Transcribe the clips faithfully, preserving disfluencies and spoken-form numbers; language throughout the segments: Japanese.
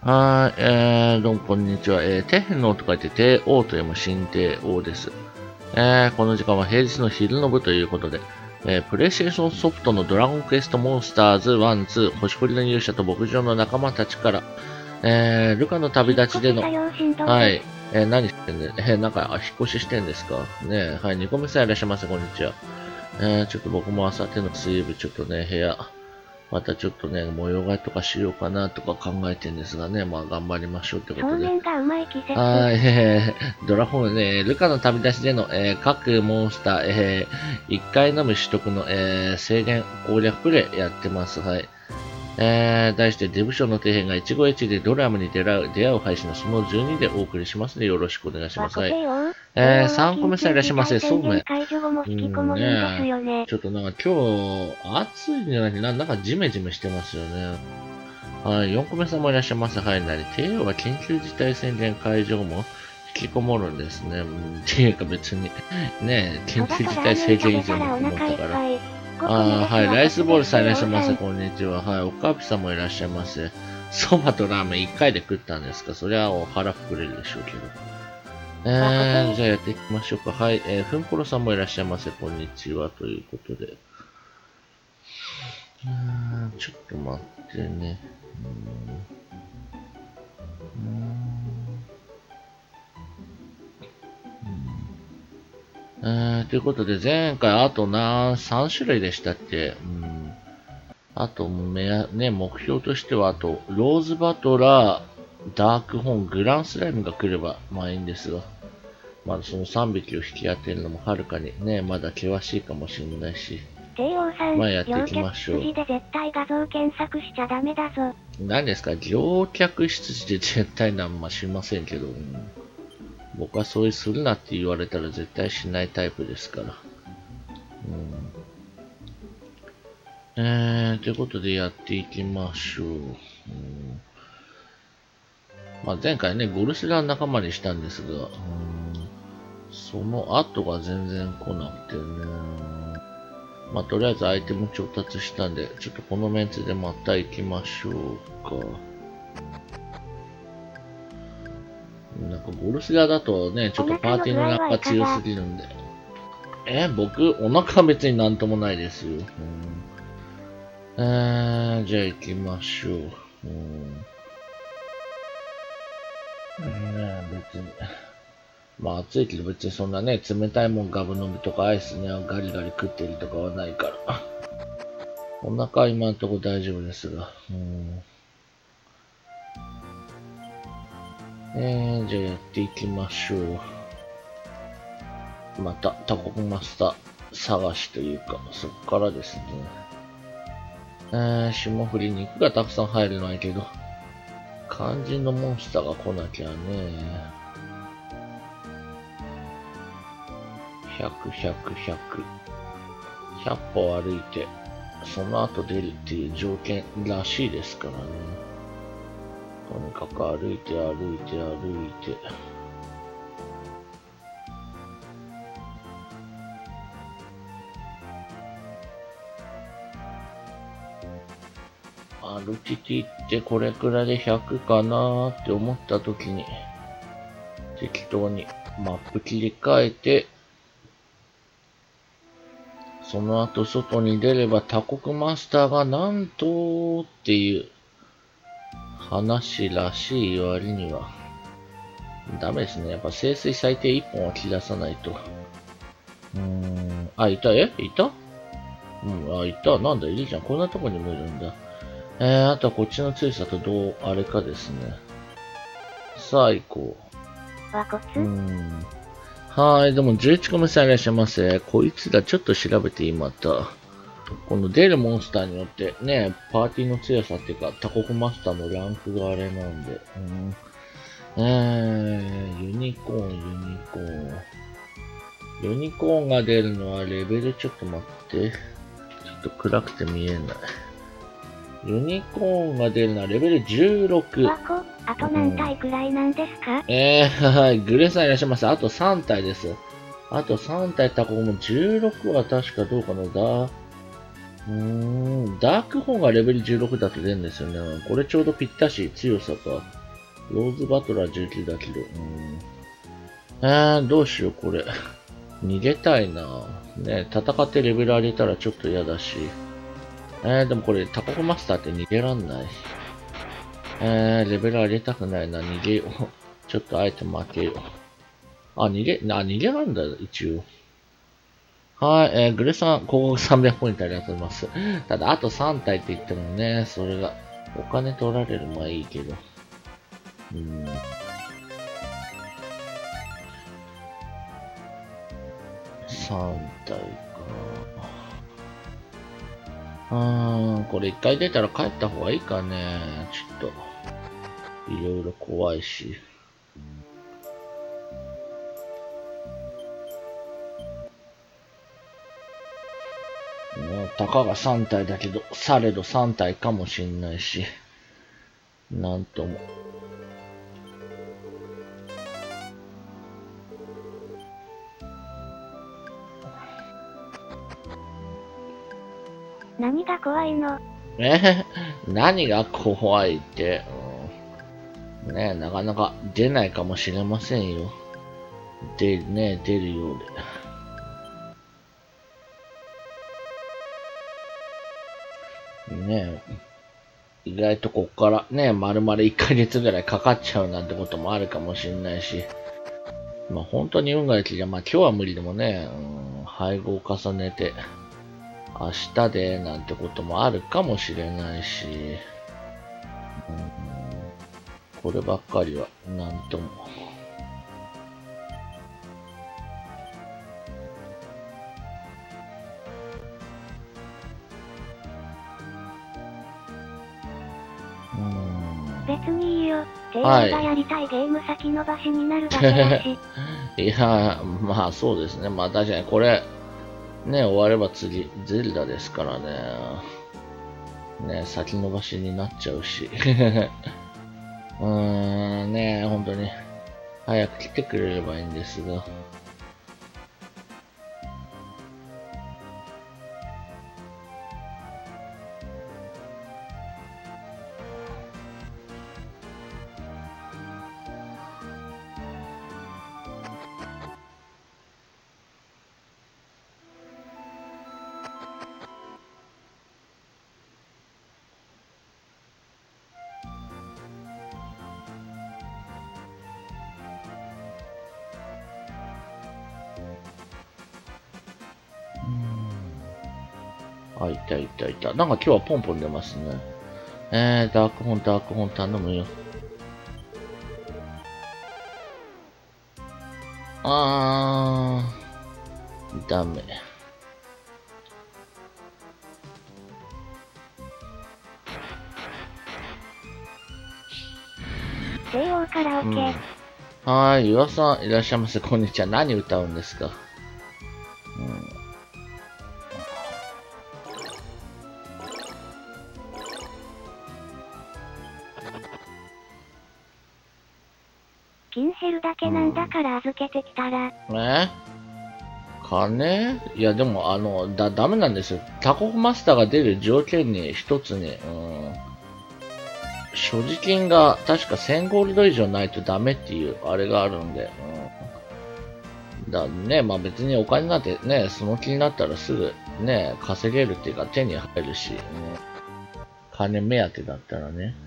はい、えー、どうもこんにちは。えー、底辺の王と書いて、帝王と読む新帝王です。えー、この時間は平日の昼の部ということで、えー、プレイステーションソフトのドラゴンクエストモンスターズワン、ツー、星降りの勇者と牧場の仲間たちから、えー、ルカの旅立ちでの、はい、えー、何してんで、えー、なんか、引っ越ししてんですかね。はい、ニコミさんいらっしゃいませ、こんにちは。えー、ちょっと僕も朝手の水曜日、ちょっとね、部屋、またちょっとね、模様替えとかしようかなとか考えてるんですがね、まあ頑張りましょうってことで。はい、えー、ドラゴンね、ルカの旅立ちでの、えー、各モンスター、えー、いっかいのみ取得の、えー、制限攻略プレイやってます。はい。えー、題してデブ賞の底辺が一期一会でドラマに出会う、出会う配信のそのじゅうにでお送りしますのでよろしくお願いします。はい。えー、さんこめさんいらっしゃいませ。そうめん。うんね、ちょっとなんか今日、暑いんじゃなくて、なんかジメジメしてますよね。はい、よんこめさんもいらっしゃいませ。はい、なに、帝王は緊急事態宣言解除後も引きこもるんですね。うん、っていうか別に、ね、緊急事態宣言以前もこもったから。あはい、ライスボールさんいらっしゃいませ。こんにちは。はい、おかぴさんもいらっしゃいませ。そばとラーメンいっかいで食ったんですか？そりゃお腹膨れるでしょうけど。えー、じゃあやっていきましょうか。はい、えー、ふんころさんもいらっしゃいませ。こんにちは。ということで。うーん、ちょっと待ってね。うーんうーんえー、ということで、前回あとな、さん種類でしたっけ？うん。あと、め、ね、目標としては、あと、ローズバトラー、ダークホーン、グランスライムが来れば、まあいいんですが、まだそのさんびきを引き当てるのもはるかにね、まだ険しいかもしれないし、まあやっていきましょう。何ですか、乗客羊で絶対なんましませんけど、うん、僕はそういうするなって言われたら絶対しないタイプですから。うん、えー、ということでやっていきましょう。うん、まあ、前回ね、ゴルセラ仲間にしたんですが、うん、その後が全然来なくてね。まあ、とりあえずアイテム調達したんで、ちょっとこのメンツでまた行きましょうか。なんかゴルセラだとね、ちょっとパーティーの中が強すぎるんで。えー、僕、お腹別になんともないですよ。うん、えー、じゃあ行きましょう。うん、ね別に。まあ暑いけど別にそんなね、冷たいもんガブ飲みとかアイスね、ガリガリ食ってるとかはないから。お腹は今のところ大丈夫ですが。うん、えー、じゃあやっていきましょう。また、タコマスター探しというか、そっからですね。えー、霜降り肉がたくさん入るのはいいけど、肝心のモンスターが来なきゃね。ひゃく、ひゃく、ひゃく。ひゃっぽ歩いて、その後出るっていう条件らしいですからね。とにかく歩いて歩いて歩いて。歩きていってこれくらいでひゃくかなーって思った時に、適当にマップ切り替えて、その後外に出れば他国マスターがなんとっていう話らしい割には、ダメですね。やっぱ清水最低いっぽんは切らさないと。うーん。あ、いたえいたうん、あ、いた。なんだ、いるじゃん。こんなとこにもいるんだ。えー、あとはこっちの強さとどう、あれかですね。さあ、行こう。うん。はい、どうも、じゅういちこめさんいらっしゃいませ。こいつらちょっと調べて今た。この出るモンスターによってね、パーティーの強さっていうか、他国マスターのランクがあれなんで。うんえー、ユニコーン、ユニコーン。ユニコーンが出るのはレベルちょっと待って。ちょっと暗くて見えない。ユニコーンが出るのはレベルじゅうろく。 あと何体くらいなんですか、 うん、えー、はい、グレさんいらっしゃいませ。あとさん体です。あとさん体タコもじゅうろくは確かどうかなだ。うーん、ダークホーンがレベルじゅうろくだと出るんですよね。これちょうどぴったし強さか。 ローズバトラーじゅうきゅうだけど。うん、えー、どうしよう、これ。逃げたいな。ね、戦ってレベル上げたらちょっと嫌だし。えー、でもこれ、タココマスターって逃げらんない。えー、レベル上げたくないな。逃げよう。ちょっとあえて負けよう。あ、逃げ、あ、逃げなんだ、一応。はい、えー、グレさん、広告さんびゃくポイントありがとうございます。ただ、あとさん体って言ってもね、それが、お金取られるまあいいけど。うん。さん体か。うーん、これ一回出たら帰った方がいいかね。ちょっと、いろいろ怖いし。ね、たかがさん体だけど、されどさん体かもしんないし。なんとも。 何が怖いの？ え何が怖いって、うん、ねなかなか出ないかもしれませんよ。で、ね出るようで。ね意外とこっからね、丸々いっかげつぐらいかかっちゃうなんてこともあるかもしれないし。まあ本当に運が良きじゃ、まあ今日は無理でもね、うん、配合を重ねて、明日でなんてこともあるかもしれないし、うん、こればっかりはなんとも。 別にいいよ。テイラーがやりたいゲーム先延ばしになるだけだし。 いや、まあそうですね。まあ確かにこれ、ね、終われば次、ゼルダですからね。ね、先延ばしになっちゃうし。うーん、ね、本当に、早く来てくれればいいんですが。あ、いたいたいた。なんか今日はポンポン出ますね。えー、ダークホン、ダークホン頼むよ。あー、ダメ。 西欧カラオケ。うん、 はーい、岩さん、いらっしゃいませ。こんにちは。何歌うんですか？うん。 金減るだけなんだから預けてきたら。 うん、え金いや、でも、あの、だ、ダメなんですよ。タコマスターが出る条件に一つに、うん、所持金が確かせんゴールド以上ないとダメっていう、あれがあるんで、うん、だね、まあ別にお金なんてね、その気になったらすぐね、稼げるっていうか手に入るし、うん、金目当てだったらね。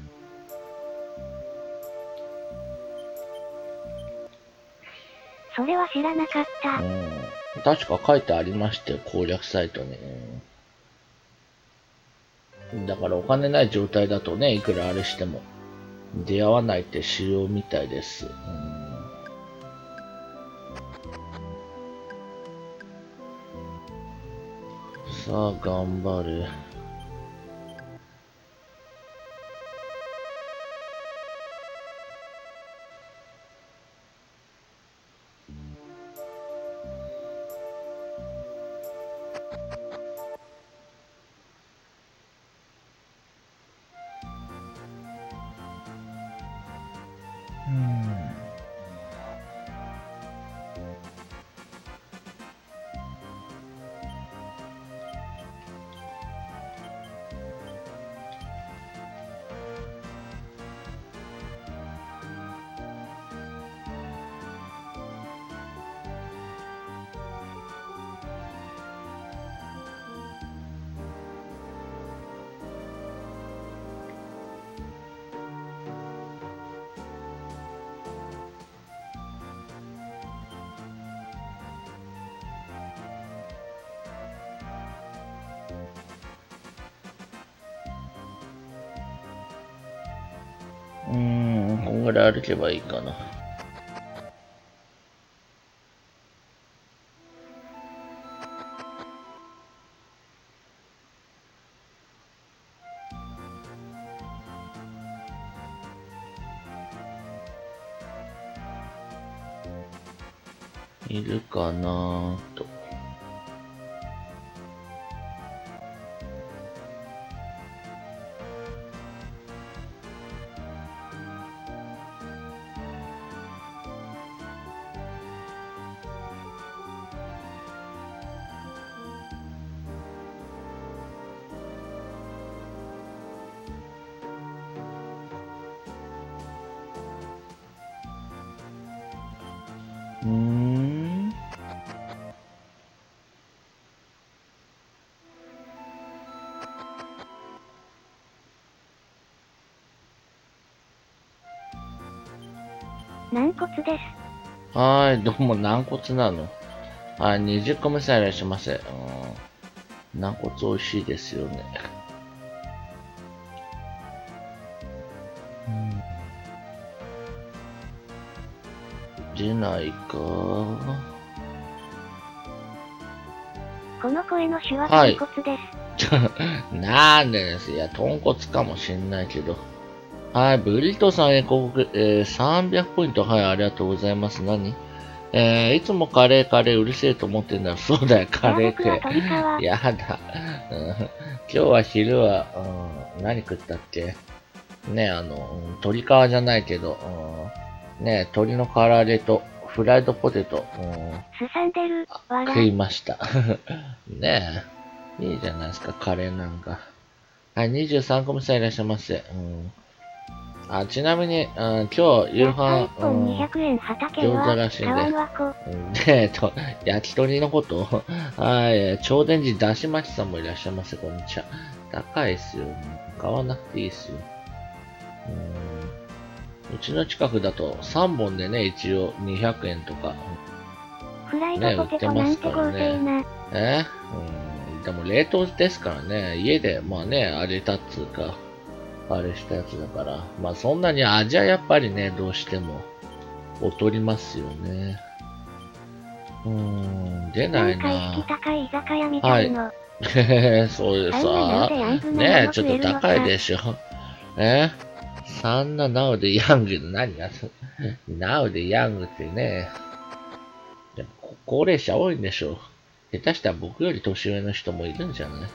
それは知らなかった。 うん、確か書いてありましたよ、攻略サイトに。うん、だからお金ない状態だとね、いくらあれしても出会わないって仕様みたいです。うん、さあ、頑張る。 ぐらい歩けばいいかな。いるかなーと。うーん。 軟骨です。 はーい、どうも軟骨なの。はい、にじゅっこめさんいらっしゃいませ。うん、軟骨美味しいですよね。うん、出ないか。 この声の手話豚骨です。 はい、なんでです。いや、豚骨かもしんないけど。はい、ブリトさんへ広告、えー、さんびゃくポイント。はい、ありがとうございます。何えー、いつもカレーカレーうるせえと思ってんだろ。そうだよ、カレー食え。やだ、うん。今日は昼は、うん、何食ったっけね、あの、うん、鶏皮じゃないけど、うん、ね、鶏の唐揚げとフライドポテト、うん、 すさんでる、 食いました。ねえ、いいじゃないですか、カレーなんか。はい、にじゅうさんこめさんいらっしゃいませ。うんあちなみに、うん、今日夕飯、うん、餃子らしいんで。で、えっと、焼き鳥のことはい、超電磁だし巻きさんもいらっしゃいませ、こんにちは。高いっすよ。買わなくていいっすよ。うん、うちの近くだとさんぼんでね、一応にひゃくえんとか。 フライドポテトなんて豪勢な。 えうん、でも冷凍ですからね、家で、まあね、揚げたっつうか。あれしたやつだから。まあそんなに味はやっぱりね、どうしても劣りますよね。うーん、出ないな。 なんか意識高い居酒屋みたいの。はい。 そうですさ。ねえ、ちょっと高いでしょ。えそんなナウでヤングの何やナウでヤングってね。でも高齢者多いんでしょ。下手したら僕より年上の人もいるんじゃない、うん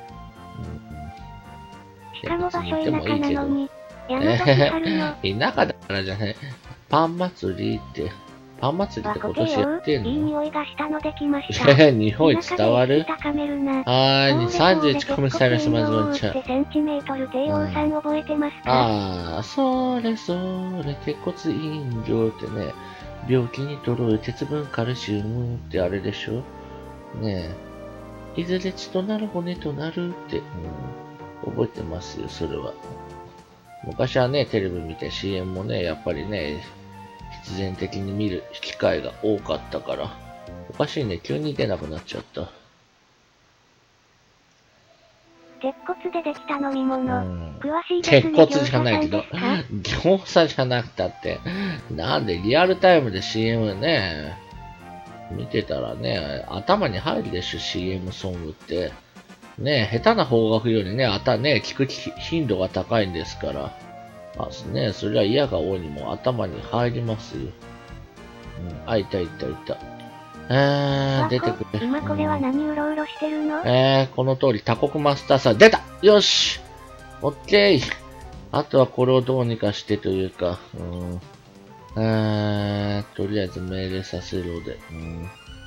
しかも場所田舎なのに、山崎春の。 田舎だからじゃない。パン祭りって、パン祭りって今年やってんの？ いい匂いがしたのできました。 え、匂い伝わる？はーい、さんじゅういちコメントされました、まずこんにちは。 センチメートル低温さん覚えてますか？ ああ、それそれ、鉄骨飲料ってね、病気にとる鉄分カルシウムってあれでしょ？ねえ、いずれ血となる骨となるって、うん覚えてますよ、それは。昔はね、テレビ見て シーエム もね、やっぱりね、必然的に見る機会が多かったから、おかしいね、急に出なくなっちゃった。 鉄骨でできた飲み物。うん、詳しいですね。鉄骨じゃないけど、餃子じゃなくたって、なんでリアルタイムで シーエム ね、見てたらね、頭に入るでしょ、シーエム ソングって。ねえ、下手な方角よりね、あたね、聞く頻度が高いんですから。あ、ねそれは嫌が王にも頭に入りますよ。うん、あ、いたいたいた。えー、出てくる。 今これは何うろうろしてるの？ うん、えー、この通り、多国マスターさん、出たよしオッケーあとはこれをどうにかしてというか、うん、えー、とりあえず命令させろで。うん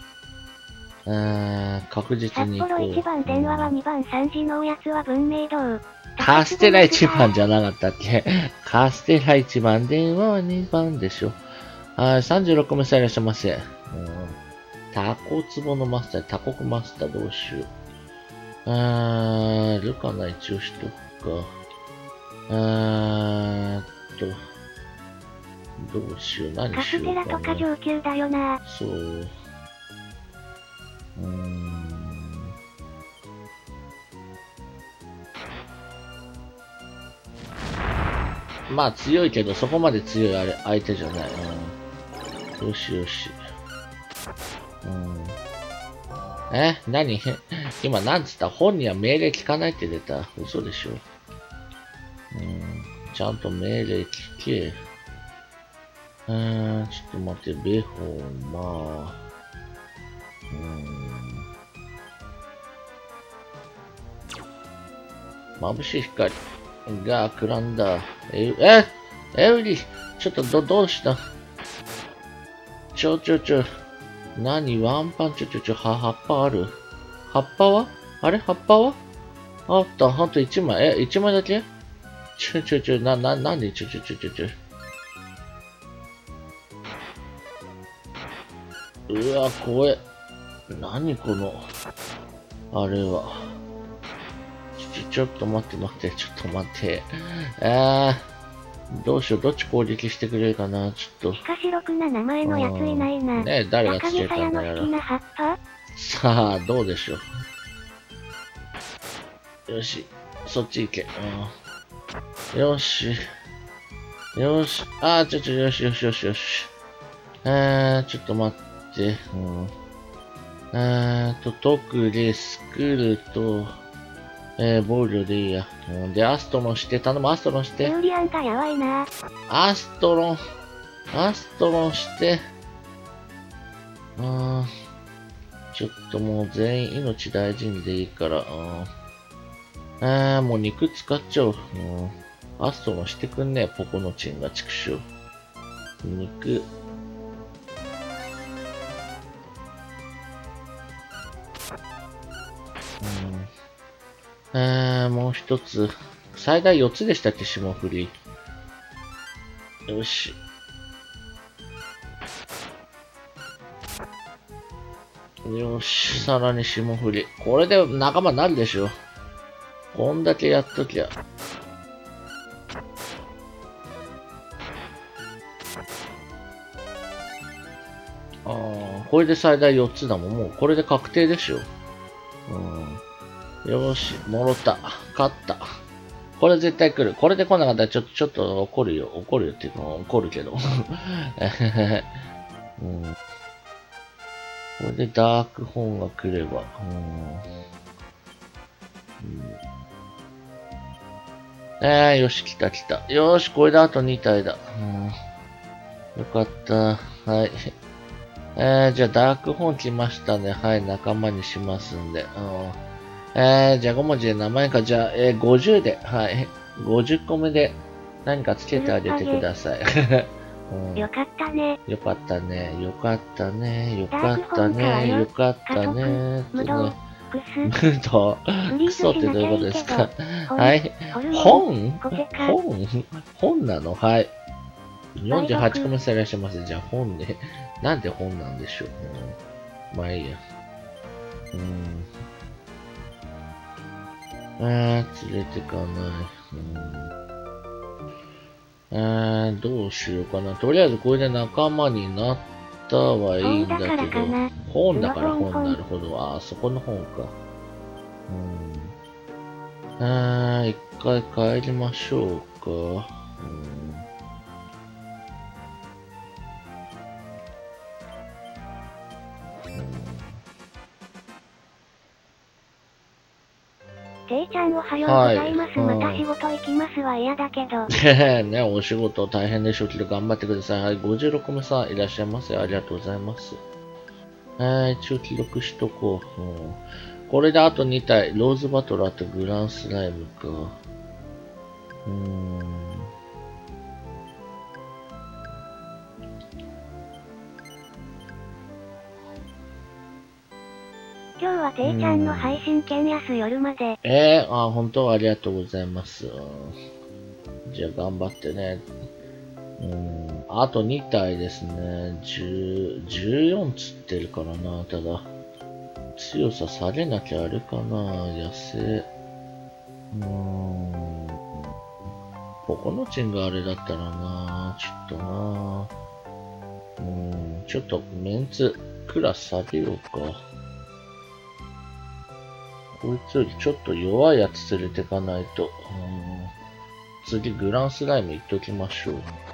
あー確実に札幌いちばん電話はにばんさんじのおやつは文明堂。 カステラいちばんじゃなかったっけカステラいちばん電話はにばんでしょ。はい、さんじゅうろっこめさんいらっしゃいませ。うん、タコツボのマスター、タコクマスターどうしよう。あー、ルカナ一応しとくか。あーっと、どうしよう、何しようかな。 カステラとか上級だよな。 そう。うーんまあ強いけど、そこまで強いあれ相手じゃない。うん、よしよし。うん、え何今なんつった？本には命令聞かないって出た。嘘でしょ。うん、ちゃんと命令聞け。うーん、ちょっと待って、ベホー、まあ。うーん。眩しい光がくらんだ。え、えエウリ、ちょっとど、どうしたちょちょちょ。何ワンパンちょちょちょ、は、葉っぱある葉っぱはあれ葉っぱはあった、あと一枚。え、一枚だけちょちょちょ、な、な、なんでちょちょちょちょちょ。うわ、怖え。何この、あれは。ちょ、ちょっと待って待って、ちょっと待って。えー、どうしよう、どっち攻撃してくれるかな、ちょっと。 しかしろくな名前のやついないな。 ねえ、誰がつけたんだやろ。さあ、どうでしょう。よし、そっち行け。うん、よし。よし。あー、ちょちょ、よしよしよしよし。えー、ちょっと待って。うん。えーと、特でスクルと、えー、ボールでいいや。うん、で、アストロンして、頼む、アストロンして。 ユーリアンがやばいな。 アストロン、アストロンして。うーん。ちょっともう全員命大事にでいいから。うん。あー、もう肉使っちゃおう。うん。アストロンしてくんねえ、ポコのチンが畜生。肉。うん。あー、もう一つ。最大よっつでしたっけ、霜降り。よし。よし、さらに霜降り。これで仲間になるでしょ。こんだけやっときゃ。ああ、これで最大よっつだもん。もうこれで確定でしょ。うん。よし、もろった。勝った。これ絶対来る。これで来なかったらちょっと、ちょっと怒るよ。怒るよっていうか、怒るけど。うん。これでダークホーンが来れば。うん。えー、よし、来た来た。よし、これであとに体だ。うん。よかった。はい。えー、じゃあ、ダークホーン来ましたね。はい、仲間にしますんで。うん、えー、じゃあ、ご文字で名前か。じゃあ、えー、ごじゅうで。はい。ごじゅっこめで何かつけてあげてください。 うん、よかったね。 よかったね。よかったね。よかったね。よかったね。 無道。クス。 無道。クソってどういうことですか？はい。本本本なの？はい。よんじゅうはちこめさんいらっしゃいます。じゃあ本で。なんで本なんでしょう。うん、まあいいや。うん。あー、連れてかない。うん。あー、どうしようかな。とりあえずこれで仲間になったはいいんだけど。本だから本、なるほど。あー、そこの本か。うん。あー、一回帰りましょうか。うん。 ていちゃんおはようございます。はい、また仕事行きますは嫌だけど。 ね、お仕事大変でしょうけど頑張ってください。はい、ごじゅうろくめさんいらっしゃいませ。ありがとうございます。はい、一応記録しとこう。うん、これであとに体、ローズバトラーとグランスライムか。うーん。 今日はていちゃんの配信券安夜まで。 えー、あ、本当ありがとうございます。じゃあ頑張ってね。うん、あとに体ですね。じゅう、じゅうよんつってるからな。ただ、強さ下げなきゃあれかな。痩せ。うーん。ポコのチンがあれだったらな。ちょっとな。うん、ちょっとメンツ、クラス下げようか。こいつよりちょっと弱いやつ連れてかないと。 次、グランスライム行っときましょう。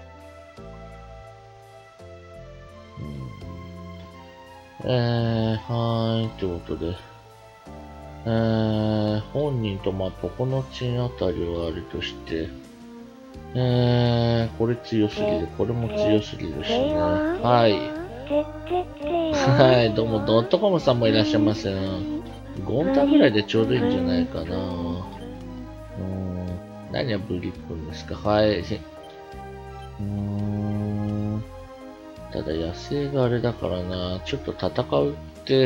うん、えー、はーい、ってことで。えー、本人とまあ、ポコのチンあたりはあれとして、えー、これ強すぎる、これも強すぎるしね。はい。はい、どうも、ドットコムさんもいらっしゃいませ。ゴンタぐらいでちょうどいいんじゃないかな。うん。何がブリップンですか。はい。うーん。ただ、野生があれだからな。ちょっと戦うって、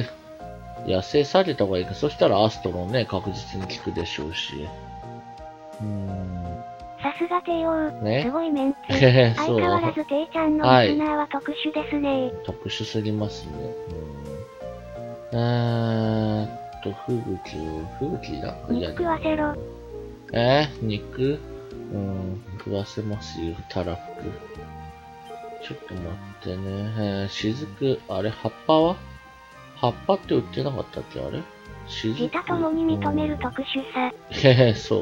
野生下げた方がいいか。そしたらアストロンね、確実に効くでしょうし。うーん。 さすが帝王。 ね。 すごいメンツ。 そう。 相変わらず帝ちゃんのリスナーは特殊ですね。 特殊すぎますね。うん。えーっと、吹雪を、吹雪だ肉食わせろ。 えー、肉うん、食わせますよ、たらふく。ちょっと待ってね。えー、雫、あれ、葉っぱは葉っぱって売ってなかったっけあれ雫。 自他ともに認める特殊さ。 へへ、そう。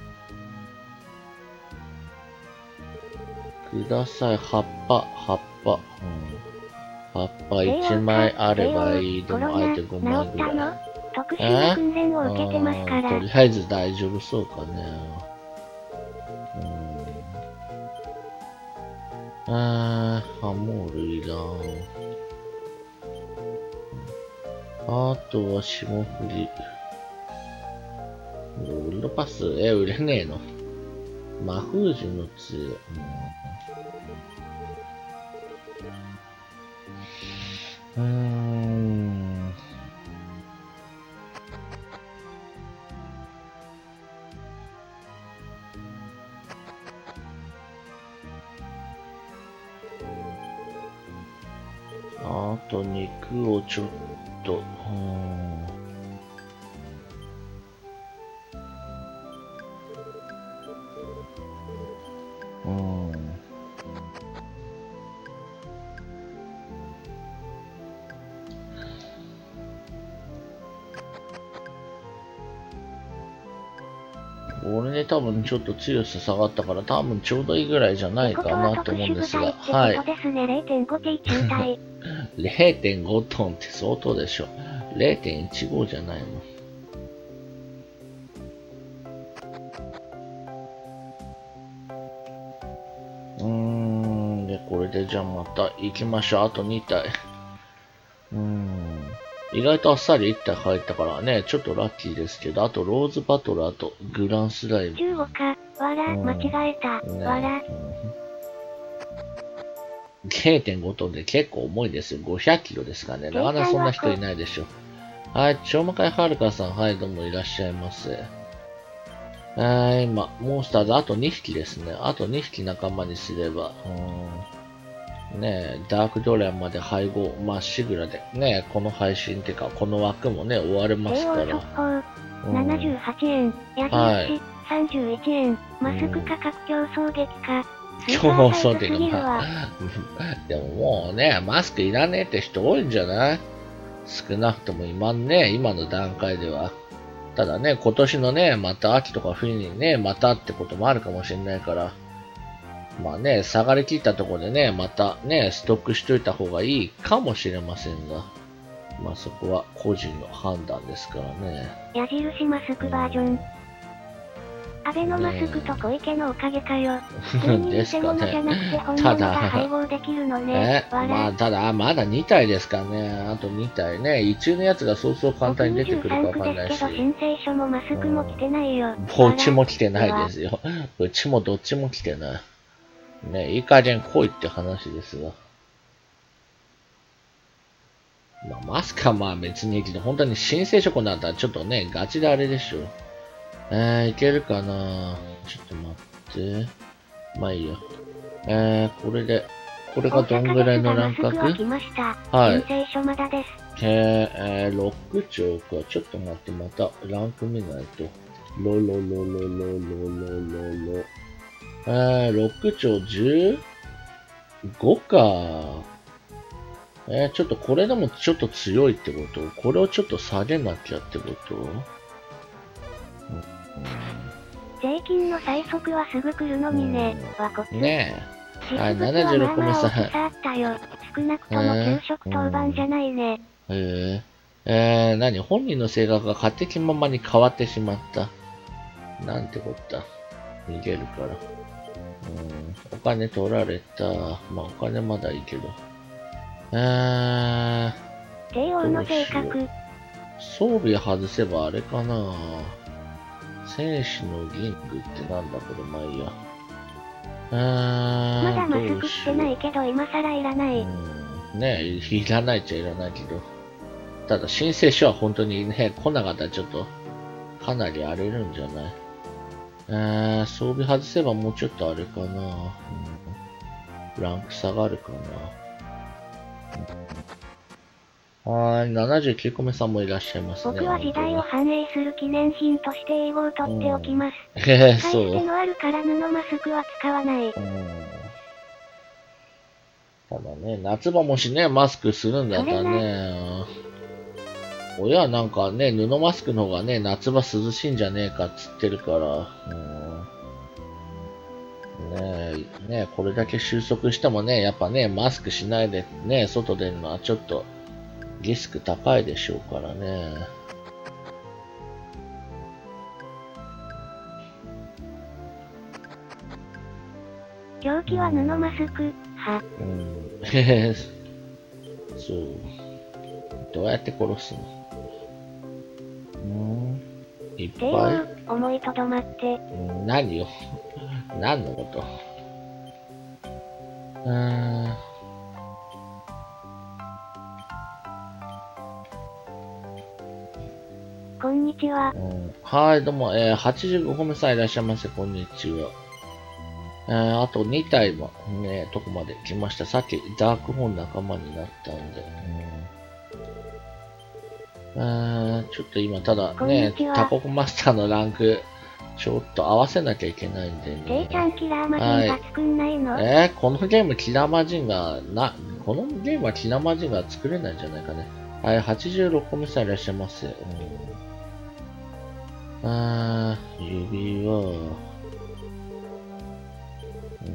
ください、葉っぱ、葉っぱ。うん、葉っぱいちまいあればいい。でも、あえてごまいぐらい。 特殊な訓練を受けてますから。 とりあえず大丈夫そうかね。うん。あー、ハモ類だ。あとは霜降り。ウルドパス、え、売れねえの。魔封じの杖。うん。うーん。あと肉をちょっと。うーん。うん。俺ね、多分ちょっと強さ下がったから、多分ちょうどいいぐらいじゃないかなと思うんですが、はい。 れいてんご T 中隊。 れいてんご トンって相当でしょ。れいてんいちご じゃないの。うーん、で、これでじゃあまた行きましょう。あとに体。うーん。意外とあっさりいち体入ったからね、ちょっとラッキーですけど、あとローズバトラーとグランスライム。 じゅうごか、わら、間違えた、ね、わら。うん、 れいてんご トンで結構重いですよ。ごひゃくキロですかね。なかなかそんな人いないでしょ。はい、ちょうまかいはるかさん、はい、どうもいらっしゃいませ。はい、今、モンスターズあとにひきですね。あとにひき仲間にすれば。うん、ねえ、ダークドランまで配合、まっしぐらで。ねえ、この配信ってか、この枠もね、終われますから。 うん、ななじゅうはちえん、矢印、はい、さんじゅういちえん、マスク価格競争激化。 競争激化。まあ、でももうね、マスクいらねえって人多いんじゃない？少なくとも今ね、今の段階では。ただね、今年のね、また秋とか冬にね、またってこともあるかもしれないから。まあね、下がりきったところでね、またね、ストックしといた方がいいかもしれませんが。まあそこは個人の判断ですからね。 矢印マスクバージョン。うんアベノマスクと小池のおかげかよ。 ですかね。 ただ、配合できるのね。 まあ、ただ、まだに体ですかね。あとに体ね。一中のやつがそうそう簡単に出てくるかわかんないし。 申請書もマスクも来てないよ。 うちも来てないですよ。うちもどっちも来てない。ね、いい加減来いって話ですが。まあ、マスクはまあ別にいいけど、本当に申請書こなんだったらちょっとね、ガチであれでしょ。えー、いけるかなちょっと待って。まあいいよ。えー、これで、これがどんぐらいのランクアップ？はい。 申請書まだです。 えー、えー、ろく丁か。ちょっと待って、またランク見ないと。ロロロロロロロロロ。えー、ろく丁じゅうごか。えー、ちょっとこれでもちょっと強いってこと？これをちょっと下げなきゃってこと？ 税金の最速はすぐ来るのにね、わこつ。 ねえ。はい、 実物ななじゅうろはまあまあくめさん。 大きさあったよ。少なくとも給食当番じゃないね。 へえ。えー、何本人の性格が勝手気ままに変わってしまった。なんてこった。逃げるから。うん、お金取られた。まあお金まだいいけど。えー。 帝王の性格。 装備外せばあれかな。戦士の銀具ってなんだこれ、まあいいや。えー、 まだマスクしてないけど今更いらない。 うん、ねえ、いらないっちゃいらないけど。ただ申請書は本当にね、来なかったらちょっと、かなり荒れるんじゃない？えー、装備外せばもうちょっとあれかな。うん、ランク下がるかな。はーい、ななじゅうきゅうこめさんもいらっしゃいますね。 僕は時代を反映する記念品として英語を取っておきます。 へへ、 使いそう。 捨てのあるから布マスクは使わない。 うん、ただね、夏場もしね、マスクするんだったらね、親はなんかね、布マスクの方がね、夏場涼しいんじゃねえかっつってるから、うん、ねえ、ねえ、これだけ収束してもね、やっぱね、マスクしないでね、外出るのはちょっとリスク高いでしょうからね。 凶器は布マスク、は。 うん。へへ、そう。どうやって殺すの？うん。いっぱい。 帝王、思いとどまって。 うん、何よ。何のこと？うーん。 こんにちは。 うん、はい、どうも、えー、はちじゅうごこめさんいらっしゃいませ、こんにちは。えー、あとに体もね、とこまで来ました。さっきダークホーン仲間になったんで。うん、えー、ちょっと今、ただね、タココマスターのランク、ちょっと合わせなきゃいけないんでね。 ケイちゃんキラーマジンが作んないの？ はい、えー、このゲームキラーマジンが、な、このゲームはキラーマジンが作れないんじゃないかね。はい、はちじゅうろっこめさんいらっしゃいませ。うん、あー、指輪。うん、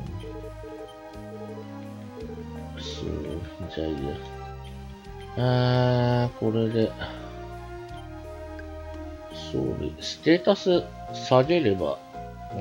そう、じゃあいいや。あー、これで、装備、ステータス下げれば、うん、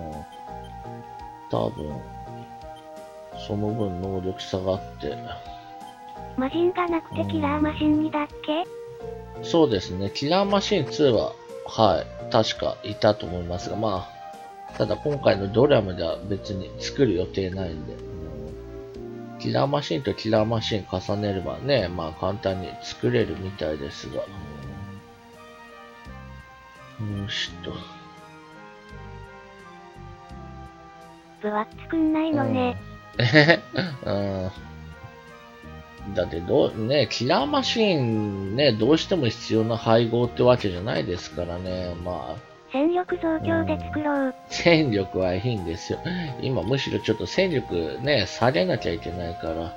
多分、その分能力下がって。 マジンがなくてキラーマシンにだっけ？ そうですね、キラーマシンツーは、はい、確かいたと思いますが、まあ、ただ今回のドラムでは別に作る予定ないんで、うん、キラーマシンとキラーマシン重ねればね、まあ簡単に作れるみたいですが、うん、よしと。 分厚くんないのね。 うん、うんだってどう、ね、キラーマシーンね、どうしても必要な配合ってわけじゃないですからね、まあ。 戦力増強で作ろう。 戦力はいいんですよ。今むしろちょっと戦力ね、下げなきゃいけないから。うん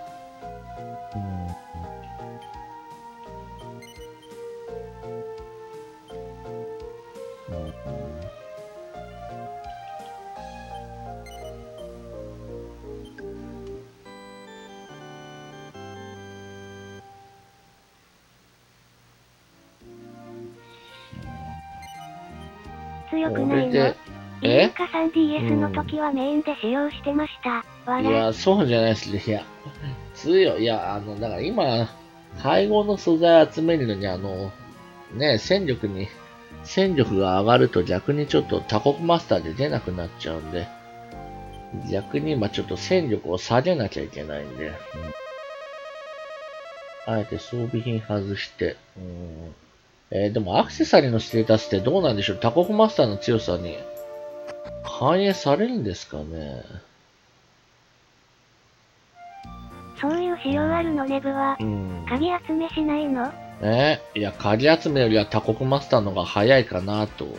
強くないの？え？イルカ スリーディーエス の時はメインで使用してました。 うん、いや、そうじゃないですね。いや、強い。いや、あの、だから今、配合の素材集めるのに、あの、ね、戦力に、戦力が上がると逆にちょっとタコマスターで出なくなっちゃうんで、逆に今ちょっと戦力を下げなきゃいけないんで、うん、あえて装備品外して、うんえー、でもアクセサリーのステータスってどうなんでしょう？タココマスターの強さに反映されるんですかね？ そういう仕様あるのネブは、うん、鍵集めしないの？ えー、いや、鍵集めよりはタココマスターの方が早いかなと。うん、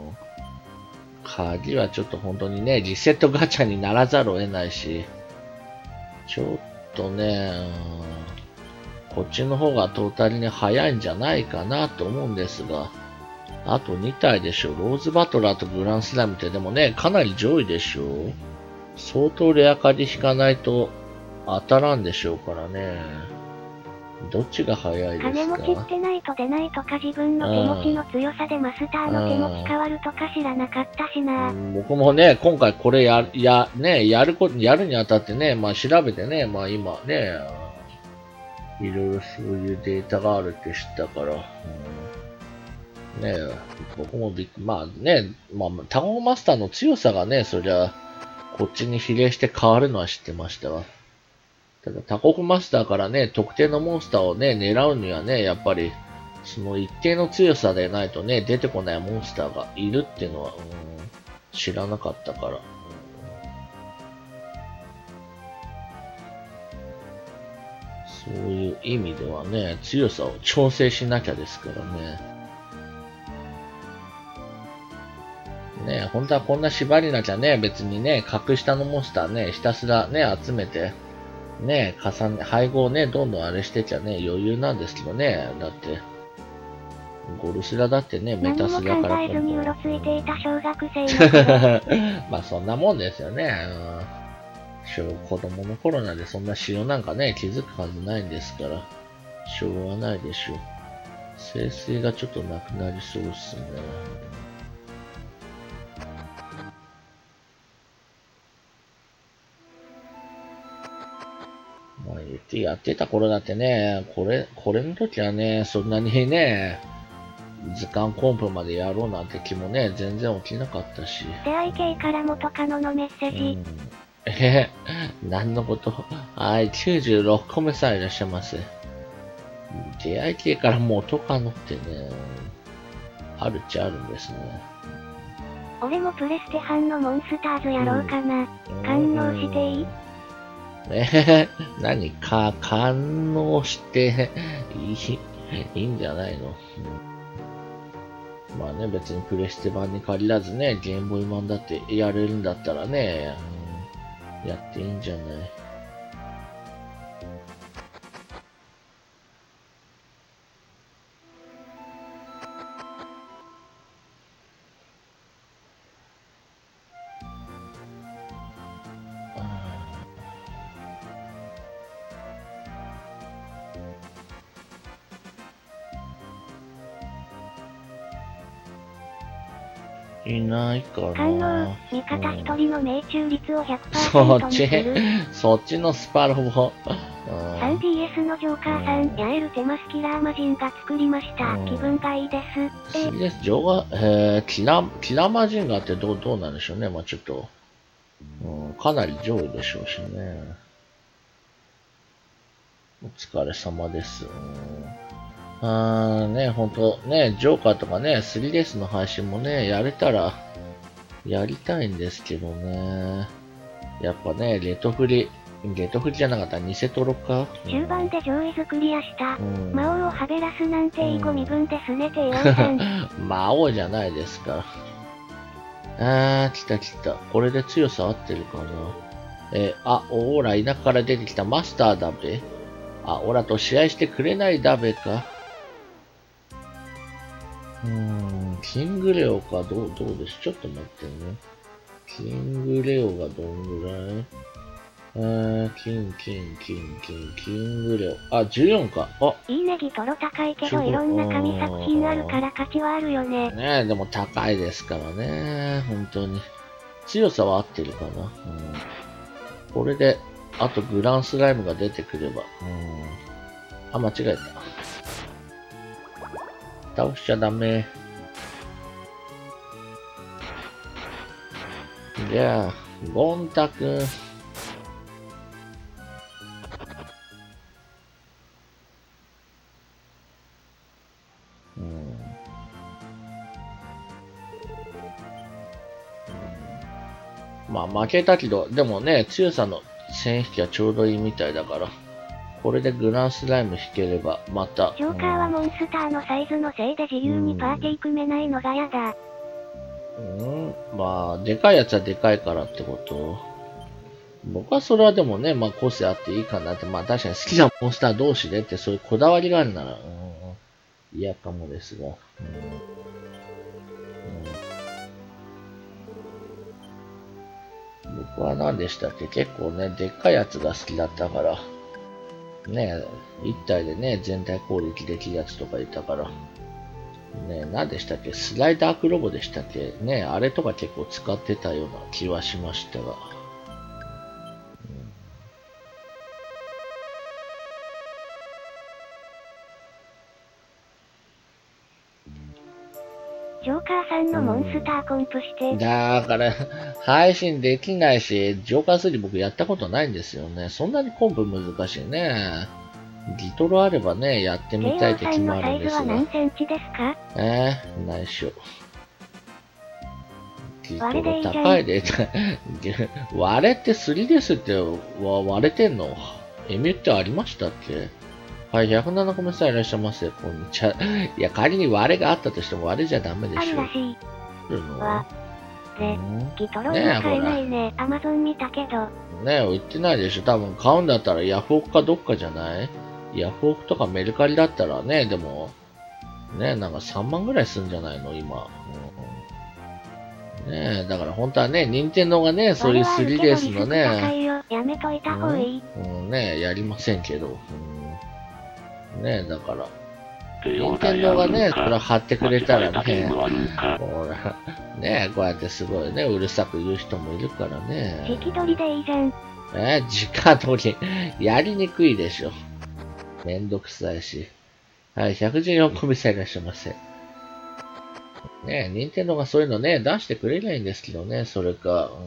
鍵はちょっと本当にね、リセットガチャにならざるを得ないし、ちょっとね、うん、こっちの方がトータルに早いんじゃないかなと思うんですが、 あとに体でしょ。ローズバトラーとグランスライムってでもね、かなり上位でしょ。相当レアカで引かないと当たらんでしょうからね。どっちが早いですか？ 金持ちってないと出ないとか自分の手持ちの強さでマスターの手持ち変わるとか知らなかったしな。 僕もね、今回これや、や、ね、やること、やるにあたってね、まあ調べてね、まあ今ね、いろいろそういうデータがあるって知ったから、うん、ね、僕もびっくり、まあね、まあ、タゴマスターの強さがね、そりゃ、こっちに比例して変わるのは知ってましたわ。ただ、タコフマスターからね、特定のモンスターをね、狙うにはね、やっぱり、その一定の強さでないとね、出てこないモンスターがいるっていうのは、うん、知らなかったから。うん、そういう意味ではね、強さを調整しなきゃですからね。ね、本当はこんな縛りなきゃね、別にね、格下のモンスターね、ひたすらね、集めて、ね、重ね、配合ね、どんどんあれしてちゃね、余裕なんですけどね。だって、ゴルスラだってね、メタスだから。 何も考えずにうろついていた小学生の頃。 まあそんなもんですよね。うん、子供の頃なんでそんな仕様なんかね、気づくはずないんですから、しょうがないでしょう。聖水がちょっとなくなりそうですね。まあ言ってやってた頃だってね、これ、これの時はね、そんなにね、図鑑コンプまでやろうなんて気もね、全然起きなかったし。 出会い系から元カノのメッセージ。うん、 えー、何のことはい、きゅうじゅうろっこめさんいらっしゃいませ。出会い系から元カノってね、あるっちゃあるんですね。 俺もプレステ班のモンスターズやろうかな。うん、感動していい？ えー、何か、感動していい、いいんじゃないの、うん、まあね、別にプレステ版に限らずね、ゲームボーイ版だってやれるんだったらね、うん、やっていいんじゃない。いないかな。 感動、味方一人の命中率を ひゃくパーセント にする。 そっちのスパロボ。 スリーディーエス のジョーカーさん、やえるテマスキラーマジンが作りました。気分がいいです。 え スリーディーエス ジョーカー、えー、キラ、キラーマジンガーってどう、どうなんでしょうね。まあちょっと、うん、かなり上位でしょうしね。お疲れ様です。うん、あーね、ほんと、ね、ジョーカーとかね、スリーディーエス の配信もね、やれたら、やりたいんですけどね。やっぱね、レトフリ、レトフリじゃなかったらニセトロか、 うん、中盤で上位ズクリアした。うん、魔王をはべらすなんていご身分ですね、てようさん。 魔王じゃないですか。あー、来た来た。これで強さ合ってるかな。えー、あ、オラ、田舎から出てきたマスターだべ。あ、オラと試合してくれないだべか。うーん、キングレオか、どう、どうです？ちょっと待ってね。キングレオがどんぐらい？えー、金、金、金、金、キングレオ。あ、じゅうよんか。あ、 いいね、ギトロ高いけどいろんな神作品あるから価値はあるよね。 ねえ、でも高いですからね。本当に。強さは合ってるかな。うん、これで、あとグランスライムが出てくれば。うん、あ、間違えた。倒しちゃダメ。じゃあ、ゴンタくん。まあ負けたけど、でもね、強さの線引きはちょうどいいみたいだから、これでグランスライム引ければ、また。 ジョーカーはモンスターのサイズのせいで自由にパーティー組めないのが嫌だ。 うん、まあ、でかいやつはでかいからってこと。僕はそれはでもね、まあ個性あっていいかなって、まあ確かに好きなモンスター同士でってそういうこだわりがあるなら、うん、嫌かもですが。うん、 僕は何でしたっけ、結構ね、でっかいやつが好きだったから、ね、一体でね、全体攻撃できるやつとかいたから、ね、何でしたっけ、スライダークロボでしたっけね、あれとか結構使ってたような気はしましたが。 ジョーカーさんのモンスターコンプして。 だから、配信できないし、ジョーカースリー僕やったことないんですよね。そんなにコンプ難しいね。リトロあればね、やってみたい時もあるんですが。 ケーオーさんのサイズは何センチですか？ えー、内緒。リトロ高いで。割れって スリーディーエス って割れてんの？エミュってありましたっけ？はい、ひゃくななこめさんいらっしゃいませ。こんにちは。いや、仮に割れがあったとしても割れじゃダメでしょ。あるらしい。 あるの？ わ。で、ギトロは買えないね。アマゾン見たけど。 ねえ、売ってないでしょ。多分買うんだったらヤフオクかどっかじゃない？ヤフオクとかメルカリだったらね、でも、ねえ、なんかさんまんぐらいするんじゃないの今。うん、ねえ、だから本当はね、任天堂がね、そういう スリーディーエス のね、 やめといた方がいい。 うん、うん、ねえ、やりませんけど。うん、ねえ、だから、任天堂がね、これ貼ってくれたらね、ほら、ねえ、こうやってすごいね、うるさく言う人もいるからね。 直撮りでいいじゃん。 えー、直撮り。やりにくいでしょ。めんどくさいし。はい、ひゃくじゅうよんこめさんいらっしゃいませ。ねえ、任天堂がそういうのね、出してくれないんですけどね、それか。う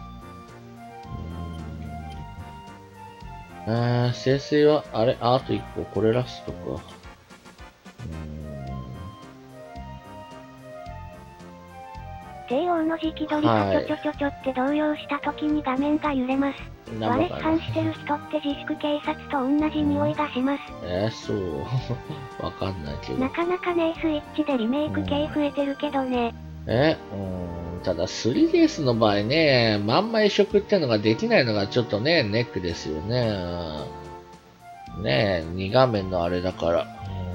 ーん。あー、生成は、あれ、あ、あといっこ、これラストか。うーん。 ジェイオー の直撮りがちょちょちょちょって動揺した時に画面が揺れます。割れ反してる人って自粛警察と同じ匂いがします。 えー、そう。わかんないけど。 なかなかね、スイッチでリメイク系増えてるけどね。 え、うん、ただ スリーディーエス の場合ね、まんま移植ってのができないのがちょっとね、ネックですよね。ねえ、に画面のあれだから。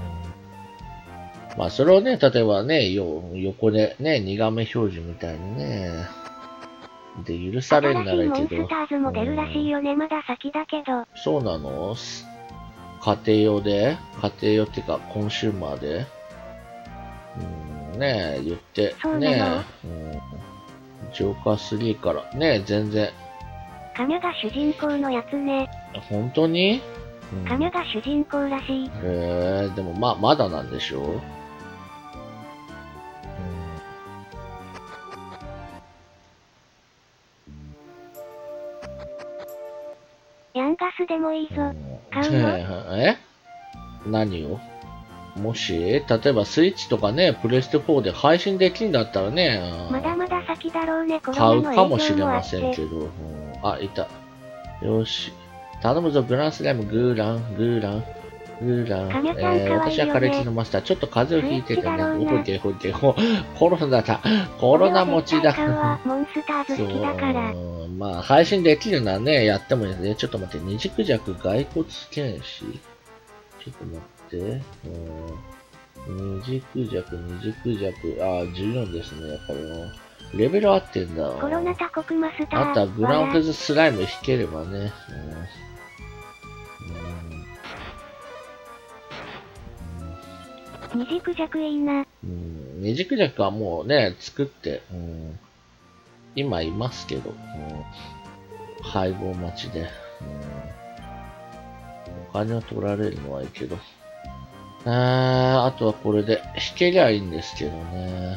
まあ、それをね、例えばね、よ横でね、に画面表示みたいにね、で、許されるならいいけど。 新しいモンスターズも出るらしいよね、まだ先だけど。 そうなの？家庭用で家庭用っていうか、コンシューマーでうん、ねえ、言って、ねえ、うん、ジョーカースリーから、ねえ、全然。 カミュが主人公のやつね。 本当に？ うん、カミュが主人公らしい。 へえ、でもま、まだなんでしょう？ ヤンガスでもいいぞ。買うの？ え？何を？もし、例えばスイッチとかね、プレステフォーで配信できんだったらね、 まだまだ先だろうね、 買うかもしれませんけど。うん、あ、いた。よし。頼むぞ、グランスライム、グーラン、グーラン、グーラン。えー、私はカレッジのマスター。ちょっと風邪をひいててね。おけほけほ。コロナだ。コロナ持ちだ。 モンスターズ好きだから。 まあ、配信できるならね、やってもいいですね。ちょっと待って、二軸弱骸骨剣士。ちょっと待って。二軸弱、二軸弱。ああ、じゅうよんですね、やっぱりの。レベル合ってんだ。 コロナ多国マスター。 あとはグランフェズスライム引ければね。 うん、二軸弱いいな。 うん、二軸弱はもうね、作って、うん、今いますけど、うん、配合待ちで、うん、お金を取られるのはいいけど。あー、あとはこれで引けりゃいいんですけどね。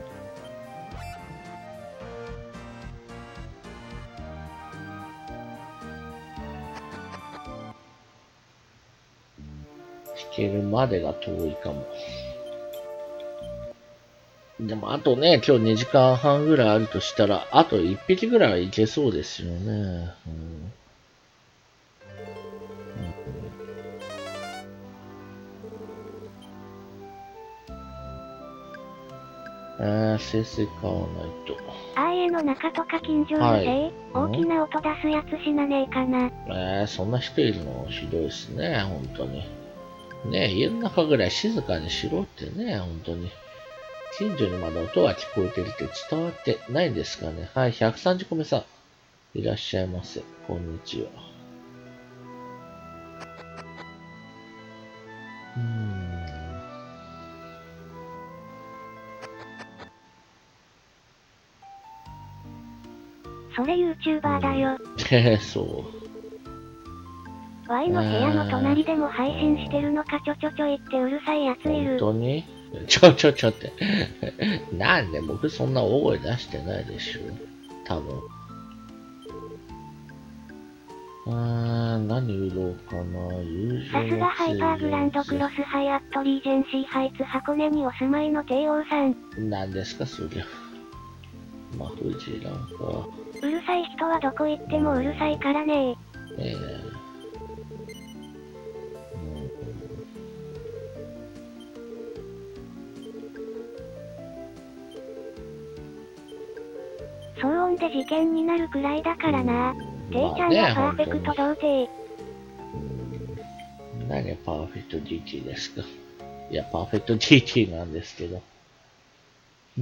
引けるまでが遠いかも。でもあとね、今日にじかんはんぐらいあるとしたら、あといっぴきぐらいはいけそうですよね。うんえー、生成買わないと。 あー、家の中とか近所はい、 で、大きな音出すやつ死なねえかな。 えー、そんな人いるのひどいですね、本当に。ねえ、家の中ぐらい静かにしろってね、本当に。近所にまだ音が聞こえてるって伝わってないんですかね。はい、ひゃくさんじゅっこめさん。 いらっしゃいませ。こんにちは。うーん。 それ YouTuber だよ。 へへ、そう。 Y の部屋の隣でも配信してるのかちょちょちょいってうるさいやついる。 本当にちょちょちょって。なんで僕そんな大声出してないでしょ。多分。あー、何売ろうかな。友情さすがハイパーグランドクロスハイアットリージェンシーハイツ箱根にお住まいの帝王さん。 何ですかそりゃ。まあ、富士なんか。 うるさい人はどこ行ってもうるさいからね。 ええ騒音で事件になるくらいだからな。ていちゃんはパーフェクト童貞。 何パーフェクト ディーティー ですか。いや、パーフェクト ディーティー なんですけど。うん。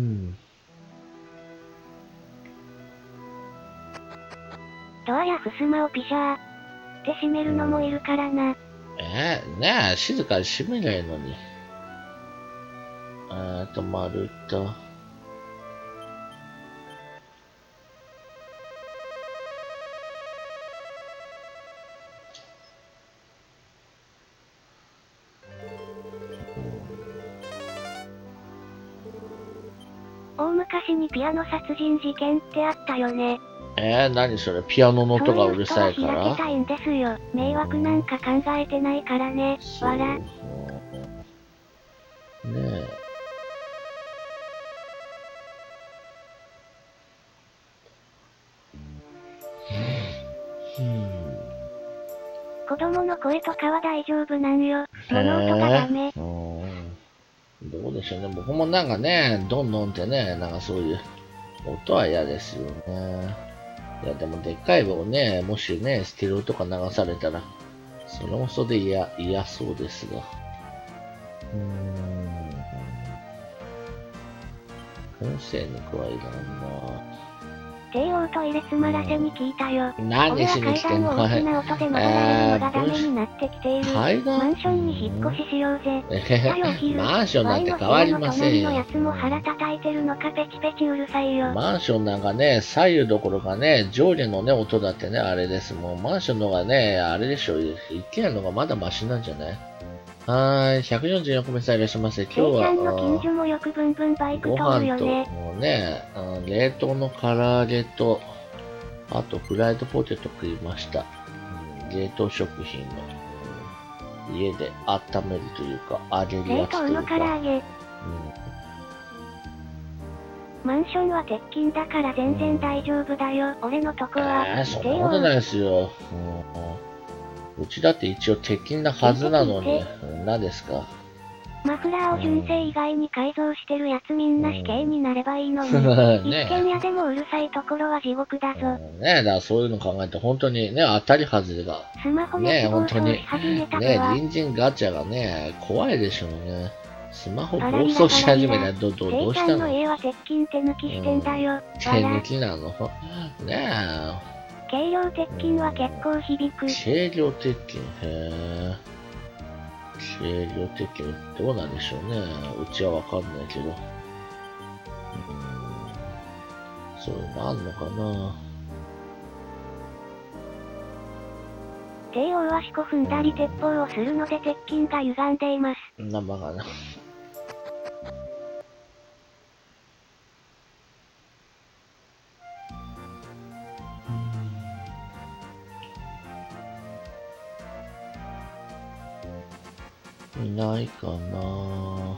ドアや襖をピシャーって閉めるのもいるからな。 えー、ねえ、静かに閉めないのに。えーと、丸太。 大昔にピアノ殺人事件ってあったよね。 えー、何それ、ピアノの音がうるさいかそういう人はら。 開けたいんですよ。迷惑なんか考えてないからね。わら。 ねえ。うん。 子供の声とかは大丈夫なんよ。物音がダメ。 えー、うん。どうでしょうね。僕もなんかね、どんどんってね、なんかそういう音は嫌ですよね。いや、でもでっかい棒ね、もしね、ステレオとか流されたら、それもそれで嫌、嫌そうですが。うーん。燻製肉はいらんな。 帝王トイレ詰まらせに聞いたよ。 何しに来てんの。 俺は階段を大きな音で登られるのがダメになってきている。 階段マンションに引っ越ししようぜ。 マンションなんて変わりませんよ。 ワイの部屋の隣のやつも腹叩いてるのかペチペチうるさいよ。 マンションなんかね、左右どころかね、上下のね、音だってね、あれです。もうマンションのがね、あれでしょ、一軒家のがまだマシなんじゃない？はーい、ひゃくよんじゅうよんこめさんいらっしゃいませ。今日は、 ちゃんの近所もよくブンブンバイクご通るよ飯と、 ね。 もうね、冷凍の唐揚げと、あとフライドポテト食いました。うん、冷凍食品の、うん、家で温めるというか、揚げるやつというか。 冷凍の唐揚げ。うん、マンションは鉄筋だから全然大丈夫だよ。俺のとこは。 えー、そんなことないですよ。うん、うちだって一応鉄筋なはずなのに、うん、何ですか。 マフラーを純正以外に改造してるやつみんな死刑になればいいのに。 ね、 一軒家でもうるさいところは地獄だぞ。 ねえ、だからそういうの考えて本当にね、当たり外れが。 スマホねえ、本当に。ねえ、 ね隣人ガチャがね、怖いでしょうね。スマホ暴走し始めた。ど、ど、どうしたの？ の家は鉄筋手抜きしてんだよ。 手抜きなの？ねえ。 軽量鉄筋は結構響く。 軽量鉄筋、へえ。軽量鉄筋、どうなんでしょうね。うちはわかんないけど。うーん。そういうのあんのかな。 帝王は四股踏んだり鉄砲をするので鉄筋が歪んでいます。 な、バカな。いないかな。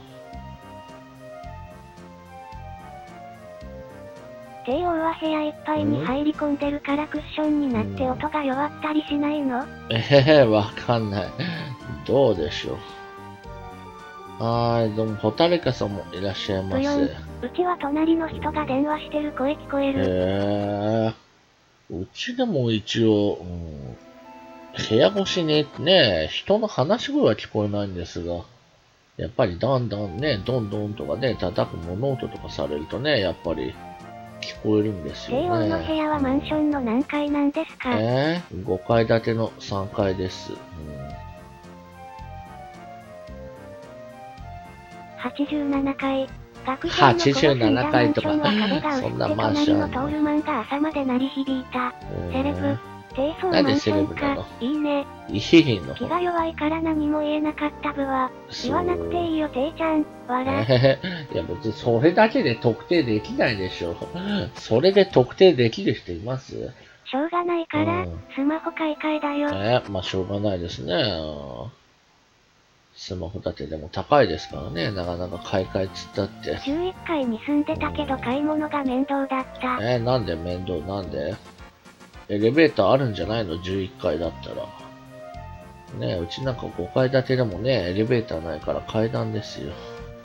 帝王は部屋いっぱいに入り込んでるからクッションになって音が弱ったりしないの？ えへへ、わかんない。どうでしょう。はーい、どうも、ホタルカさんもいらっしゃいませ。 うちは隣の人が電話してる声聞こえる。 へー。うちでも一応、うん、部屋越しにね、人の話し声は聞こえないんですが、やっぱりだんだんね、どんどんとかね、叩く物音とかされるとね、やっぱり聞こえるんですよね。 京王の部屋はマンションの何階なんですか？ えー、ごかい建てのさんがいです。うん、 はちじゅうななかい。学生のはちじゅうななかいとか、 そんなマンションは壁が薄くて隣のトールマンが朝まで鳴り響いた。セレブ。低層マンションか。いいね。 いいの。 気が弱いから何も言えなかった部は。言わなくていいよ、ていちゃん。笑。 えー、いや別にそれだけで特定できないでしょ。それで特定できる人います？ しょうがないから、うん、スマホ買い替えだよ。 えー、まあしょうがないですね。スマホだってでも高いですからね。なかなか買い替えつったって。 じゅういっかいに住んでたけど買い物が面倒だった。 えー、なんで面倒なんで？エレベーターあるんじゃないの ?じゅういっかいだったら。ねえ、うちなんかごかい建てでもね、エレベーターないから階段ですよ。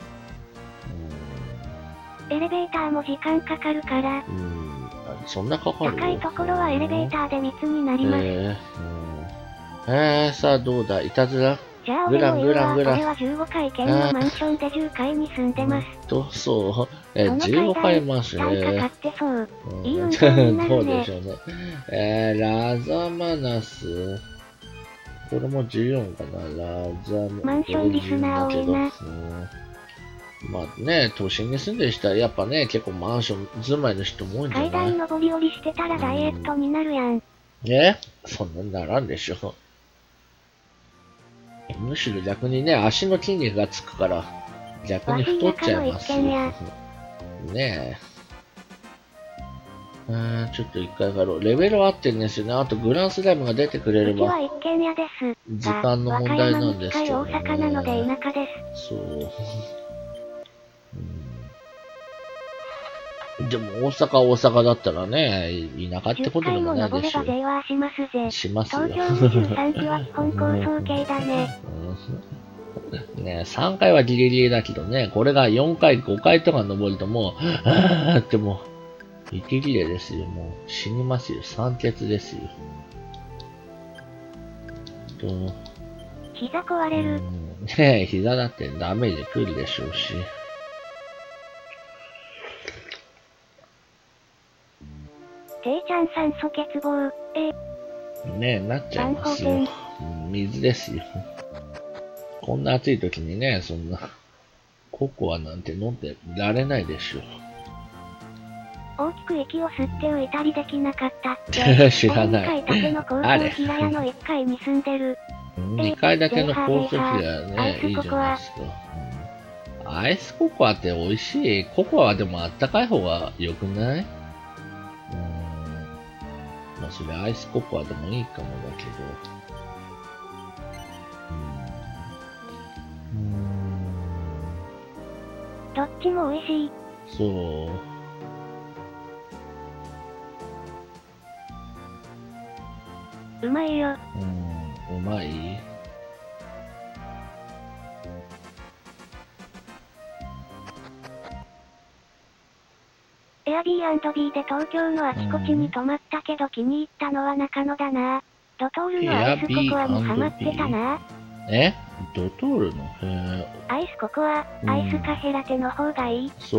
うん、エレベーターも時間かかるから。 うん、そんなかかる？ 高いところはエレベーターで密になります。 えー、うん、えー、さあどうだいたずら？ じゃあ俺の言うわ、俺はじゅうごかい建のマンションでじゅっかいに住んでます。 と、そう。えー、じゅうごかいマンションね。 かかってそう。うん、いい運動になるね。 どうでしょうね。えー、ラザマナス。これもじゅうよんかな、ラザマナス。 マンションリスナー多いな。 まあね、都心に住んでる人はやっぱね、結構マンション住まいの人も多いんじゃない？ 階段上り下りしてたらダイエットになるやん。 え、そんなんならんでしょ。むしろ逆にね、足の筋肉がつくから、逆に太っちゃいますよ。ねえ。うーん、ちょっと一回やろう。レベル合ってるんですよね。あとグランスライムが出てくれれば。 うちは一軒家です。 時間の問題なんですけどね。大阪なので田舎です。 そう。でも大阪大阪だったらね、田舎ってことでもないでしょ。 じゅっかいも登れば税はしますぜ。 しますよ。 東京にじゅうさんきは基本高層系だね。 ねさんかいはギリギリだけどね、これがよんかい、ごかいとか登るともう、あーってもう、息切れですよ。もう死にますよ。酸欠ですよ。と膝壊れる。 ねえ、膝だってダメージ来るでしょうし。 ていちゃん酸素欠乏、えー、ねえ、なっちゃいますよ。水ですよ。こんな暑い時にね、そんな、ココアなんて飲んでられないでしょう。 大きく息を吸って浮いたりできなかったって。 知らない。 にかい建ての高層平屋のいっかいに住んでる。 にかい建ての高層平屋ね、いいじゃないですか。うん、アイスココアって美味しい。ココアはでもあったかい方が良くない？うん。まあそれアイスココアでもいいかもだけど。うん。 どっちも美味しい。 そう。 うまいよ。 うん、うまい？ エアビーアンドビーで東京のあちこちに泊まったけど気に入ったのは中野だな。ドトールのアイスココアにハマってたな。 え？ドトールのへアイスココア、アイスカフェラテの方がいい。 そう。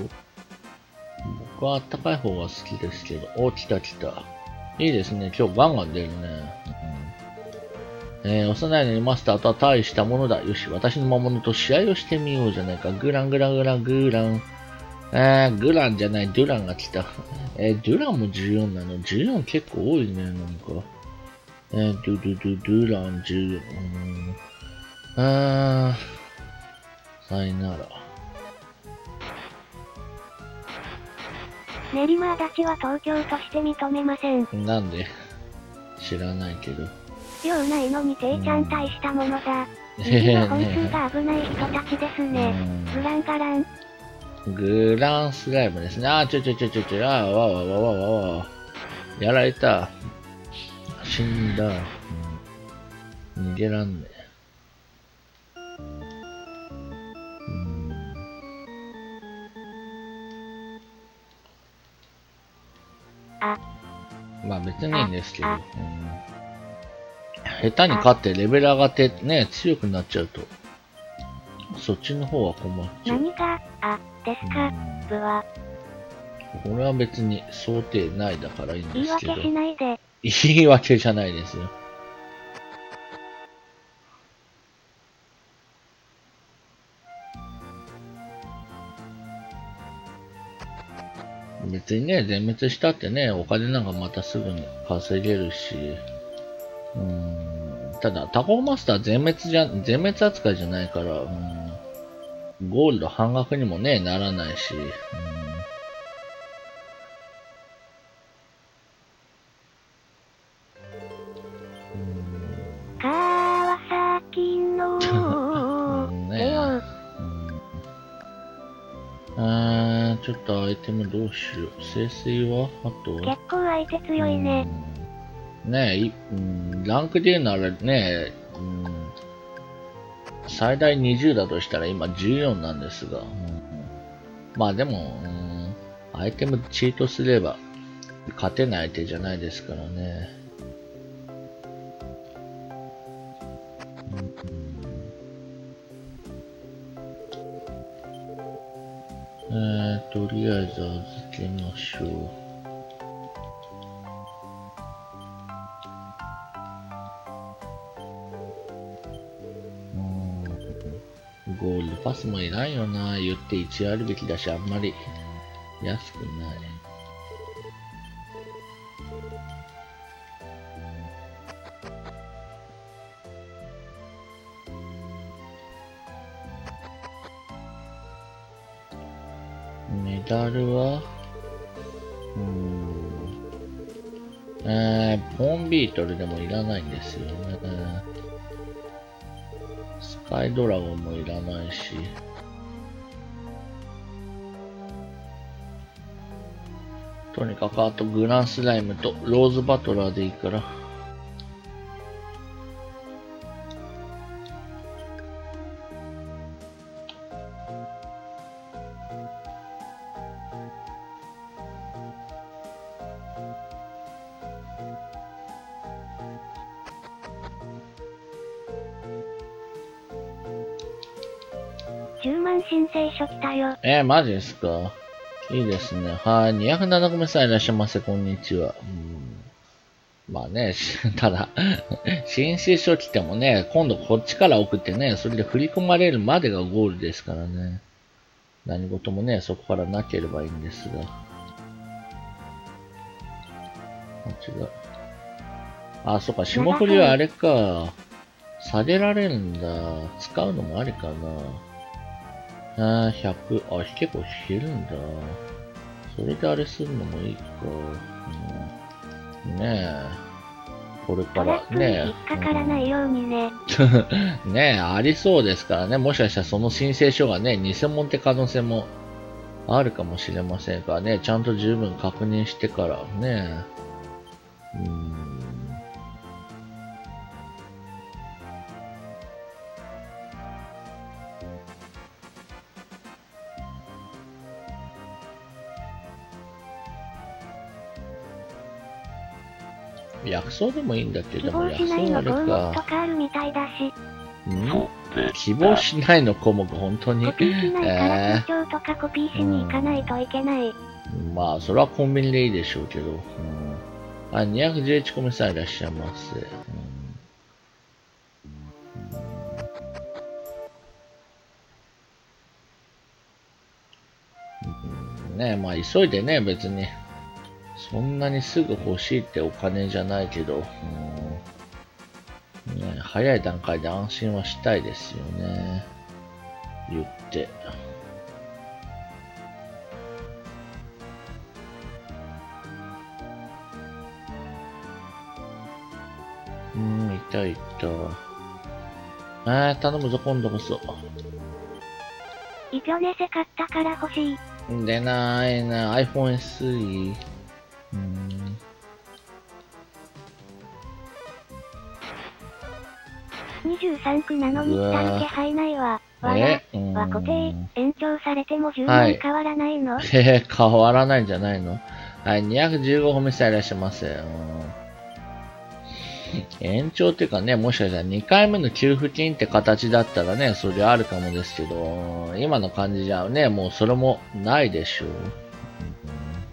僕はあったかい方が好きですけど。お、来た来た。いいですね。今日ガンガン出るね。うん、えー、幼いのにマスターとは大したものだ。よし、私の魔物と試合をしてみようじゃないか。グラングラングラングラン。えー、グランじゃない、ドゥランが来た。えー、ドゥランもじゅうよんなの。じゅうよん結構多いね、なんか。えー、ドゥドゥドゥドゥランじゅうよん。うーん。あー、さいなら。 練馬足立は東京として認めません。 なんで？知らないけど。 用ないのにていちゃん大したものだ。右の本数が危ない人たちですね。グランガラン。 グランスライムですね。あー、ちょちょちょちょちょ、あー、わわわわわわ。やられた。死んだ。うん、逃げらんねえ。うん、 あ。 まあ別にいいんですけど。うん、下手に勝ってレベル上がってね、強くなっちゃうと。そっちの方は困っちゃう。 何が、あ、ですか、部は。 これは別に想定内だからいいんですけど。 言い訳しないで。 言い訳じゃないですよ。別にね、全滅したってね、お金なんかまたすぐに稼げるし。うーん、ただ、タコマスター全滅じゃ、全滅扱いじゃないから、うん、ゴールド半額にもね、ならないし。うん、 川崎のねえ。あー、ちょっとアイテムどうしよう。聖水はあと結構相手強いね。 ねえ、いうん、ランクで言うならね、うん、最大にじゅうだとしたら今じゅうよんなんですが。うん、まあでも、うん、アイテムチートすれば勝てない相手じゃないですからね。えー、とりあえず預けましょう。うん、ゴールドパスもいらんよな。言っていちあるべきだし、あんまり安くない。メダルはうーん。えー、ポンビートルでもいらないんですよね。スカイドラゴンもいらないし。とにかくあとグランスライムとローズバトラーでいいから。 じゅうまん申請書来たよ。 えー、マジですか。いいですね。はい。にひゃくななこめさんいらっしゃいませ。こんにちは。うん、まあね、ただ、申請書来てもね、今度こっちから送ってね、それで振り込まれるまでがゴールですからね。何事もね、そこからなければいいんですが。違う。あ、そっか、霜降りはあれか。下げられるんだ。使うのもありかな。あー、ひゃく。あ、結構引けるんだ。それであれするのもいいか。うん、ねえ。これからね。 引っかからないようにね。 ねえ、ありそうですからね。もしかしたらその申請書がね、偽物って可能性もあるかもしれませんからね。ちゃんと十分確認してからね。うーん。薬草でもいいんだけども、薬草あれか。 とかあるみたいだし。 ん？希望しないの項目、本当に。 コピーしないから通帳とかコピーしに行かないといけない。 うん、まあ、それはコンビニでいいでしょうけど。うん、あ、にひゃくじゅういちこめさんいらっしゃいませ。うん、ねえ、まあ、急いでね、別に。そんなにすぐ欲しいってお金じゃないけど、うん、ね、早い段階で安心はしたいですよね。言って。うん、いたいた。あー、頼むぞ、今度こそ。 イピョネセ買ったから欲しい。 出ないな、iPhone エスイー。うん、 にじゅうさんくなのに来たら気配ないわ。わら、は固定、延長されてもじゅうまん変わらないの？ へへ、変わらないんじゃないの？はい、にひゃくじゅうごほめさんいらっしゃいませ。うん、延長っていうかね、もしかしたらにかいめの給付金って形だったらね、それあるかもですけど、今の感じじゃね、もうそれもないでしょう。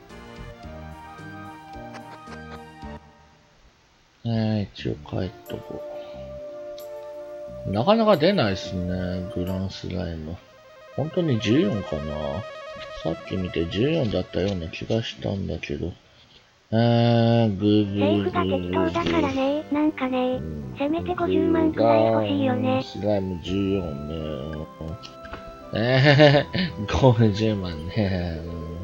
えー、一応帰っとこう。なかなか出ないっすね、グランスライム。本当にじゅうよんかな。さっき見てじゅうよんだったような気がしたんだけど。えー、グーグーグーグー。 セーフが適当だからね。なんかね、うん、せめてごじゅうまんくらい欲しいよね。 スライムじゅうよんね。えー、ごじゅうまんね。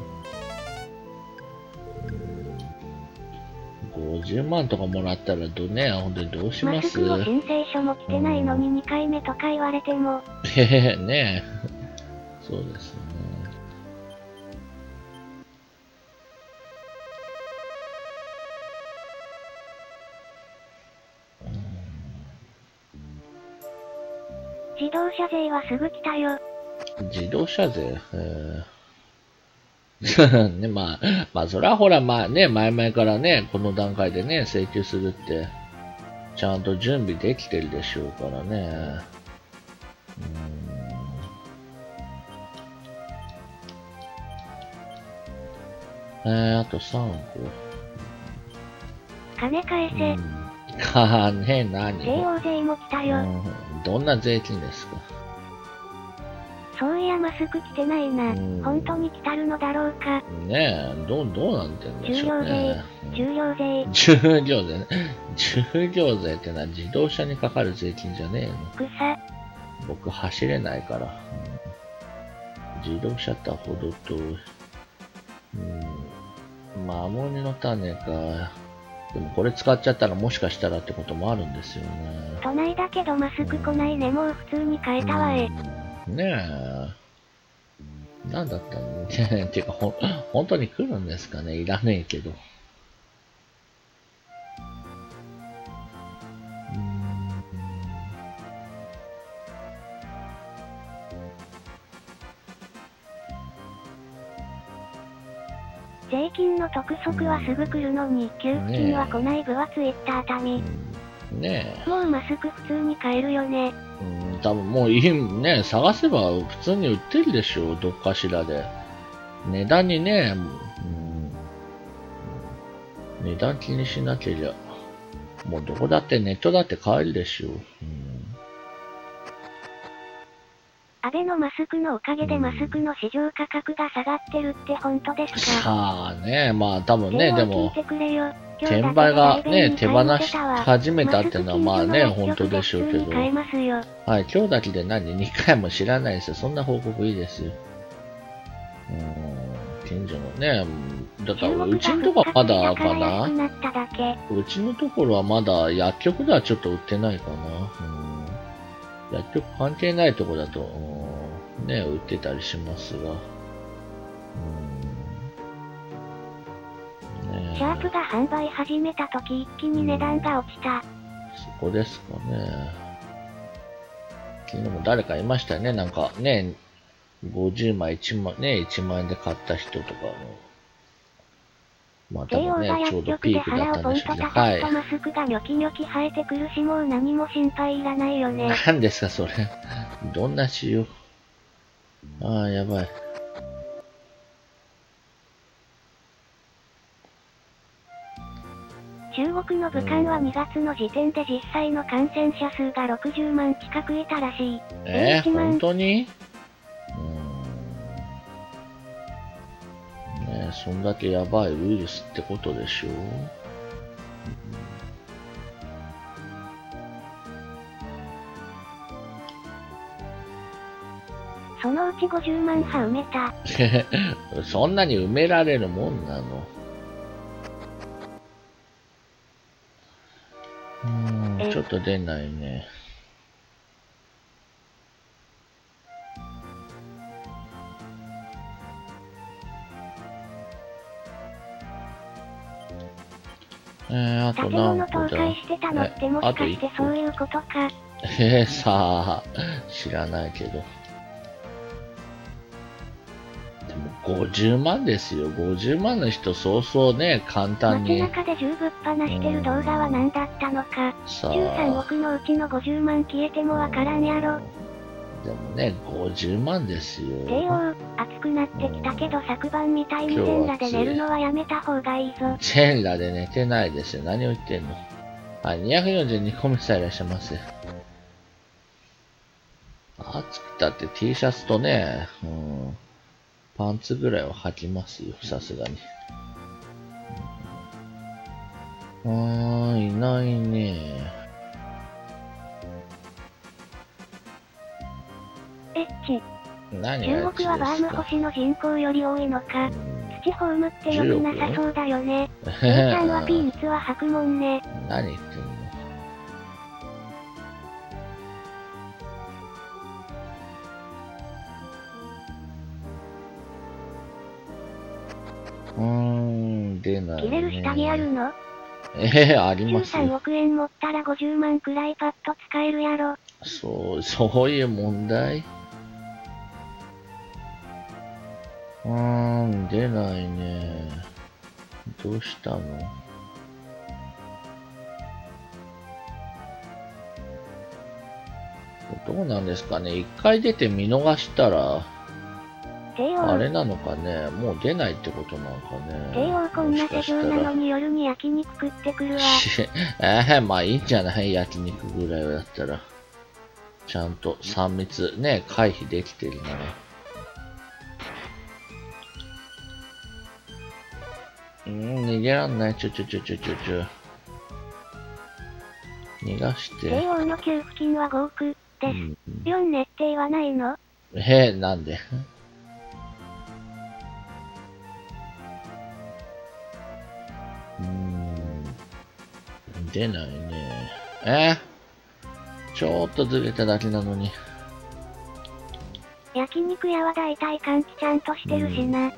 ごじゅうまんとかもらったらどね、ほんでどうします？マスクを申請書も来てないのににかいめとか言われても。 へへねえ。そうですね。 自動車税はすぐ来たよ。 自動車税えーね、まあ、まあ、それはほら、まあね、前々からね、この段階でね、請求するって、ちゃんと準備できてるでしょうからね。うーんえー、あとさんこ。 金返せ。うん、 金何？ ジェイオー 税も来たよ、うん。 どんな税金ですか？ そういやマスク着てないな。本当に来たるのだろうか。 ねえ、どう、どうなってんでしょうね。 重量税。 重量税。重量税ってのは自動車にかかる税金じゃねえの。 草。 僕走れないから。うん、自動車ってほど遠い。うん。まあ、アモニの種か。でもこれ使っちゃったらもしかしたらってこともあるんですよね。 都内だけどマスク来ないね。もう普通に変えたわえ。 ねえ。なんだったのねてか、ほ、本当に来るんですかねいらねえけど。 税金の督促はすぐ来るのに、給付金は来ない部はツイッター民。 ねえ。もうマスク普通に買えるよね。 うん、多分もういいね、探せば普通に売ってるでしょう、どっかしらで。値段にね、うん、値段気にしなけりゃ、もうどこだってネットだって買えるでしょう。うん、 安倍のマスクのおかげでマスクの市場価格が下がってるって本当ですか？ さあね、まあ多分ね、でも、 転売がね、手放し始めたっていうのはまあね、本当でしょうけど。はい、今日だけで何 ?に 回も知らないですよ。そんな報告いいですよ。うーん、近所のね、だからうちのとこはまだかなうちのところはまだ薬局ではちょっと売ってないかな。うん、薬局関係ないところだと、ね、売ってたりしますが。 シャープが販売始めたとき一気に値段が落ちた。 そこですかね。昨日も誰かいましたよね。なんかね、ごじゅうまいいちまん、ね、いちまん円で買った人とかの。まあ多分ね、ちょうどピークだったんでしょうけど。はい。 マスクがニョキニョキ生えてくるし、もう何も心配いらないよね。 何ですかそれ。どんな仕様。ああ、やばい。 中国の武漢はにがつの時点で実際の感染者数がろくじゅうまん近くいたらしい。 えー、本当に？うーん。ねえ、そんだけやばいウイルスってことでしょう？ そのうちごじゅうまんは埋めた。 そんなに埋められるもんなの？うーん、ちょっと出ないね。えー、あと何個だ？ 建物倒壊してたのってもしかしてそういうことか。 えー、さあ、知らないけど。でもごじゅうまんですよ。ごじゅうまんの人、そうそうね、簡単に。 街中で銃ぶっ放してる動画は何だったのか。 さあ。 じゅうさんおくのうちのごじゅうまん消えてもわからんやろ。 でもね、ごじゅうまんですよ。 帝王、暑くなってきたけど昨晩みたいに全裸で寝るのはやめた方がいいぞ。 全裸で寝てないですよ。何を言ってんの？ はい、にひゃくよんじゅうにこめさんいらっしゃいませ。暑くたって T シャツとね、うん、パンツぐらいは履きますよ、さすがに。あー、いないね。 エッチ。 何がエッチですか？ 中国はバーム星の人口より多いのか。土ホームって読みなさそうだよね。レイちゃんはピーンツは吐くもんね。 何言ってんの？うーん、出ない、ね。 着れる下着あるの？ ええー、ありますよ。 じゅうさんおくえん持ったらごじゅうまんくらいパッと使えるやろ。 そう、そういう問題？うーん、出ないね。どうしたの？どうなんですかね。一回出て見逃したら、あれなのかね。もう出ないってことなのかね。 帝王こんな世情なのに夜に焼肉食ってくるわ。 ええー、まあいいんじゃない？焼肉ぐらいだったら。ちゃんとさん密ね、回避できてるなら。うん、逃げらんない。ちょちょちょちょちょちょ。逃がして。 帝王の給付金はごおくです。うん、よんねって言わないの？ えー、なんで？うーん。出ないね。えー、ちょっとずれただけなのに。 焼肉屋は大体換気ちゃんとしてるしな。うん。うん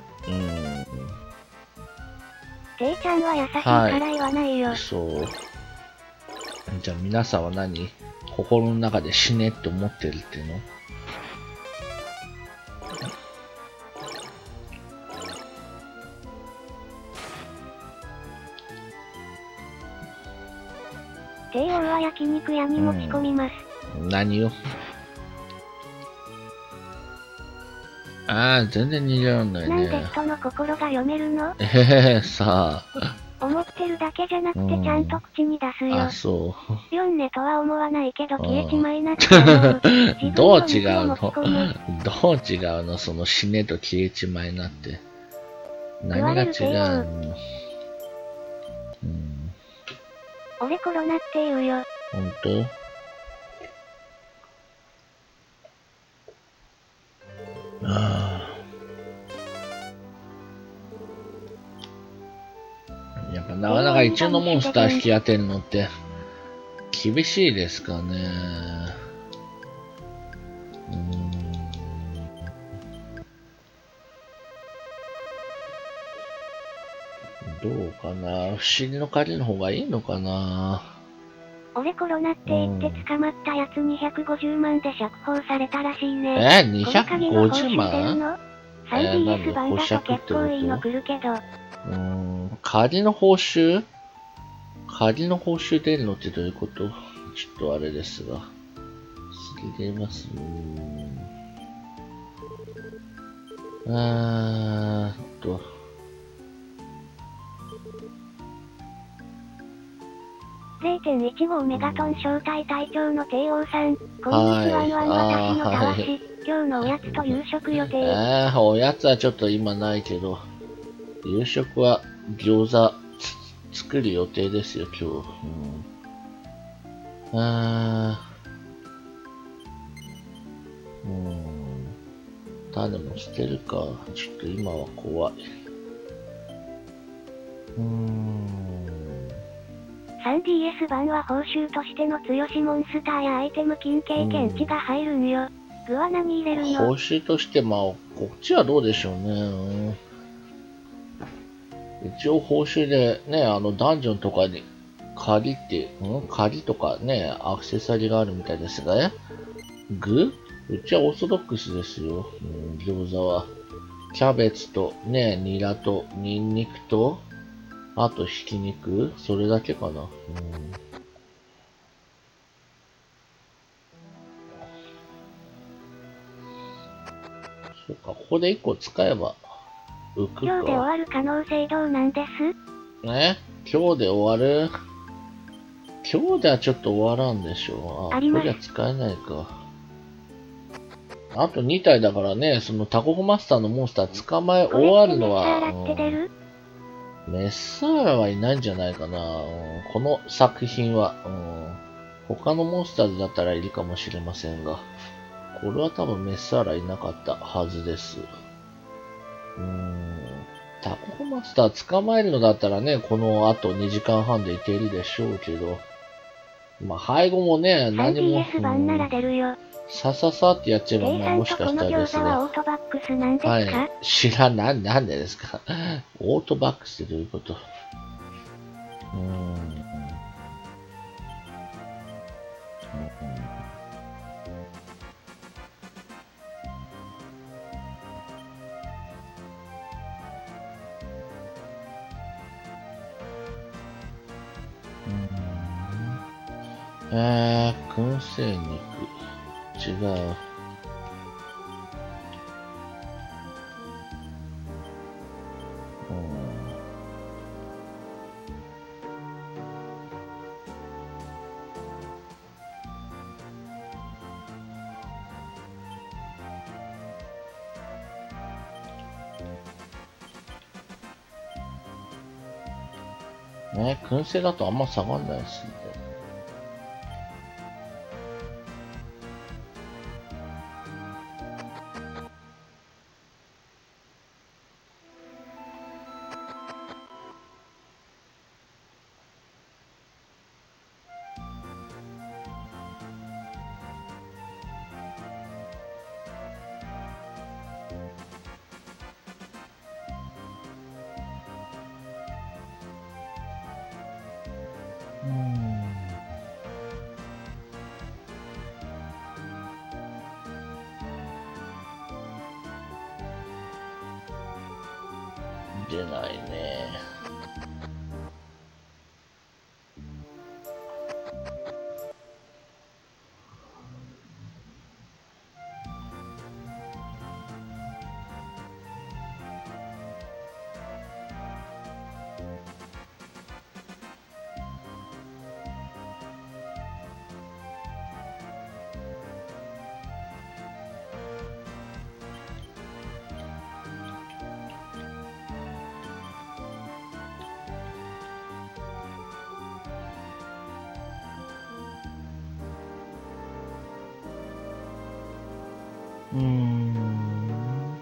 ていちゃんは優しいから言わないよ。 はい、そう。じゃあ皆さんは何？心の中で死ねって思ってるっていうの？ 帝王は焼肉屋に持ち込みます。 うん、何を？ああ、全然逃げらんないね。 なんで人の心が読めるの？ ええー、さあ。 思ってるだけじゃなくてちゃんと口に出すよ。 あ、そう。 よんねとは思わないけど消えちまいなって思う。 どう違うの？どう違うの？その死ねと消えちまいなって。何が違うの？うん、 俺コロナって言うよ。 ほんと？ああ。やっぱなかなか一応のモンスター引き当てるのって厳しいですかね。うーん。どうかな。不思議の狩りの方がいいのかな。 俺コロナって言って捕まったやつにひゃくごじゅうまんで釈放されたらしいね。 え、にひゃくごじゅうまん？ スリーディーエス 版だと結構いいの来るけど。 うーん、仮の報酬仮の報酬出るのってどういうこと？ちょっとあれですが。すぎ出ます。うーん。あーっと。 ゼロてんいちご メガトン招待隊長の帝王さん。こんにちは、私のたわし。今日のおやつと夕食予定。 えー、おやつはちょっと今ないけど。夕食は餃子作る予定ですよ、今日。うん、あー。うん。種も捨てるか。ちょっと今は怖い。うーん。 スリーディーエス 版は報酬としての強しモンスターやアイテム金経験値が入るんよ。具は何入れるの？ 報酬として、まあ、こっちはどうでしょうね。うん、一応報酬でね、あの、ダンジョンとかに鍵って、ん鍵とかね、アクセサリーがあるみたいですがね。具？うちはオーソドックスですよ。うん、餃子は。キャベツとね、ニラとニンニクと、あとひき肉？それだけかな。うん、そっか、ここでいっこ使えば浮くか。 今日で終わる可能性どうなんです？ ね、今日で終わる？ 今日ではちょっと終わらんでしょう。あ、 ありますこれは使えないか。あとに体だからね、そのタココマスターのモンスター捕まえ終わるのは、メッサーラはいないんじゃないかな。うん、この作品は、うん、他のモンスターズだったらいるかもしれませんが、これは多分メッサーラいなかったはずです。うーん、タココマスター捕まえるのだったらね、この後にじかんはんでいけるでしょうけど、まあ、背後もね、何も、さささってやっちゃえば、まあ、もしかしたらですが、はい、知らない、なんでですか。オートバックスってどういうこと？うーん。えー、燻製肉。違う。ね、燻製だとあんま下がんないですね。うーん。出ないね。うーん。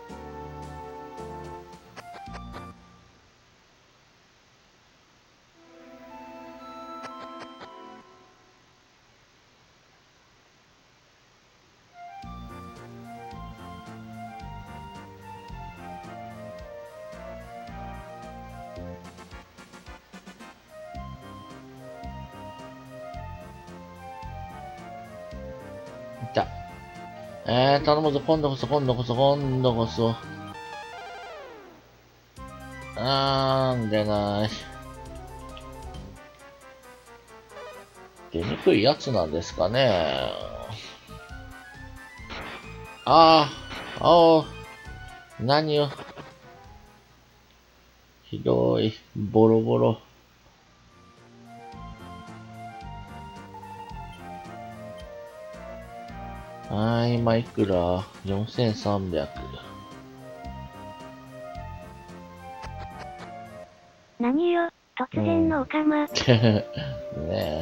いた。えー、頼むぞ、今度こそ、今度こそ、今度こそ。あーん、出ない。出にくいやつなんですかね。あー、あー、何を。ひどい、ボロボロ。はい、今いくら ?よんせんさんびゃく。 何よ、突然のオカマ。 ねえ。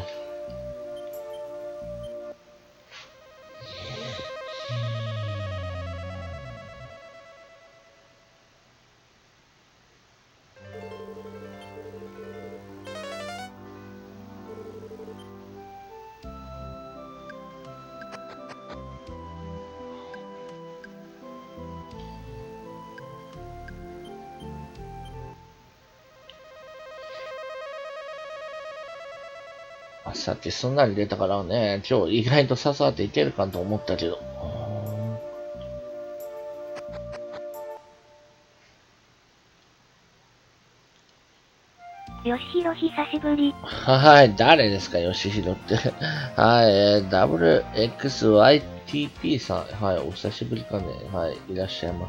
さっきすんなり出たからね、今日意外とささっていけるかと思ったけど。 よしひろ久しぶり。 はい、誰ですか、よしひろって。はい、ダブリューエックスワイティーピー さん。はい、お久しぶりかね。はい、いらっしゃいます。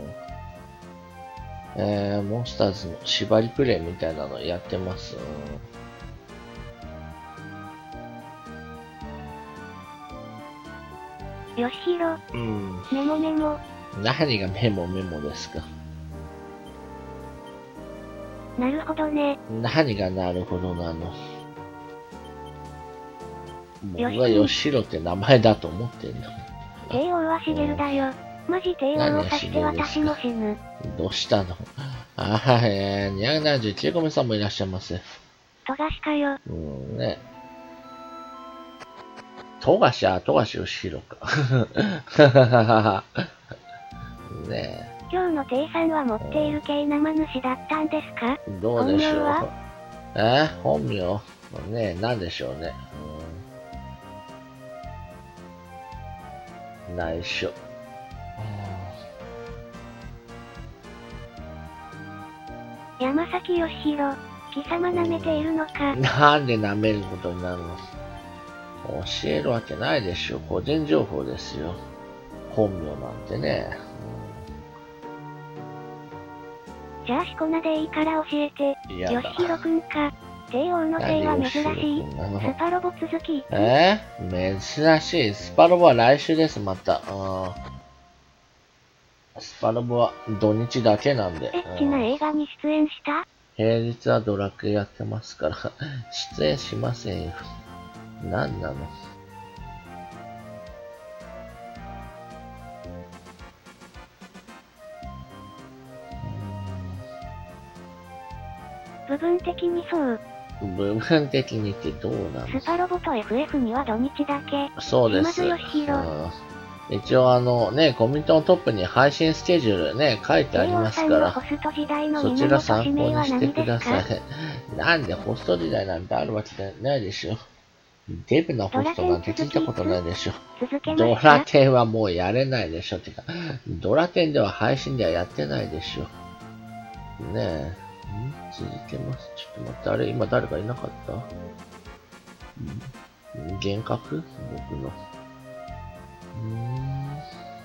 うん、えー、モンスターズの縛りプレイみたいなのやってます。うん、 よしひろ。 うん。 メモメモ。 何がメモメモですか。 なるほどね。 何がなるほどなの。僕はよしひろって名前だと思ってんの。 帝王はしげるだよ。マジ帝王を指して私も死ぬ。 どうしたの。ああ、えー、にひゃくななじゅうきゅうごめさんもいらっしゃいませ。 富樫かよ。 うんね。富樫、あ、富樫よしひろか。ねえ。 今日の帝さんは持っている系生主だったんですか？ どうでしょう。えー、本名ねえ、なんでしょうね。うん、内緒。 山崎義弘、貴様舐めているのか。 なんで舐めることになるの。教えるわけないでしょ。個人情報ですよ。本名なんてね。 うん、じゃあしこなでいいから教えて。義弘くんか。帝王の帝は珍しい。スパロボ続き。 えー、珍しい。スパロボは来週です、また。あスパロボは土日だけなんで。 エッチな映画に出演した？ 平日はドラクエやってますから、出演しませんよ。なんなの？ 部分的にそう。 部分的にってどうなの？ スパロボと エフエフ には土日だけ。 そうです。一応あのね、コメントのトップに配信スケジュールね、書いてありますから、そちら参考にしてください。なんでホスト時代なんてあるわけじゃないでしょ。デブのホストなんて聞いたことないでしょ。ドラテンはもうやれないでしょ。てか、ドラテンでは配信ではやってないでしょ。ねえ。ん続けます。ちょっと待って、あれ今誰かいなかったん幻覚僕の。うーん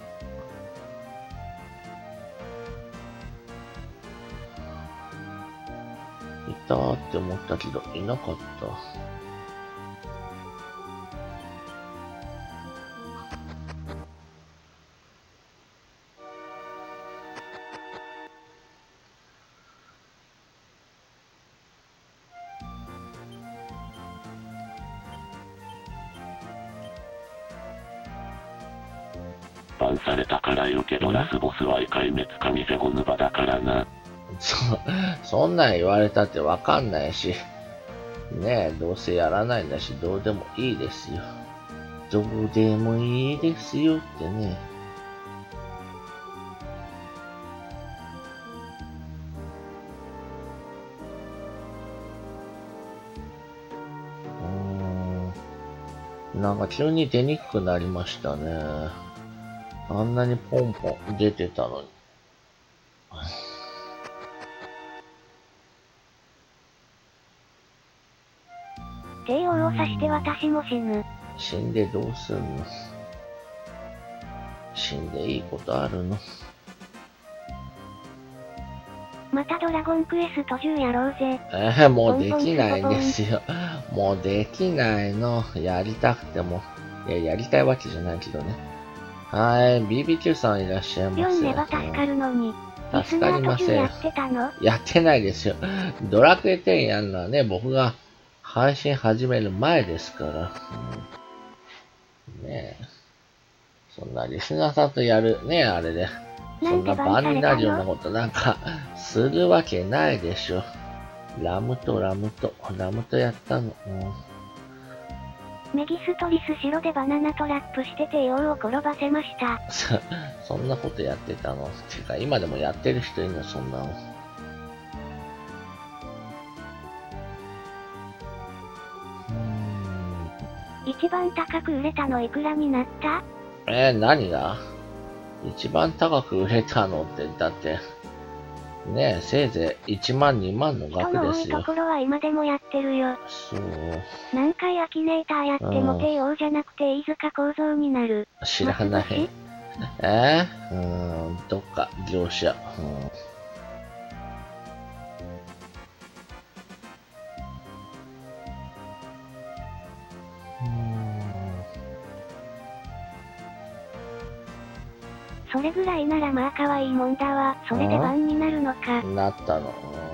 いたーって思ったけど、いなかった。 バンされたから言うけどラスボスは異界滅か偽ゴヌバだからな。 そ、そんなん言われたってわかんないし。ねえ、どうせやらないんだし、どうでもいいですよ。どうでもいいですよってね。うーん。なんか急に出にくくなりましたね。あんなにポンポン出てたのに。 帝王を指して私も死ぬ。 死んでどうすんの？死んでいいことあるの？ またドラゴンクエストじゅうやろうぜ。 えー、もうできないんですよ。もうできないの。やりたくても。いや、やりたいわけじゃないけどね。はい、ビービーキュー さんいらっしゃいませ。 読んでば助かるのに。 助かりません。 やってたの？ やってないですよ。ドラクエテンやるのはね、僕が配信始める前ですから。うん、ねえ。そんなリスナーさんとやるね、あれで。そんな番になるようなことなんか、するわけないでしょ。ラムとラムと、ラムとやったの。うんメギストリス城でバナナトラップして帝王を転ばせました。 そ、そんなことやってたの？てか、今でもやってる人いるの、そんなの。 一番高く売れたのいくらになった？ えー、何が？一番高く売れたのって、だって、ねえ、せいぜいいちまんにまんの額ですよ。 人の多いところは今でもやってるよ。 そう。 何回アキネーターやっても帝王じゃなくて飯塚構造になる。 知らない。えー、うーん、どっか、業者。うんそれぐらいならまあ可愛いもんだわ。それでバンになるのか。 なったの。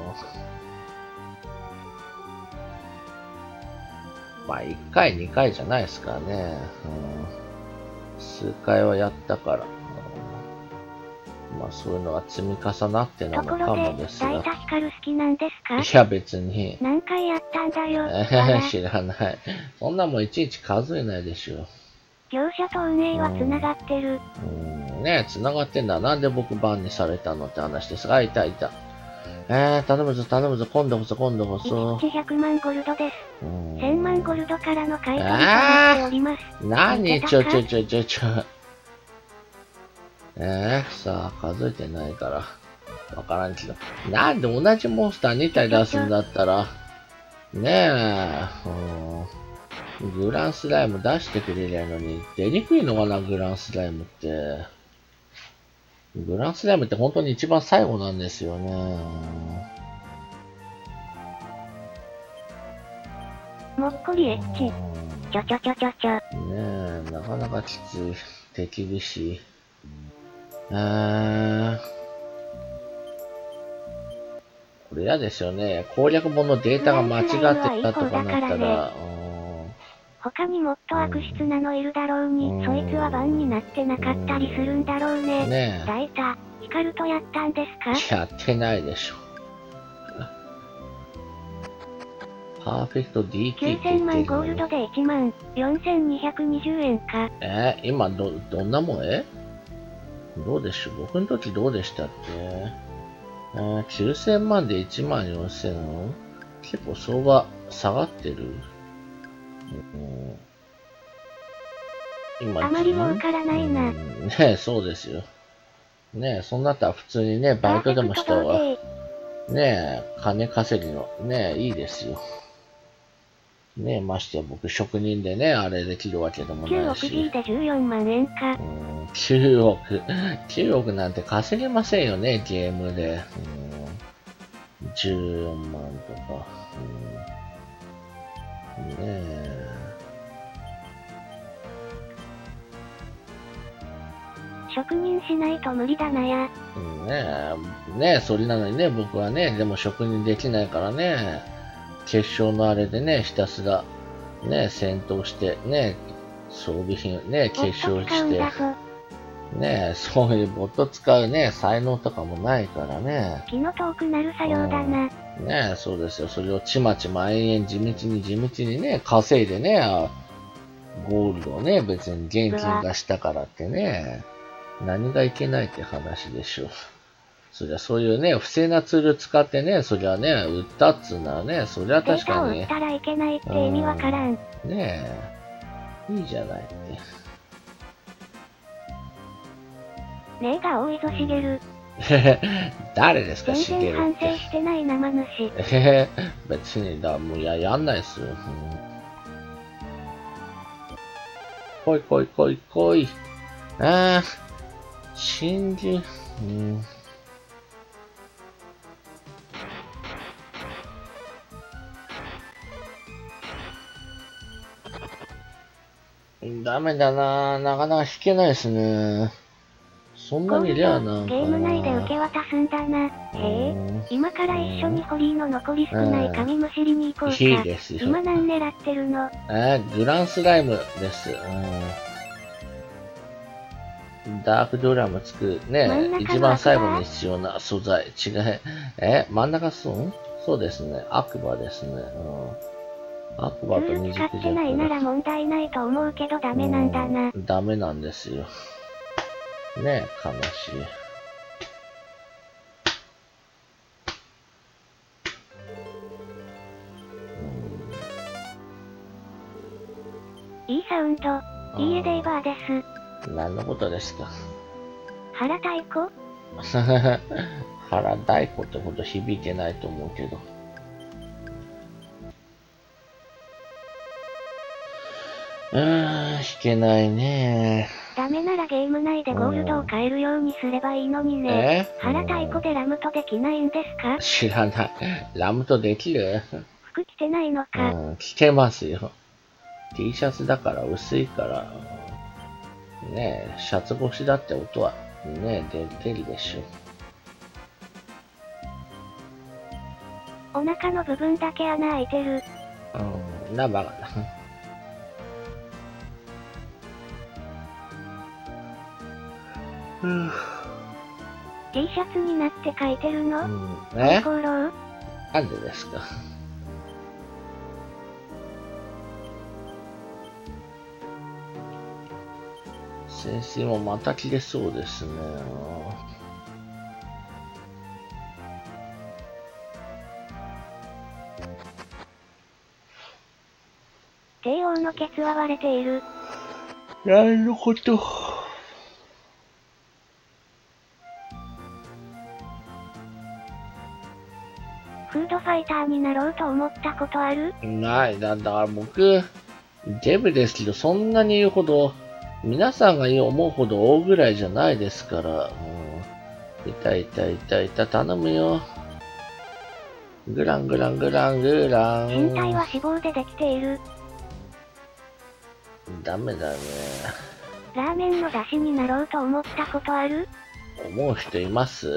まあ、いっかい、にかいじゃないですからね。うん、数回はやったから。うん、まあ、そういうのが積み重なってなのかもですが。 ところで、大田ヒカル好きなんですか？ いや、別に。 何回やったんだよ。 えー、知らない。そんなもんいちいち数えないでしょ。 業者と運営は繋がってる。 うん、ねえ、繋がってんだ。なんで僕バンにされたのって話ですが、いたいた。えー、頼むぞ、頼むぞ、今度こそ、今度こそ。 いちにちひゃくまんゴルドです。せんまんゴルドからの買い取りとなっております。 何ちょちょちょちょちょ。えー、さあ、数えてないから。わからんけど。なんで同じモンスターにたい出すんだったら。ねえ、うん、グランスライム出してくれりゃいいのに、出にくいのかな、グランスライムって。グランスライムって本当に一番最後なんですよね。 もっこりエッチ。ちょちょちょちょちょ。 ねえ、なかなかきつい。手厳しい。えー、これ嫌ですよね。攻略本のデータが間違ってたとかなったら。 他にもっと悪質なのいるだろうに、そいつはバンになってなかったりするんだろうね。 ねえ。 大田、ヒカルとやったんですか？やってないでしょ。パーフェクト ディーティー って言ってるのに。きゅうせんまんゴールドでいちまんよんせんにひゃくにじゅうえんか。えー、今ど、どんなもんえどうでしょう？僕の時どうでしたっけ？えー、きゅうせんまんでいちまんよんせん？結構相場下がってる？うん、 今あまり儲からないな。 ねえ、そうですよ。ねえ、そんなったら普通にね、バイトでもした方が、ねえ、金稼ぎの、ねえ、いいですよ。ねえ、ましてや僕職人でね、あれできるわけでもないし。 きゅうおく G でじゅうよんまんえんか。 うん、きゅうおく。きゅうおくなんて稼げませんよね、ゲームで。うん、じゅうよんまんとか。うん、ねえ。 職人しないと無理だなや。 うんねえ、ねえ、それなのにね、僕はね、でも職人できないからね、決勝のあれでね、ひたすら、ね、戦闘して、ね、装備品、ね、結晶して、ね、そういうボット使うね、才能とかもないからね。 気の遠くなる作業だな。 うん、ね、そうですよ。それをちまちま延々地道に地道にね、稼いでね、ゴールドをね、別に現金化したからってね、何がいけないって話でしょう。そりゃそういうね、不正なツール使ってね、そりゃね、売ったっつうならね、そりゃ確かに。 データを売ったらいけないって意味わからん。 ねえ、いいじゃないって。 例が多いぞ、しげる。 誰ですか、しげるって。 全然反省してない生主。 えへ別にだ、もうや、やんないっすよ。うん、来い来い来い来い。ああ、真珠、うん。ダメだなぁ。なかなか弾けないですね。そんなにレアなんかな。 ゲーム内で受け渡すんだな。へえ。今から一緒に堀井の残り少ない紙むしりに行こうか。 いいですよ。 今何狙ってるの？ えー、グランスライムです。うん、ダークドラム作る。ね、一番最後に必要な素材。違い。え、真ん中すんそうですね。悪魔ですね。うん、悪魔と二軸使ってないなら問題ないと思うけどダメなんだな。 うん、ダメなんですよ。ね、悲しい。いいサウンド。いいエデイバーです。 何のことですか？ 腹太鼓？ 腹太鼓ってこと響いてないと思うけど。うーん、弾けないね。 ダメならゲーム内でゴールドを買えるようにすればいいのにね。腹太鼓でラムとできないんですか？ 知らない。ラムとできる？ 服着てないのか。 うん、着てますよ。T シャツだから薄いから。ねえ、シャツ越しだって音はねえ、出るでしょ。 お腹の部分だけ穴開いてる。 うん、な、バカだ。 T シャツになって書いてるの？ うん、え？ コロー？ なんでですか？先生もまた切れそうですね。 帝王のケツは割れている。 なんのこと。 フードファイターになろうと思ったことある？ ない。だから僕、デブですけど、そんなに言うほど、皆さんが思うほど大ぐらいじゃないですから。うん、痛い痛い痛い痛い、頼むよ。グラングラングラングラン。 身体は脂肪でできている。 ダメだね。 ラーメンの出汁になろうと思ったことある？ 思う人います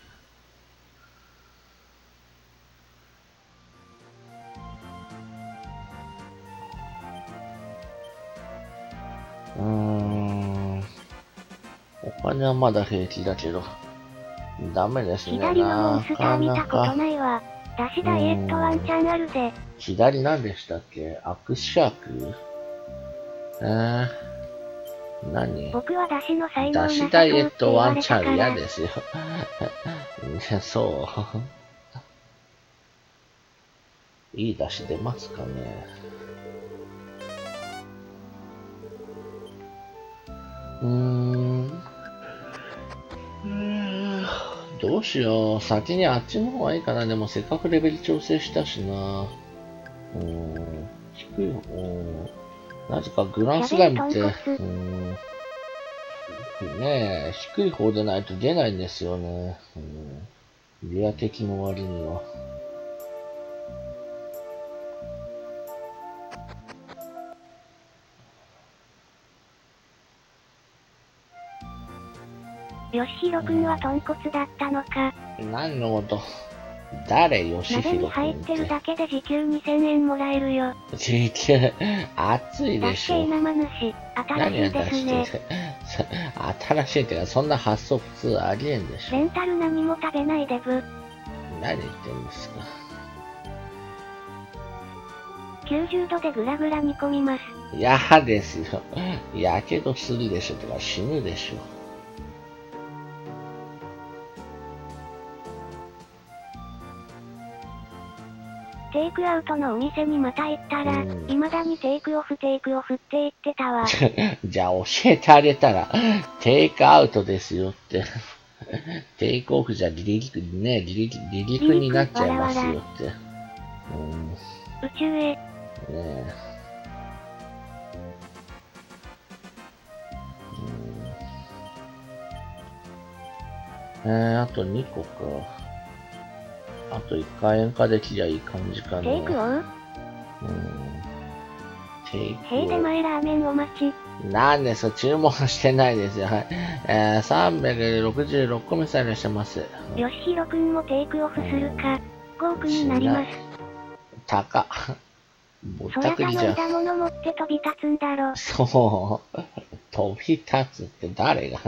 うーん。お金はまだ平気だけど。ダメですね。 左のモンスター見たことないわ。出汁ダイエットワンチャンあるで。 左何でしたっけ？アクシャーク？えー、何？ 僕は出汁の才能な出汁さそうダイエッって言わトワンチれたから。 ャン嫌ですよ。いや、そう。いい出汁出ますかね。うーん。うーん、どうしよう。先にあっちの方がいいかな。でもせっかくレベル調整したしな。うーん。低い方。なぜかグランスラムって、うーん。ねえ、低い方でないと出ないんですよね。うん、リア的の割には。 よしひろくんは豚骨だったのか。 何のこと？誰？よしひろくんって。 鍋に入ってるだけで時給にせんえんもらえるよ。 時給、暑いでしょ。 だっけ生主、新しいですね。 新しいってか、そんな発想普通ありえんでしょ。 レンタル何も食べないデブ。 何言ってんですか。 きゅうじゅうどでグラグラ煮込みます。 嫌ですよ。やけどするでしょ。とか死ぬでしょ。 テイクアウトのお店にまた行ったら、うん、未だにテイクオフテイクオフって言ってたわ。 じゃあ教えてあげたら、テイクアウトですよって。テイクオフじゃ離陸、ね、離陸、離陸になっちゃいますよって。うん、 宇宙へ。ねえ。うん、えー、あとにこか。あといっかい円化できりゃいい感じかね。 テイクオフ？うん。 テイクオフ。 へいで前ラーメンお待ち。 なんでそ、注文してないですよ。はい。えー、さんびゃくろくじゅうろっこめさえしてます。 よしひろくんもテイクオフするか。ごおくになります。 高っ。ぼったくりじゃん。 そりゃ頼んだもの持って飛び立つんだろ。 そう。飛び立つって誰が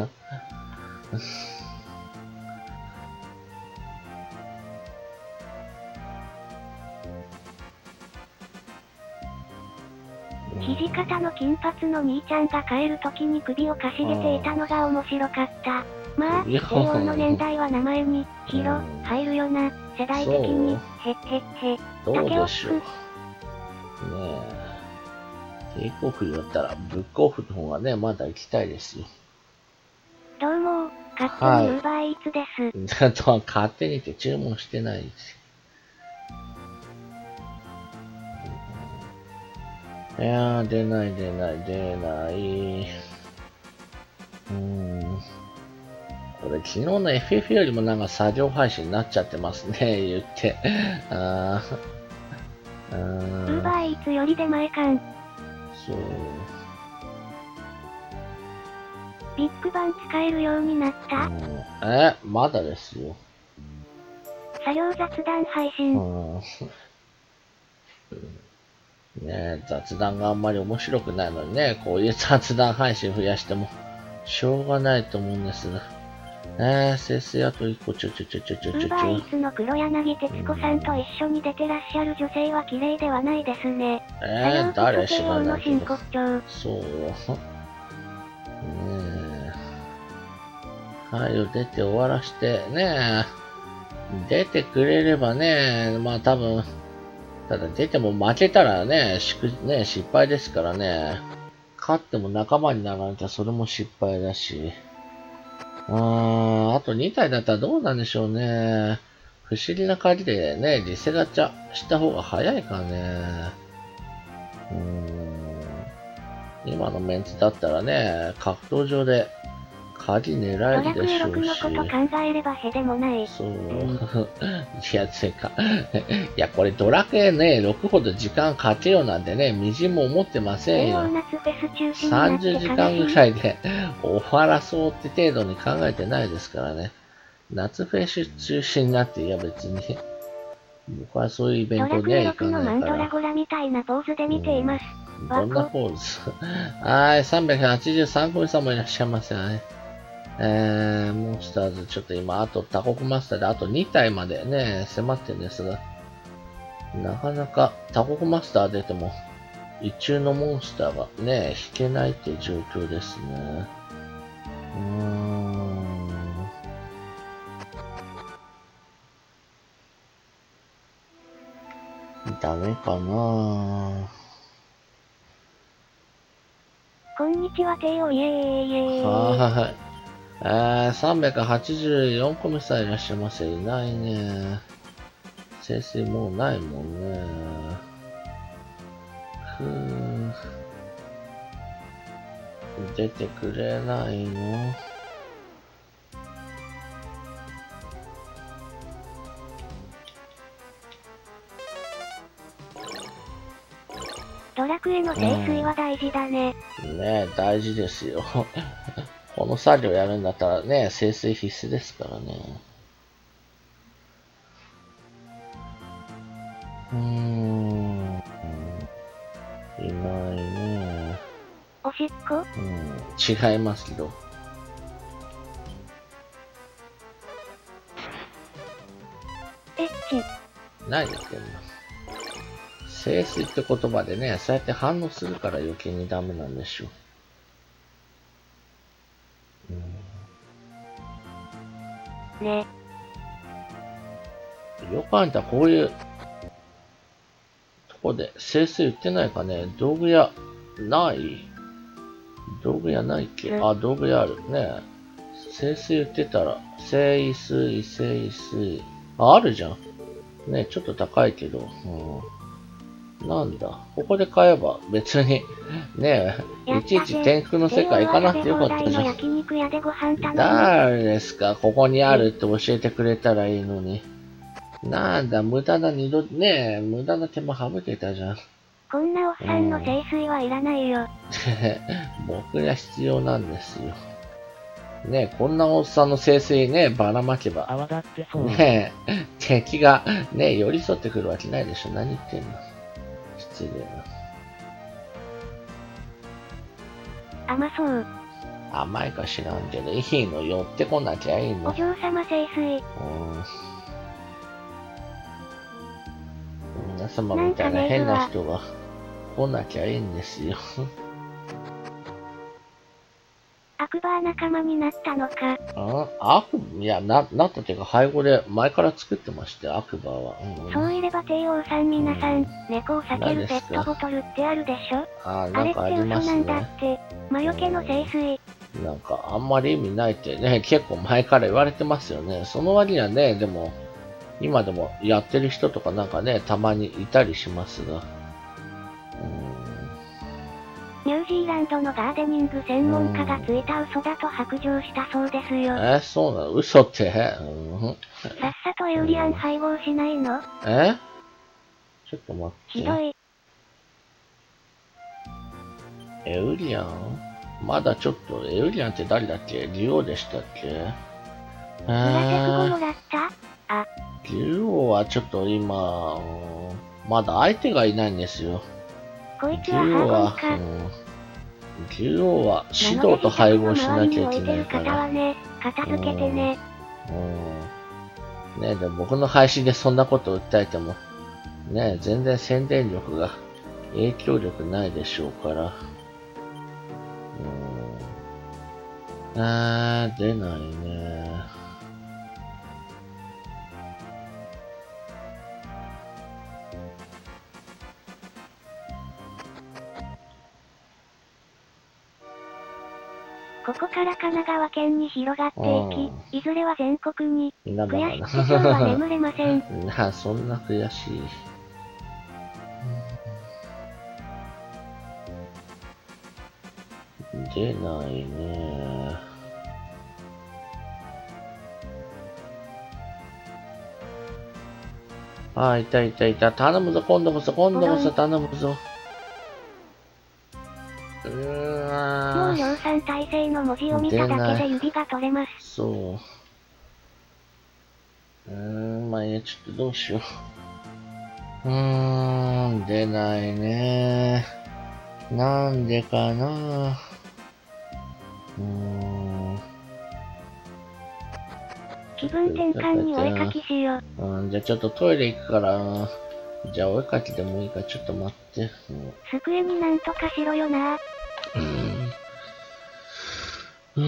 土方の金髪の兄ちゃんが帰るときに首をかしげていたのが面白かった。まあ、帝王の年代は名前に、ヒロ、入るよな、世代的に、へっへっへ、 どうでしょう。ねえ。テイクオフだったら、ブックオフの方がね、まだ行きたいですよ。 どうも、勝手にウーバーイーツです。 だと勝手にって注文してないです。いやー、出ない出ない出ない。うーん。これ昨日の エフエフ よりもなんか作業配信になっちゃってますね、言って。あー。うーバーイーツより出前感。 そう。 ビッグバン使えるようになった？ うん、え、まだですよ。 作業雑談配信。 うんねえ、雑談があんまり面白くないのにね、こういう雑談配信増やしても、しょうがないと思うんですが。えー、先生あと一個ちょちょちょちょちょちょちょ。 ウーバーイーツの黒柳徹子さんと一緒に出てらっしゃる女性は綺麗ではないですね。 えー、誰知らないけど。 真骨頂。 そう。ねえ。はいよ、出て終わらしてねえ。出てくれればね、まあ多分、ただ出ても負けたらね、しくね、失敗ですからね。勝っても仲間にならなきゃそれも失敗だし。あー、あとに体だったらどうなんでしょうね。不思議な鍵でね、リセガチャした方が早いかね。うーん。今のメンツだったらね、格闘場で鍵狙えるでしょうし。 ドラクエろくのこと考えればへでもない。 そう。いや、つうか。いや、これドラクエね、ろくほど時間かけようなんてね、みじんも思ってませんよ。さんじゅうじかんぐらいで終わらそうって程度に考えてないですからね。夏フェス中止になって、いや別に。僕はそういうイベントには行かないから。ドラクエろくのマンドラゴラみたいなポーズで見ています。 どんなポーズはい、さんびゃくはちじゅうさん組さんもいらっしゃいますよね。えー、モンスターズ、ちょっと今、あと多国マスターであとに体までね、迫ってるんですが、なかなか多国マスター出ても、一中のモンスターがね、引けないっていう状況ですね。うーん。ダメかなぁ。 こんにちは、テイオイエーイエーイ。 はーい。えー、さんびゃくはちじゅうよん組さんいらっしゃいませ。いないね。先生もうないもんね。ふー。出てくれないの？ ドラクエの聖水は大事だね。 うん、ねえ、大事ですよ。この作業やるんだったらね、聖水必須ですからね。うーん。いないね。 おしっこ？ うん、違いますけど。 エッチ。 何言ってんの？聖水って言葉でね、そうやって反応するから余計にダメなんでしょう。うん、 ね。 よくあんたこういうとこで聖水売ってないかね。道具屋ない道具屋ないっけ、うん、あ、道具屋あるね。聖水売ってたら、聖水、聖水。あ、あるじゃん。ね、ちょっと高いけど。うん、なんだ。ここで買えば別に、ねえ、いちいち天空の世界行かなくてよかったじゃん。誰ですかここにあるって教えてくれたらいいのに。なんだ、無駄な二度、ねえ、無駄な手間省けたじゃん。 こんなおっさんの聖水はいらないよ。 僕が必要なんですよ。ねえ、こんなおっさんの聖水ね、ばらまけば。 泡立ってそう。 ねえ、敵がね、寄り添ってくるわけないでしょ。何言ってんの。失礼な。甘そう。 甘いか知らんけど、いいの、寄ってこなきゃいいの。 お嬢様聖水。うん。 皆様みたいな変な人が来なきゃいいんですよ。 アクバー仲間になったのか。 あアクいや、な、なったっていうか、背後で前から作ってまして、アクバーは。 うん、そういれば帝王さん皆さん、うん、猫を避けるペットボトルってあるでしょ。 あ、なんかありますね。 あれって嘘なんだって。魔除けの聖水。 なんか、あんまり意味ないってね、結構前から言われてますよね。その割にはね、でも、今でもやってる人とかなんかね、たまにいたりしますが。 ニュージーランドのガーデニング専門家がついた嘘だと白状したそうですよ。 え、そうなの？嘘って、うん、 さっさとエウリアン配合しないの？ え？ちょっと待って。 ひどい。 エウリアン？ まだちょっと、エウリアンって誰だっけ？デュオでしたっけ？え紫子もらった？あ。 デュオはちょっと今、まだ相手がいないんですよ。 こいつはハーゴンか。 デュオは指導と配合しなきゃいけないから。 方はね、片付けてね。 うん。ねえ、でも僕の配信でそんなこと訴えても、ねえ、全然宣伝力が、影響力ないでしょうから。うん。あー、出ないね。 ここから神奈川県に広がっていき、いずれは全国に、悔しくて今日は眠れません。 なあ、そんな悔しい。出ないね。ああ、いたいたいた。頼むぞ、今度こそ、今度こそ頼むぞ。うーわもう量産体制の文字を見ただけで指が取れます。 そう。うーん、まあいいや、ちょっとどうしよう。うーん、出ないね。なんでかな。うーん。 気分転換にお絵かきしよう。うん、じゃあちょっとトイレ行くから、じゃあお絵かきでもいいからちょっと待って。うん、 机になんとかしろよな。 うん。うん。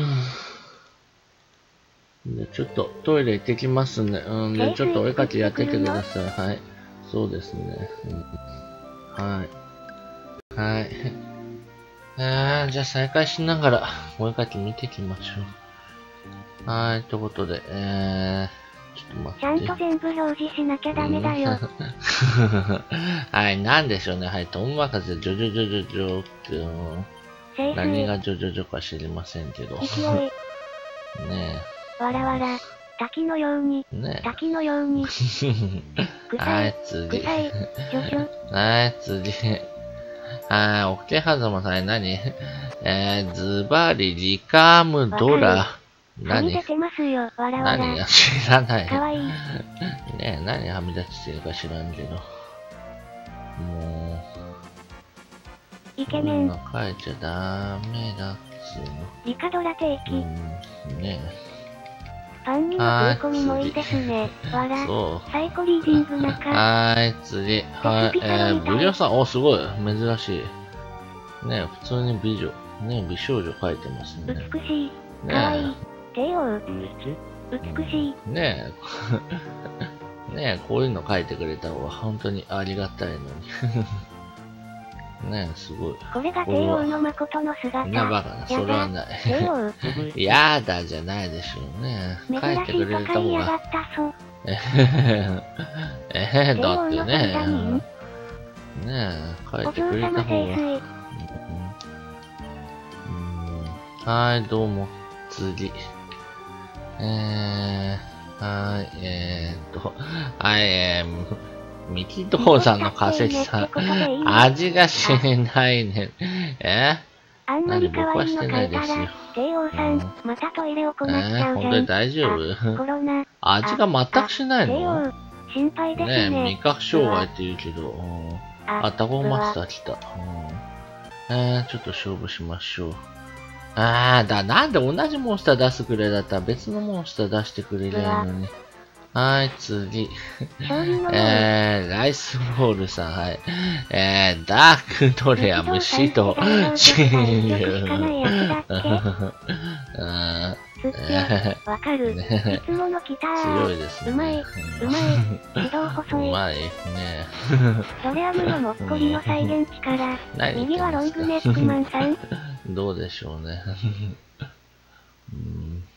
じゃあちょっとトイレ行ってきますね。うん。で、ちょっとお絵かきやっててください。はい。そうですね。うん、はい。はい。あー、じゃあ再開しながらお絵かき見ていきましょう。はい、ということで、えー、ちょっと待って。 ちゃんと全部表示しなきゃダメだよ。 はい、なんでしょうね。はい、とんまかぜ、ジョジョジョジョジョって、何がジョジョジョか知りませんけど。 勢い。 ねえ。わらわら。滝のように。ね滝のように。 はい、次。 ジョジョ。 はい、次。はい、オッケーハザマさん、何えー、ズバリ、リカムドラ。何出てますよ、わらわら。 何が知らない。 かわいい。 ねえ、何はみ出してるか知らんけど。もう。イケメン。 こんな書いちゃダメだっつうの。 リカドラ定期。 うん、ねえ。 ファンミの食い込みもいいですね。わら。 そう。 サイコリーディング中。 はーい、次。はい、えー、ブリオさん、お、すごい。珍しい。ねえ、普通に美女。ねえ、美少女書いてますね。 美しい。かわいい。帝王。美しい。 ねえ。ねえ、こういうの書いてくれた方が本当にありがたいのに。ねえ、すごい。 これが帝王の誠の姿。 なバカな、それはない。 帝王。 やだじゃないでしょうね。書いてくれた方が。えへへえへだってね。ねえ、書いてくれた方が。はい、どうも。次。えー、はい、えーっと、はい、えー、ミキドーさんの化石さん、味がしないね。えあんまり可愛いの書いたら、帝王さん、またトイレをこなっちゃうじゃん。 本当に大丈夫？ コロナ。 味が全くしないの？ 帝王、心配ですね。 ねえ、味覚障害って言うけど、あ、タゴマスター来た。えー、ちょっと勝負しましょう。あー、だ、なんで同じモンスター出すくらいだったら別のモンスター出してくれりゃいいのに。はい、次。えー、ライスボールさん、はい。えー、ダークドレア虫と親友。 わかる。いつもの来たー。 強いですね。 うまい。うまい。軌道細い。 うまい。ねドレアムのもっこりの再現力。右はロングネックマンさん。 どうでしょうね。うん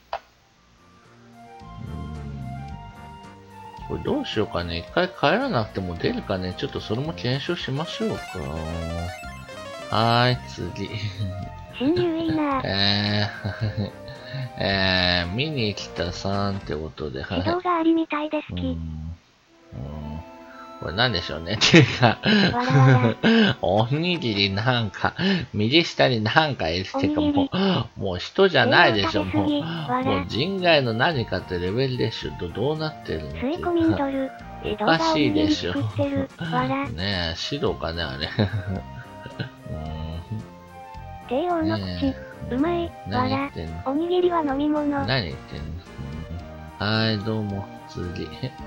これどうしようかね。一回帰らなくても出るかね。ちょっとそれも検証しましょうか。はーい、次。 親友いいな。 えー、えー、見に来たさんってことで、 はい。指導がありみたいですき。 うんうん、 これなんでしょうね。っていうか、おにぎりなんか、右下になんかいるっていうかもう、もう人じゃないでしょ。もう、もう人外の何かってレベルでしょ。どどうなってるのっていうか。おかしいでしょ。ねえ、白かね、あれ。 帝王の口、うまい、わら、おにぎりは飲み物。 何言ってんの。はい、どうも、次。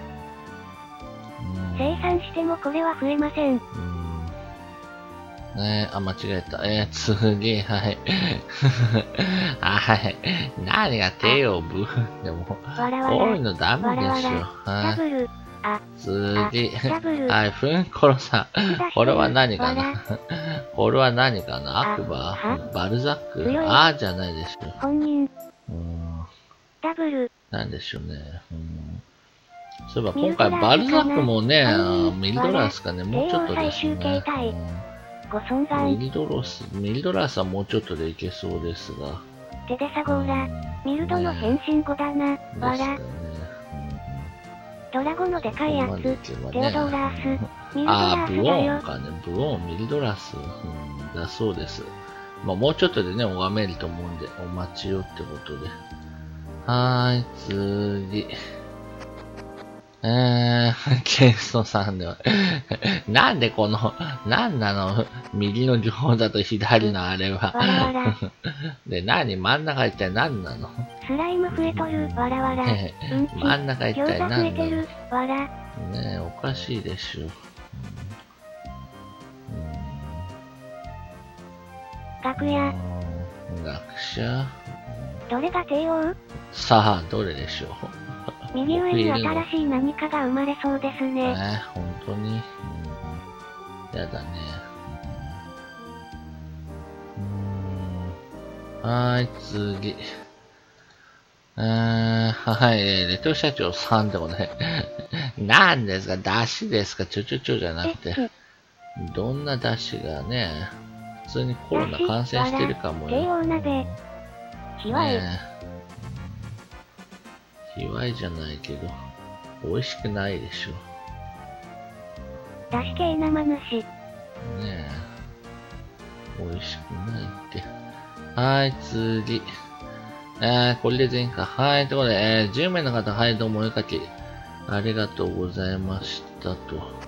生産してもこれは増えません。 うん。ねえ、あ、間違えた。えー、次、はい。はい。何が帝王部でも、こういうのダメでしょ。はい。次。はい、フンコロさん。これは何かなこれは何かなアクババルザックあーじゃないでしょ。 本人。 うん。 ダブル。 なんでしょうね。うん。そういえば今回バルザックもね、ミルドラスかね、もうちょっとですね。ミルドロス、ミルドラスはもうちょっとでいけそうですが。 テデサゴーラ、ミルドの変身後だな、わら。ドラゴのでかいやつ、テオドーラース、ミルドラースだよ。 ああ、ブオンかね、ブオン、ミルドラス、うん、だそうです。まあもうちょっとでね、拝めると思うんで、お待ちよってことで。はーい、次。えー、ケイストさんでは。なんでこの、なんなの右の上だと左のあれは。 わらわらで、何真ん中一体何なのスライム増えとる、わらわら。うんち、 真ん中一体何なの増えてる、わら。 ねえ、おかしいでしょ。うん、 楽屋。 学者どれが帝王さあ、どれでしょう右上に新しい何かが生まれそうですね。 えー、本当に、うん、やだね。うーん。はーい、次。えー、はい、レトロ社長さんでもね。何ですか出汁ですかちょちょちょじゃなくて。どんな出汁がね、普通にコロナ感染してるかもよ。 帝王鍋。ひわい。 ひわいじゃないけど、美味しくないでしょ。 だし系生主。ねえ。美味しくないって。はい、次。えー、これで全員か。はい、ということで、えー、じゅう名の方、はい、どうもお絵かき、ありがとうございましたと。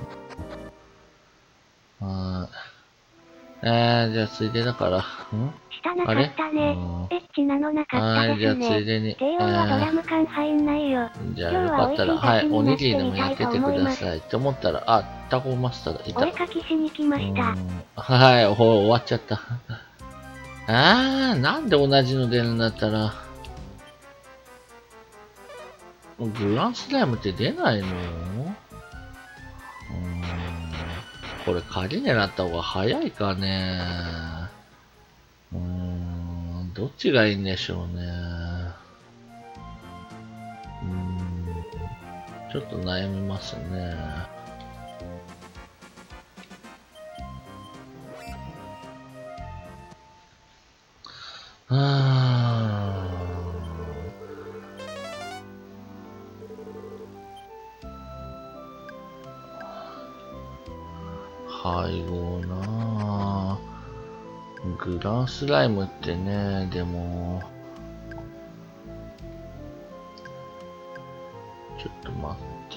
はい。えー、じゃあ、ついでだから、ん下なかったね。エッチなのなかったですね。 はい、じゃあ、ついでに。 帝王はドラム缶入んないよ。 じゃあ、よかったら、はい、おにぎりでもやっててください。って思ったら、あ、タコマスターだ、いた。 お絵かきしに来ました。 はい、お、終わっちゃった。あー、なんで同じの出るんだったら。グランスライムって出ないのうーん。これ鍵狙った方が早いかね。うーん、どっちがいいんでしょうね。うーん、ちょっと悩みますね。あー。配合なぁ。グランスライムってね、でも、ちょっと待って。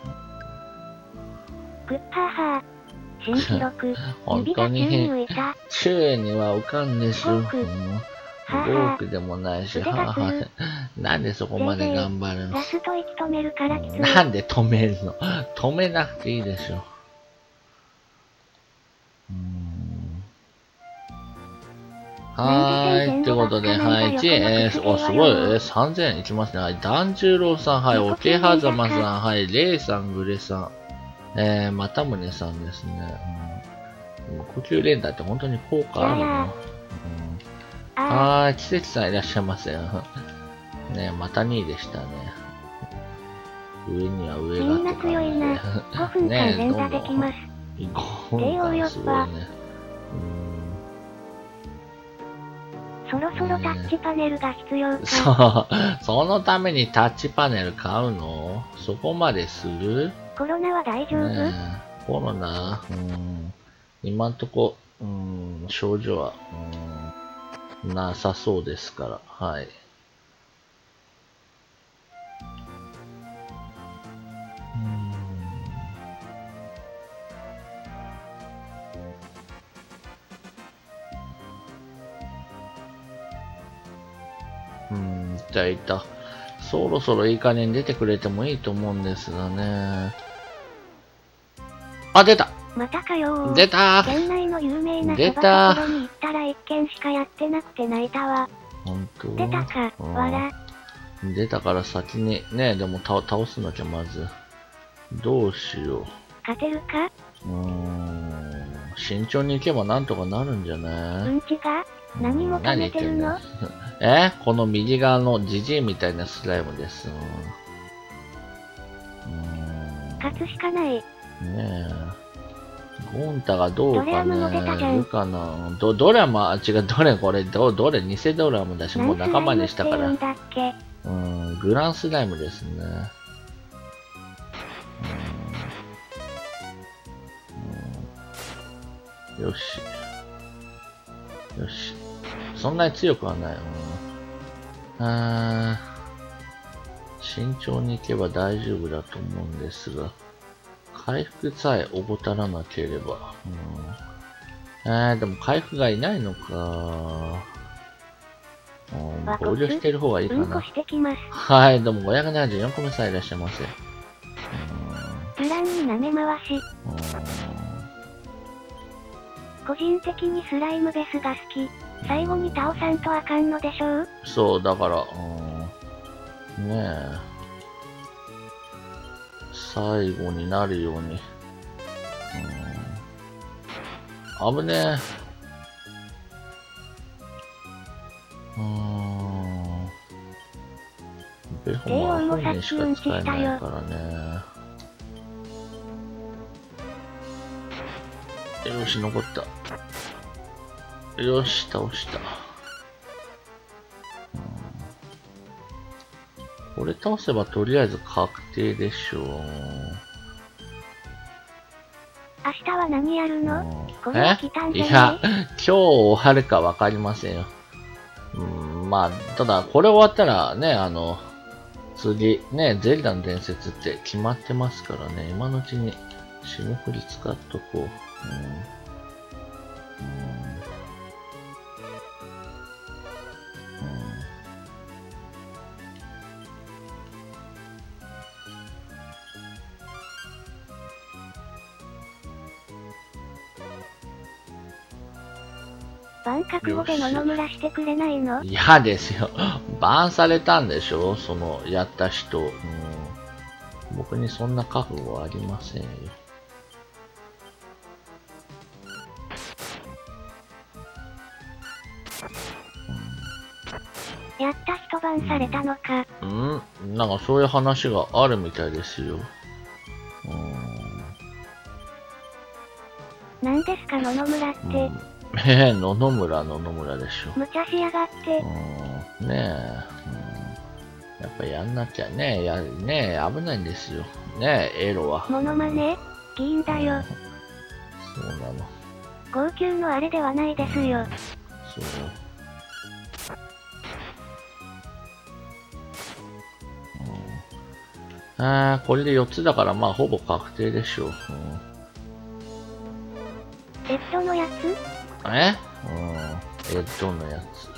グッハーハー。新記録。 本当に、宙には浮かんでしょ。ゴークでもないし、はぁはぁ。なんでそこまで頑張るの？ ラスト息止めるからきつい。 なんで止めるの？止めなくていいでしょ。うーん。はーい。ってことで、はい。いちえー、お、すごい。えー、さんぜんいきますね。はい。團十郎さん、はい。おけはざまさん、はい。レイさん、グレさん。えー、またむねさんですね。うん、呼吸連打って本当に効果あるの？はーい、季節さんいらっしゃいませよ。ねまたにいでしたね。上には上がって強いな。ごふんかん連打できます。 ごふんかんすごいね。 そろそろタッチパネルが必要か。 そう、そのためにタッチパネル買うの？そこまでする？ コロナは大丈夫？ ねえ、コロナ、うん、今んとこ、うん、症状は、うん、なさそうですから、はい。うん、いたいた。そろそろいい加減出てくれてもいいと思うんですがね。あ、出た！ またかよー。 出たー。 県内の有名なそば所に行ったら一軒しかやってなくて泣いたわ。 ほんと？ 出たか、わら。 出たから先に、ね、でも倒倒すのじゃまず。どうしよう。 勝てるか？ うーん。慎重に行けばなんとかなるんじゃない？ うんちが？何も溜めてるの？ えこの右側のジジイみたいなスライムです。うーん。 勝つしかない。 ねえ。ゴンタがどうかね。 ドレアムも出たじゃん。 いるかな。ど、ドラマ、違う、どれこれ、ど、どれ、偽ドラムだし、もう仲間にしたから。 んだっけ？ うん、グランスライムですね。うん、よし。よし。そんなに強くはない。うん、あー慎重に行けば大丈夫だと思うんですが、回復さえ怠らなければ。うん、えー、でも回復がいないのか。合流してる方がいいかな。 うんこしてきます。 はい、どうもごひゃくななじゅうよんこめさんいらっしゃいませ。 スランに舐め回し。個人的にスライムベスが好き。最後に倒さんとあかんのでしょう？ そう、だから、うん、ねえ。最後になるように。うん、危ねえ。うーん。ベホマは本人しか使えないからね。よし、残った。よし、倒した。これ倒せばとりあえず確定でしょう。 明日は何やるの？これえは来たんじゃない？ いや、今日終わるかわかりませんよ。うん、まあ、ただ、これ終わったらね、あの、次、ね、ゼルダの伝説って決まってますからね、今のうちに霜降り使っとこう。うんうんバン覚悟で野々村してくれないの？ 嫌ですよ。バンされたんでしょその、やった人。うん、僕にそんな覚悟はありませんよ。 うん、やった人バンされたのか。 うん、うん、なんかそういう話があるみたいですよ。うん、 何ですか野々村って。うんええ、野々村、野々村でしょ。 無茶しやがって。 うん、ねえ、うん。やっぱやんなきゃね、や、ねえ、危ないんですよ。ねえ、エロは。 モノマネ？議員だよ、うん。 そうなの。 号泣のあれではないですよ。 そう。うん、ああ、これでよっつだから、まあ、ほぼ確定でしょう。うん、 エッドのやつ？ えうん。エッドのやつ。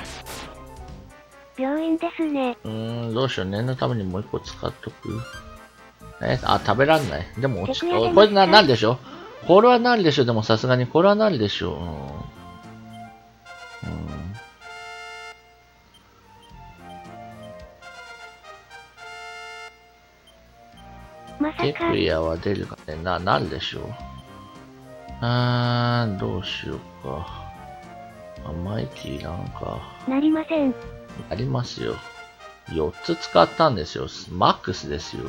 病院ですね。 うーん、どうしよう。念のためにもう一個使っとく。えあ、食べらんない。でも落ちた。これな、なんでしょこれはなるでしょでもさすがにこれはなるでしょう。うん。うん、 まさか。 ケプリアは出るかね。な、なるでしょう。あー、どうしようか。あ、マイキーなんか。 なりません。 なりますよ。よっつ使ったんですよ。マックスですよ。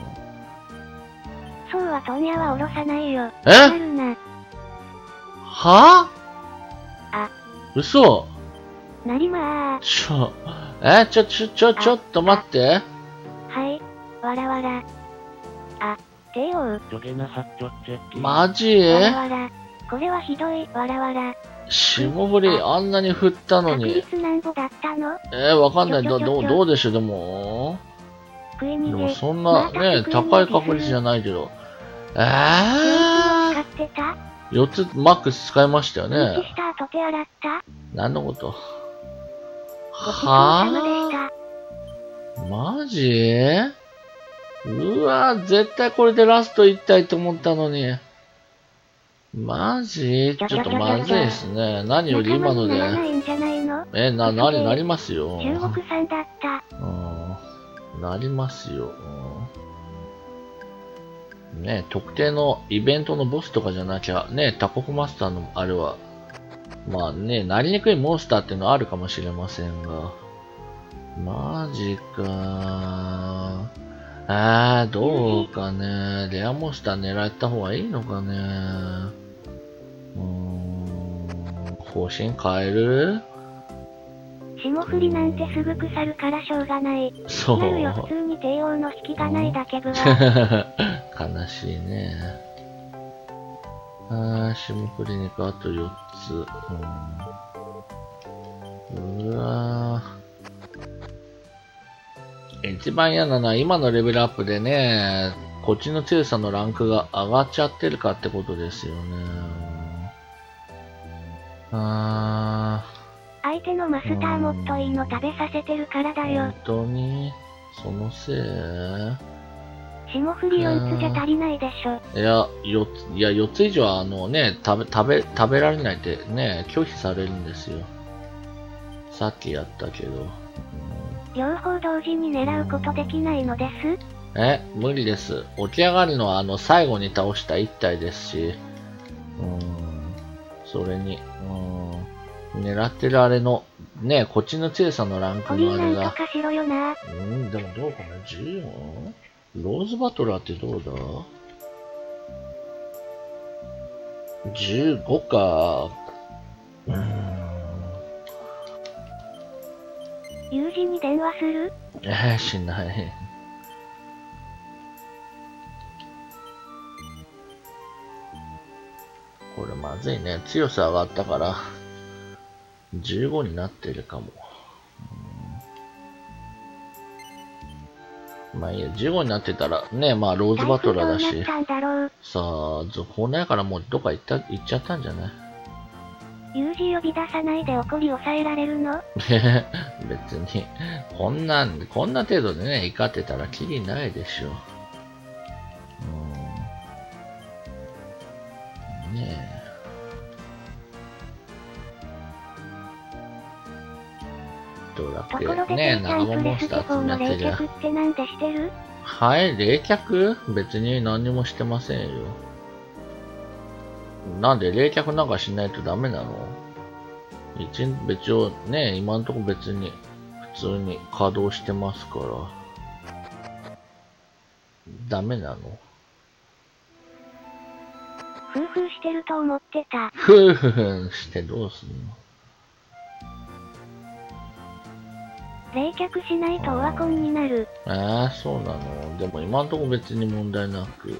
そうは問屋はおろさないよ。 えなるな。 はぁあ。 嘘。 なりまー。 ちょ、えちょ、ちょ、ちょ、ちょっと待って。 はい。わらわら。あ。 帝王。 ちょげなはっちょっちゃき。 マジわらわら。これはひどい、わらわら。 霜降り、あんなに振ったの確に。 率なんぼだったの？ えー、わかんない。ど、ど、どうでしょう、でも。 食い逃げ。 でもそんなね、高い確率じゃないけど。えー。 使ってた？ よっつマックス使いましたよね。 うんちした後手洗った？ 何のこと？ ごちそうさまでした。 マジ？うわぁ、絶対これでラストいきたいと思ったのに。マジ？ちょっとまずいですね。何より今ので。え、な、なになりますよ。 中国産だった。 うん。なりますよ。ね、特定のイベントのボスとかじゃなきゃ、ね、タコフマスターのあれは、まあね、なりにくいモンスターっていうのはあるかもしれませんが。マジかー。あー、どうかね。レアモンスター狙った方がいいのかね。うーん、方針変える？ 霜降りなんてすぐ腐るからしょうがない。 そう。 なるよ、普通に帝王の引きがないだけぶは。 悲しいね。あー、霜降り肉あとよっつ。うん、うわー。一番嫌なのは今のレベルアップでね、こっちの強さのランクが上がっちゃってるかってことですよね。あー。 相手のマスターもっといいの食べさせてるからだよ。 本当にそのせい？ 霜降りよっつじゃ足りないでしょ。 いや、よっつ、いや、よっつ以上はあのね、食べ、食べ、食べられないってね、拒否されるんですよ。さっきやったけど。 両方同時に狙うことできないのです？ え、無理です。起き上がるのはあの最後に倒した一体ですし、うーん、それに、うーん、狙ってるあれの、ね、こっちの強さのランクのあれが。 なんとかしろよな。 うん、でもどうかな ?じゅうよん？ ローズバトラーってどうだ ?じゅうご か。うーん。 友人に電話する？ えー、しない。これまずいね。強さ上がったから、じゅうごになってるかも。まあいいや、じゅうごになってたら、ね、まあローズバトラーだし。さあ、続報ないからもうどっか行った、行っちゃったんじゃない？ 友人呼び出さないで怒り抑えられるの？ 別に、こんなん、こんな程度でね、怒ってたらキリないでしょ。うん。ねえ。ドラクエ、ねえ、長モンスター集めてりゃ。はい、冷却？別に何にもしてませんよ。なんで冷却なんかしないとダメなの？一別をね、今のところ別に普通に稼働してますから。ダメなの？ ふうふうしてると思ってた。 ふうふうしてどうすんの？ 冷却しないとオワコンになる。 ああ、そうなの。でも今のところ別に問題なく。うん、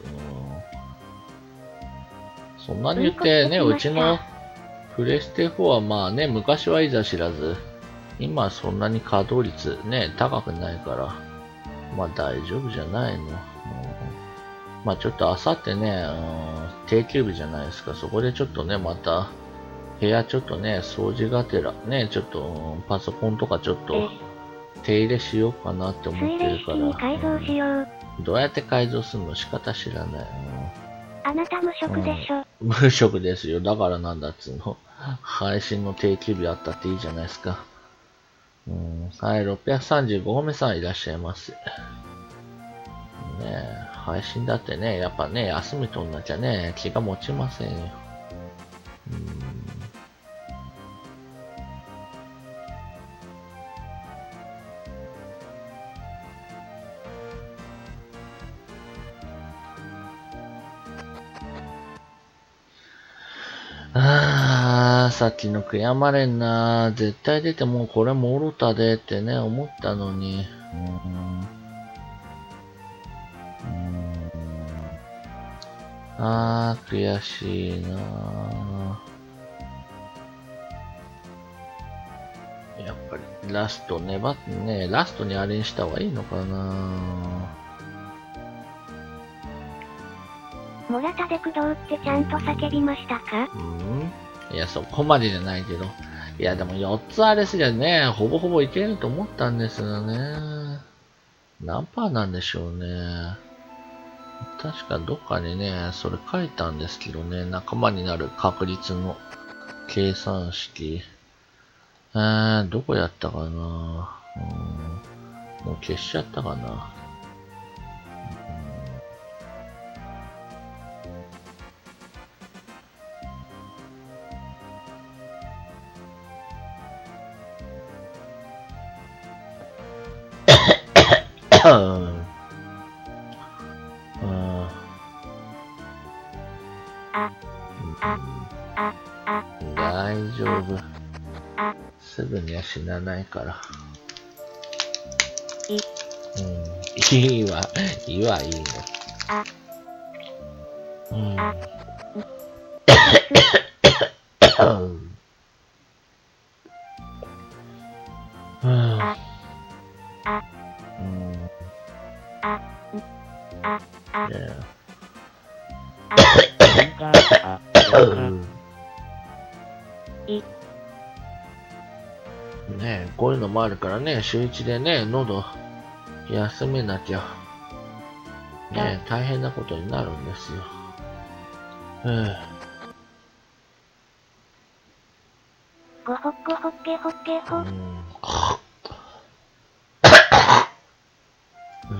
そんなに言ってね、うちのプレステフォーはまあね、昔はいざ知らず、今はそんなに稼働率ね、高くないから、まあ大丈夫じゃないの。うん、まあちょっとあさってね、うん、定休日じゃないですか。そこでちょっとね、また、部屋ちょっとね、掃除がてら、ね、ちょっと、うん、パソコンとかちょっと、手入れしようかなって思ってるから。 に改造しよう、 うん。どうやって改造するの？仕方知らない。うん、 あなた無職でしょ、 うん。無職ですよ。だからなんだっつうの。配信の定休日あったっていいじゃないですか。うん、はい、ろっぴゃくさんじゅうごほめさんいらっしゃいます。ねえ、配信だってね、やっぱね、休み取んなきゃね、気が持ちませんよ。うん、あー、さっきの悔やまれんな。絶対出てもうこれもろたでってね、思ったのに。うん、うん、 あー、悔しいなー。やっぱり、ラスト粘ってね、ラストにあれにした方がいいのかな。 モラタで駆動ってちゃんと叫びましたか？ うん、いや、そこまでじゃないけど。いや、でもよっつあれすりゃね、ほぼほぼいけると思ったんですよね。何パーなんでしょうね。確かどっかにね、それ書いたんですけどね、仲間になる確率の計算式。えー、どこやったかな。うん、もう消しちゃったかな。うんあ、あ、あ、あ、 大丈夫。 あ、 すぐには死なないから。 い、 うん、いいわ、いいわ、いいの。 あ、 うん。 あ、 うん。 あ、あ、 うん。 あ、あ、あ、 いや。 い。 ねえ、こういうのもあるからね、週一でね、喉休めなきゃ、ねえ、大変なことになるんですよ。うんごほっこほっけほっけほ。 うん。うん。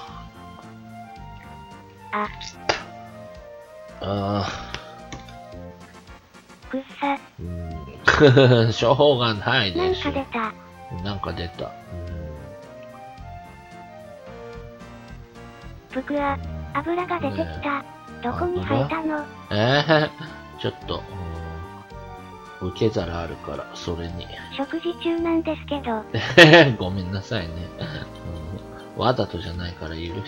あ、 あくっさ。 うん。しょうがないなんでしょ。 か出た。 なんか出た。 ぷくあ、油が出てきた。どこに生えたの？ ええー、ちょっと、うん、受け皿あるから、それに。 食事中なんですけど。 ごめんなさいね、うん。わざとじゃないから許して。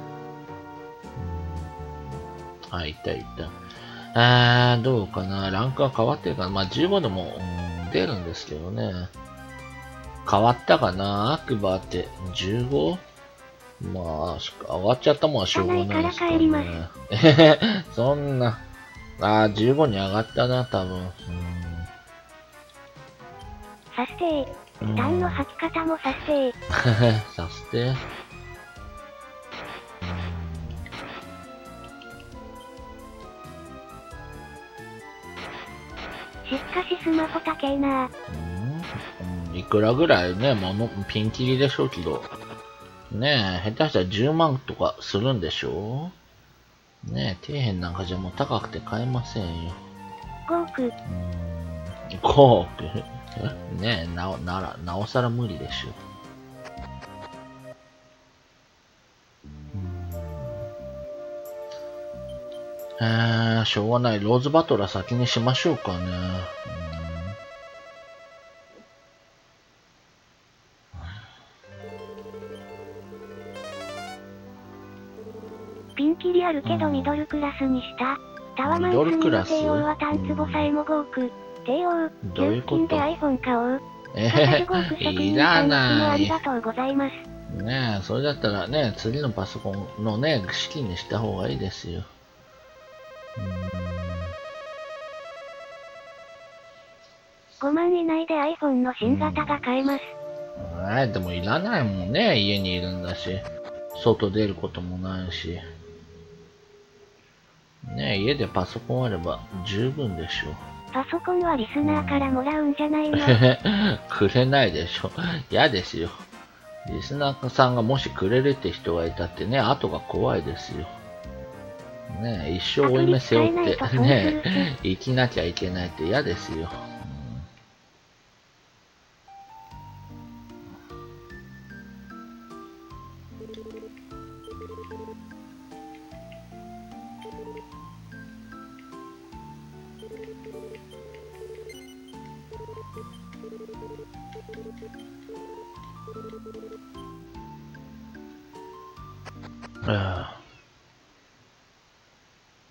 うん、あ、いたいた。あー、どうかな。ランクは変わってるかな。まあ、じゅうごでも、うん、出るんですけどね。変わったかな。アクバーって じゅうご？ まあ、上がっちゃったもんはしょうがないですからね。そんな。あー、じゅうごに上がったな、多分。うん、 させてー。スタンの履き方もさせてー。 させて。 しかしスマホ高えな。 うん、いくらぐらいね、もの、ピンキリでしょうけど。ねえ、下手したらじゅうまんとかするんでしょうねえ、底辺なんかじゃもう高くて買えませんよ。 ごおく。うーん、 ごおくねえ、なお、なら、なおさら無理でしょ。えー、しょうがない。ローズバトラー先にしましょうかね。 ピンキリあるけどミドルクラスにした。タワマンスにの帝王は単壺さえもごおく。帝王、給付金で iPhone 買おう。 えー、いらない。 ありがとうございます。 ねえ、それだったらね、次のパソコンのね、資金にした方がいいですよ。 ごまん以内で iPhone の新型が買えます。 えー、でもいらないもんね、家にいるんだし。外出ることもないし。ねえ、家でパソコンあれば十分でしょ。 パソコンはリスナーからもらうんじゃないの？ くれないでしょ。嫌ですよ。リスナーさんがもしくれるって人がいたってね、後が怖いですよ。ねえ、一生負い目背負って、ねえ、生きなきゃいけないって嫌ですよ。ああ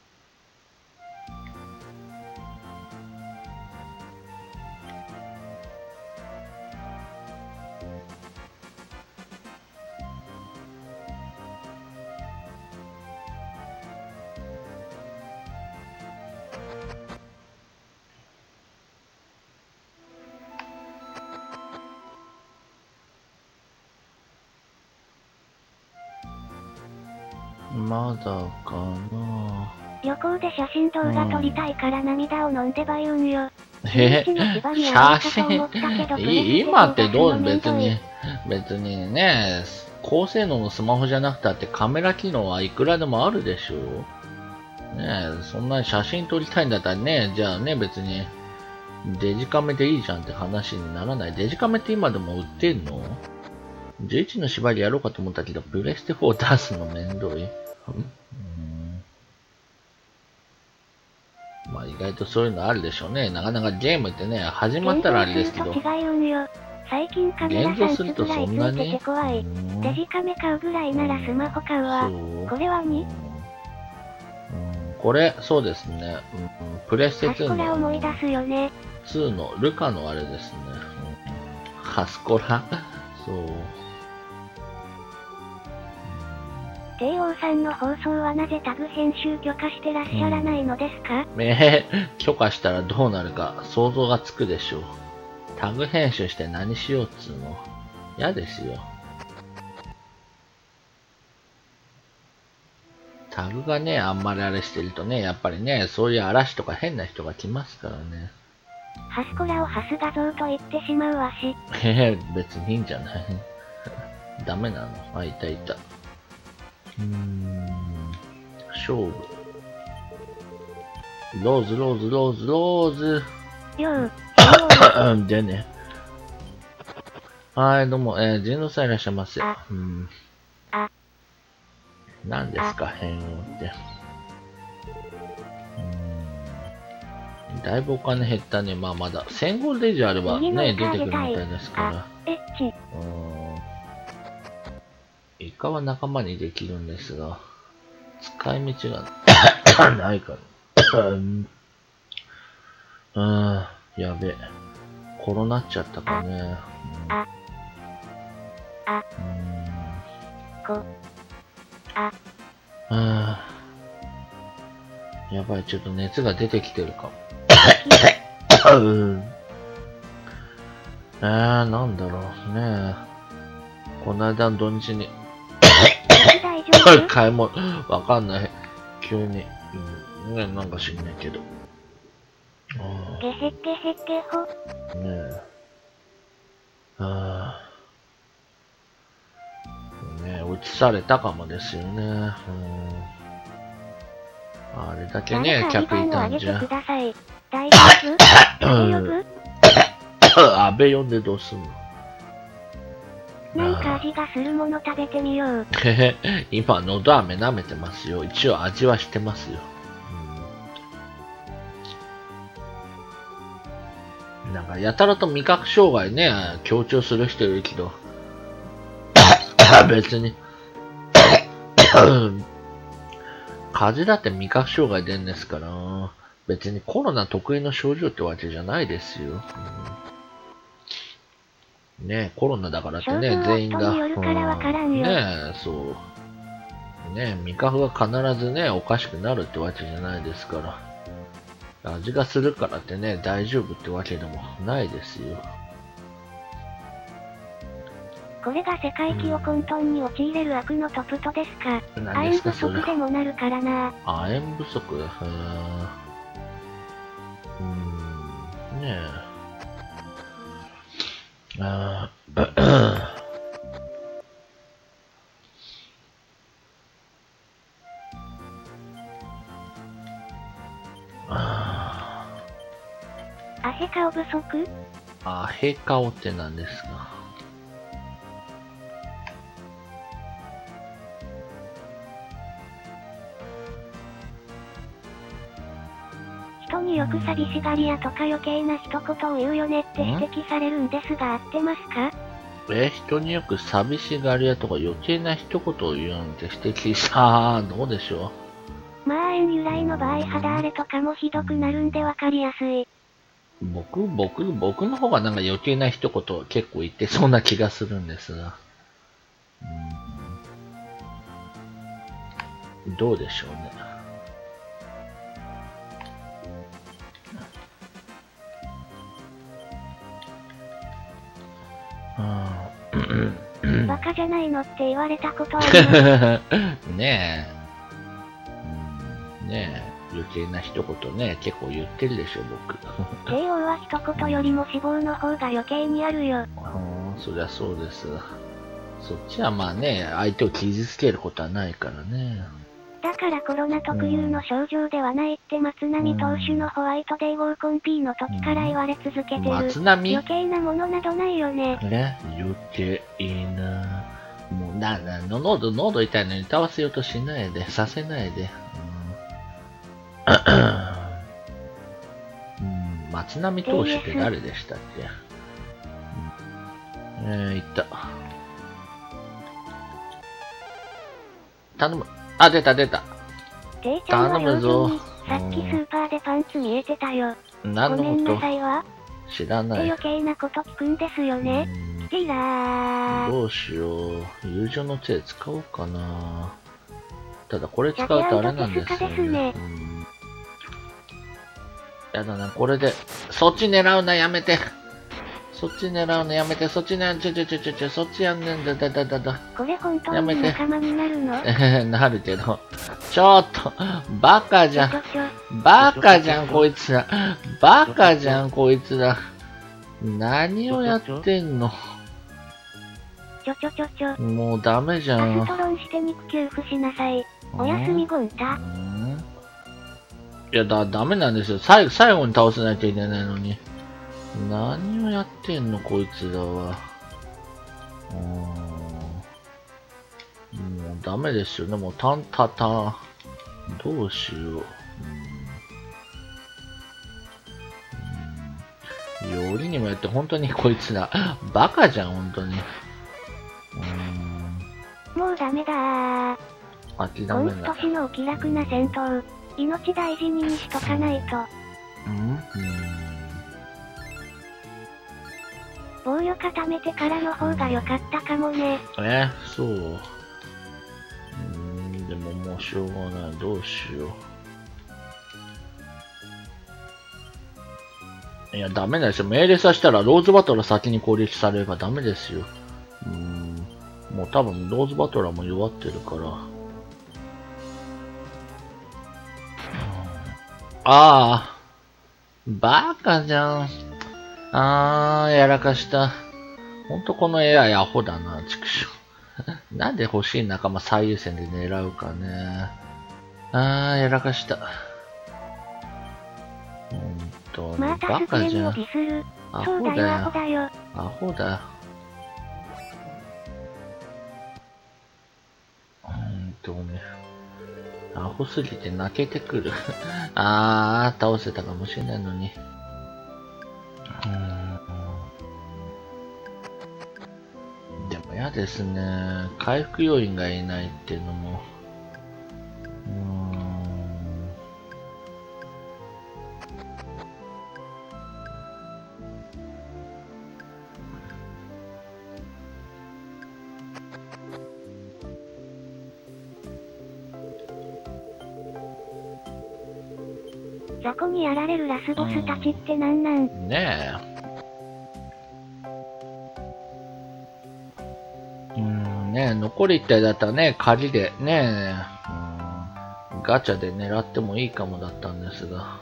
まだかな。 旅行で写真動画撮りたいから涙を飲んでば言うんよ。 へへ、写真、今ってどう、別に、別にね、高性能のスマホじゃなくたってカメラ機能はいくらでもあるでしょう。ねえ、そんなに写真撮りたいんだったらね、じゃあね、別に、デジカメでいいじゃんって話にならない。デジカメって今でも売ってんの ?じゅういち の縛りやろうかと思ったけど、プレステフォー出すのめんどい。うんまあ意外とそういうのあるでしょうね。なかなかゲームってね、始まったらあれですけど。 現像するとそんなにデジカメ買うぐらいならスマホ買うわ。これはに、うん、 これ、そうですね。うん、プレステツーの。 ハスコラ思い出すよね。 ツーのルカのあれですね。うん、ハスコラそう。 帝王さんの放送はなぜタグ編集許可してらっしゃらないのですか？ うん、えー、許可したらどうなるか想像がつくでしょう。タグ編集して何しようっつうの。嫌ですよ。タグがね、あんまりあれしてるとね、やっぱりね、そういう嵐とか変な人が来ますからね。 ハスコラをハス画像と言ってしまうわし。 へへ、別にいいんじゃないダメなの。あ、いたいた。うーん、勝負。ローズ、ローズ、ローズ、ローズ。 よう。 でね。はい、どうも、えー、人狼さんいらっしゃいませ。うん。 あ。 何ですか、変音って。うん。だいぶお金減ったね。まあまだ。せんゴールド以上あればね、出てくるみたいですから。 エッチ。 うん。イカは仲間にできるんですが、使い道がないから。うん。うんやべえ。コロナっちゃったかね。 あ。あ。 うん。 こ。あ。 ああ。やばい、ちょっと熱が出てきてるかも。うん。えー、なんだろうね。この間の土日に。買い物、わかんない。急に。うん、ね、なんか知んないけど。 ゲヘゲヘゲホ。 ねえ。ああ。ねえ、映されたかもですよね。うん。あれだけね、客いたんじゃ。 大丈夫？安倍呼んでどうすんの？ なんか味がするもの食べてみよう。 へへ、今、のど飴舐めてますよ。一応味はしてますよ。うん、なんか、やたらと味覚障害ね、強調する人いるけど。別に。風邪だって味覚障害出んですから、別にコロナ得意の症状ってわけじゃないですよ。うんねえ、コロナだからってね、全員が。 ねえ、そう。ねえ、味覚が必ずね、おかしくなるってわけじゃないですから。味がするからってね、大丈夫ってわけでもないですよ。 これが世界記を混沌に陥れる悪のトプトですか。 何ですか、それ。 亜鉛不足でもなるからな。 亜鉛不足うーん。ねえ。ああ。 アヘ顔不足？ アヘ顔って何ですか？ 人によく寂しがり屋とか余計な一言を言うよねって指摘されるんですが合ってますか？ え、人によく寂しがり屋とか余計な一言を言うんて指摘さあ、どうでしょう。まあ、縁由来の場合肌荒れとかもひどくなるんでわかりやすい。 僕、僕、僕の方がなんか余計な一言結構言ってそうな気がするんですが。うん、どうでしょうね。 バカじゃないのって言われたことあります。 ねねえ、余計な一言ね、結構言ってるでしょ、僕。 ケーオー は一言よりも死亡の方が余計にあるよ。 うん、そりゃそうです。そっちはまあね、相手を傷つけることはないからね。 だからコロナ特有の症状ではないって松波投手のホワイトデー合コン P の時から言われ続けてる。 松波余計なものなどないよね。 ね、余計な。もうな、な、の喉、喉痛いのに歌わせようとしないで、させないで。うん、松波投手って誰でしたっけ？うん、えー、いった。頼む。あ、出た出た。 J ちゃんは用心に、さっきスーパーでパンツ見えてたよ。 何のこと？ ごめんなさいわ。 知らない。 って余計なこと聞くんですよね。キラー。 どうしよう。友情の杖使おうかな。ただこれ使うとあれなんですよね。うん、やだな、これで。そっち狙うな、やめて。そっち狙うのやめて、そっち狙う、ちょちょちょちょちょ、そっちやんねんだ、だだだだ。 これ本当に仲間になるの？ えなるけど。ちょっと、バカじゃん。バカじゃん、こいつら。バカじゃん、こいつら。何をやってんの？ ちょちょちょちょ。 もうダメじゃん。 アストロンして肉給付しなさい。おやすみゴンタ。 いや、だ、ダメなんですよ。最後、最後に倒さなきゃいけないのに。何をやってんの、こいつらは。うーん。もうダメですよね。もうタンタタン。どうしよう。うん。よりにもよって本当にこいつら、バカじゃん、本当に。うーん。もうダメだー。 諦めない。 今年のお気楽な戦闘。命大事ににしとかないと。 うん、うん、 防御固めてからの方が良かったかもね。 え、そう。うーん、でももうしょうがない。どうしよう。いや、ダメですよ。命令させたらローズバトラー先に攻撃されればダメですよ。うーん。もう多分ローズバトラーも弱ってるから。ああ。バカじゃん。あー、やらかした。ほんとこの エーアイ アホだな、畜生。なんで欲しい仲間最優先で狙うかね。あー、やらかした。ほんと、 またバカじゃん。 アホだよ、アホだよ。 アホだ。ほんとね。アホすぎて泣けてくる。あー、倒せたかもしれないのに。うーん。でも嫌ですね。回復要員がいないっていうのも。うーん。 雑魚にやられるラスボスたちってなんなん？ ねえ。うん、ねえ、残りいち体だったらね、鍵でね、うん、ガチャで狙ってもいいかもだったんですが。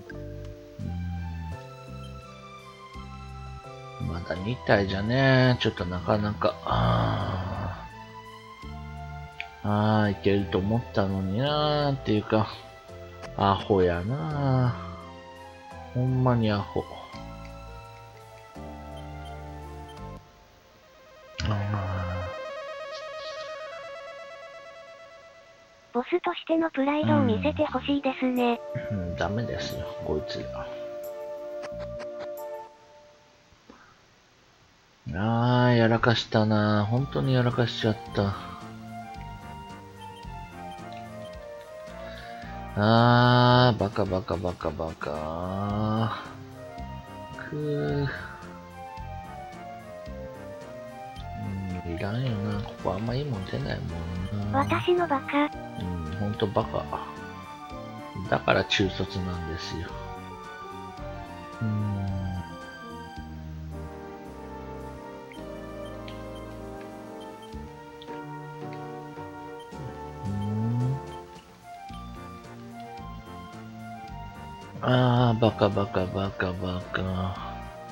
うん、まだに体じゃね、ちょっとなかなか、あー、あーいけると思ったのになーっていうか、アホやなぁ。ほんまにアホ。 ボスとしてのプライドを見せてほしいですね。 うん、うん、ダメですよ、こいつら。あー、やらかしたなぁ。本当にやらかしちゃった。あー、バカバカバカバカ。くー。うん、いらんよな。ここあんまいいもん出ないもんな。 私のバカ。 うん、ほんとバカ。だから中卒なんですよ。うーん。 あー、バカバカバカバカ。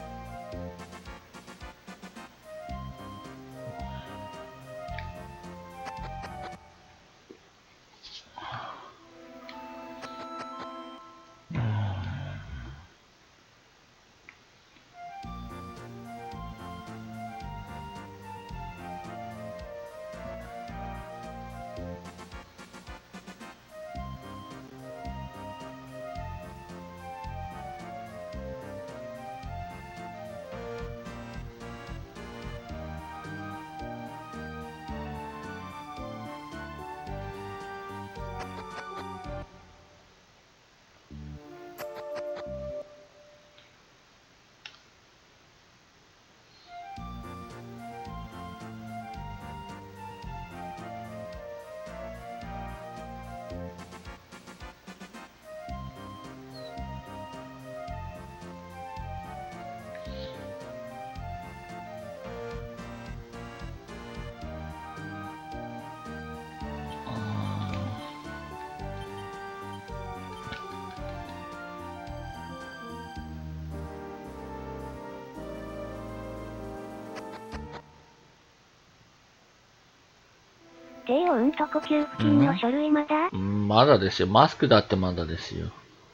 低温と呼吸付近の書類まだ、 うん、まだですよ。マスクだってまだですよ。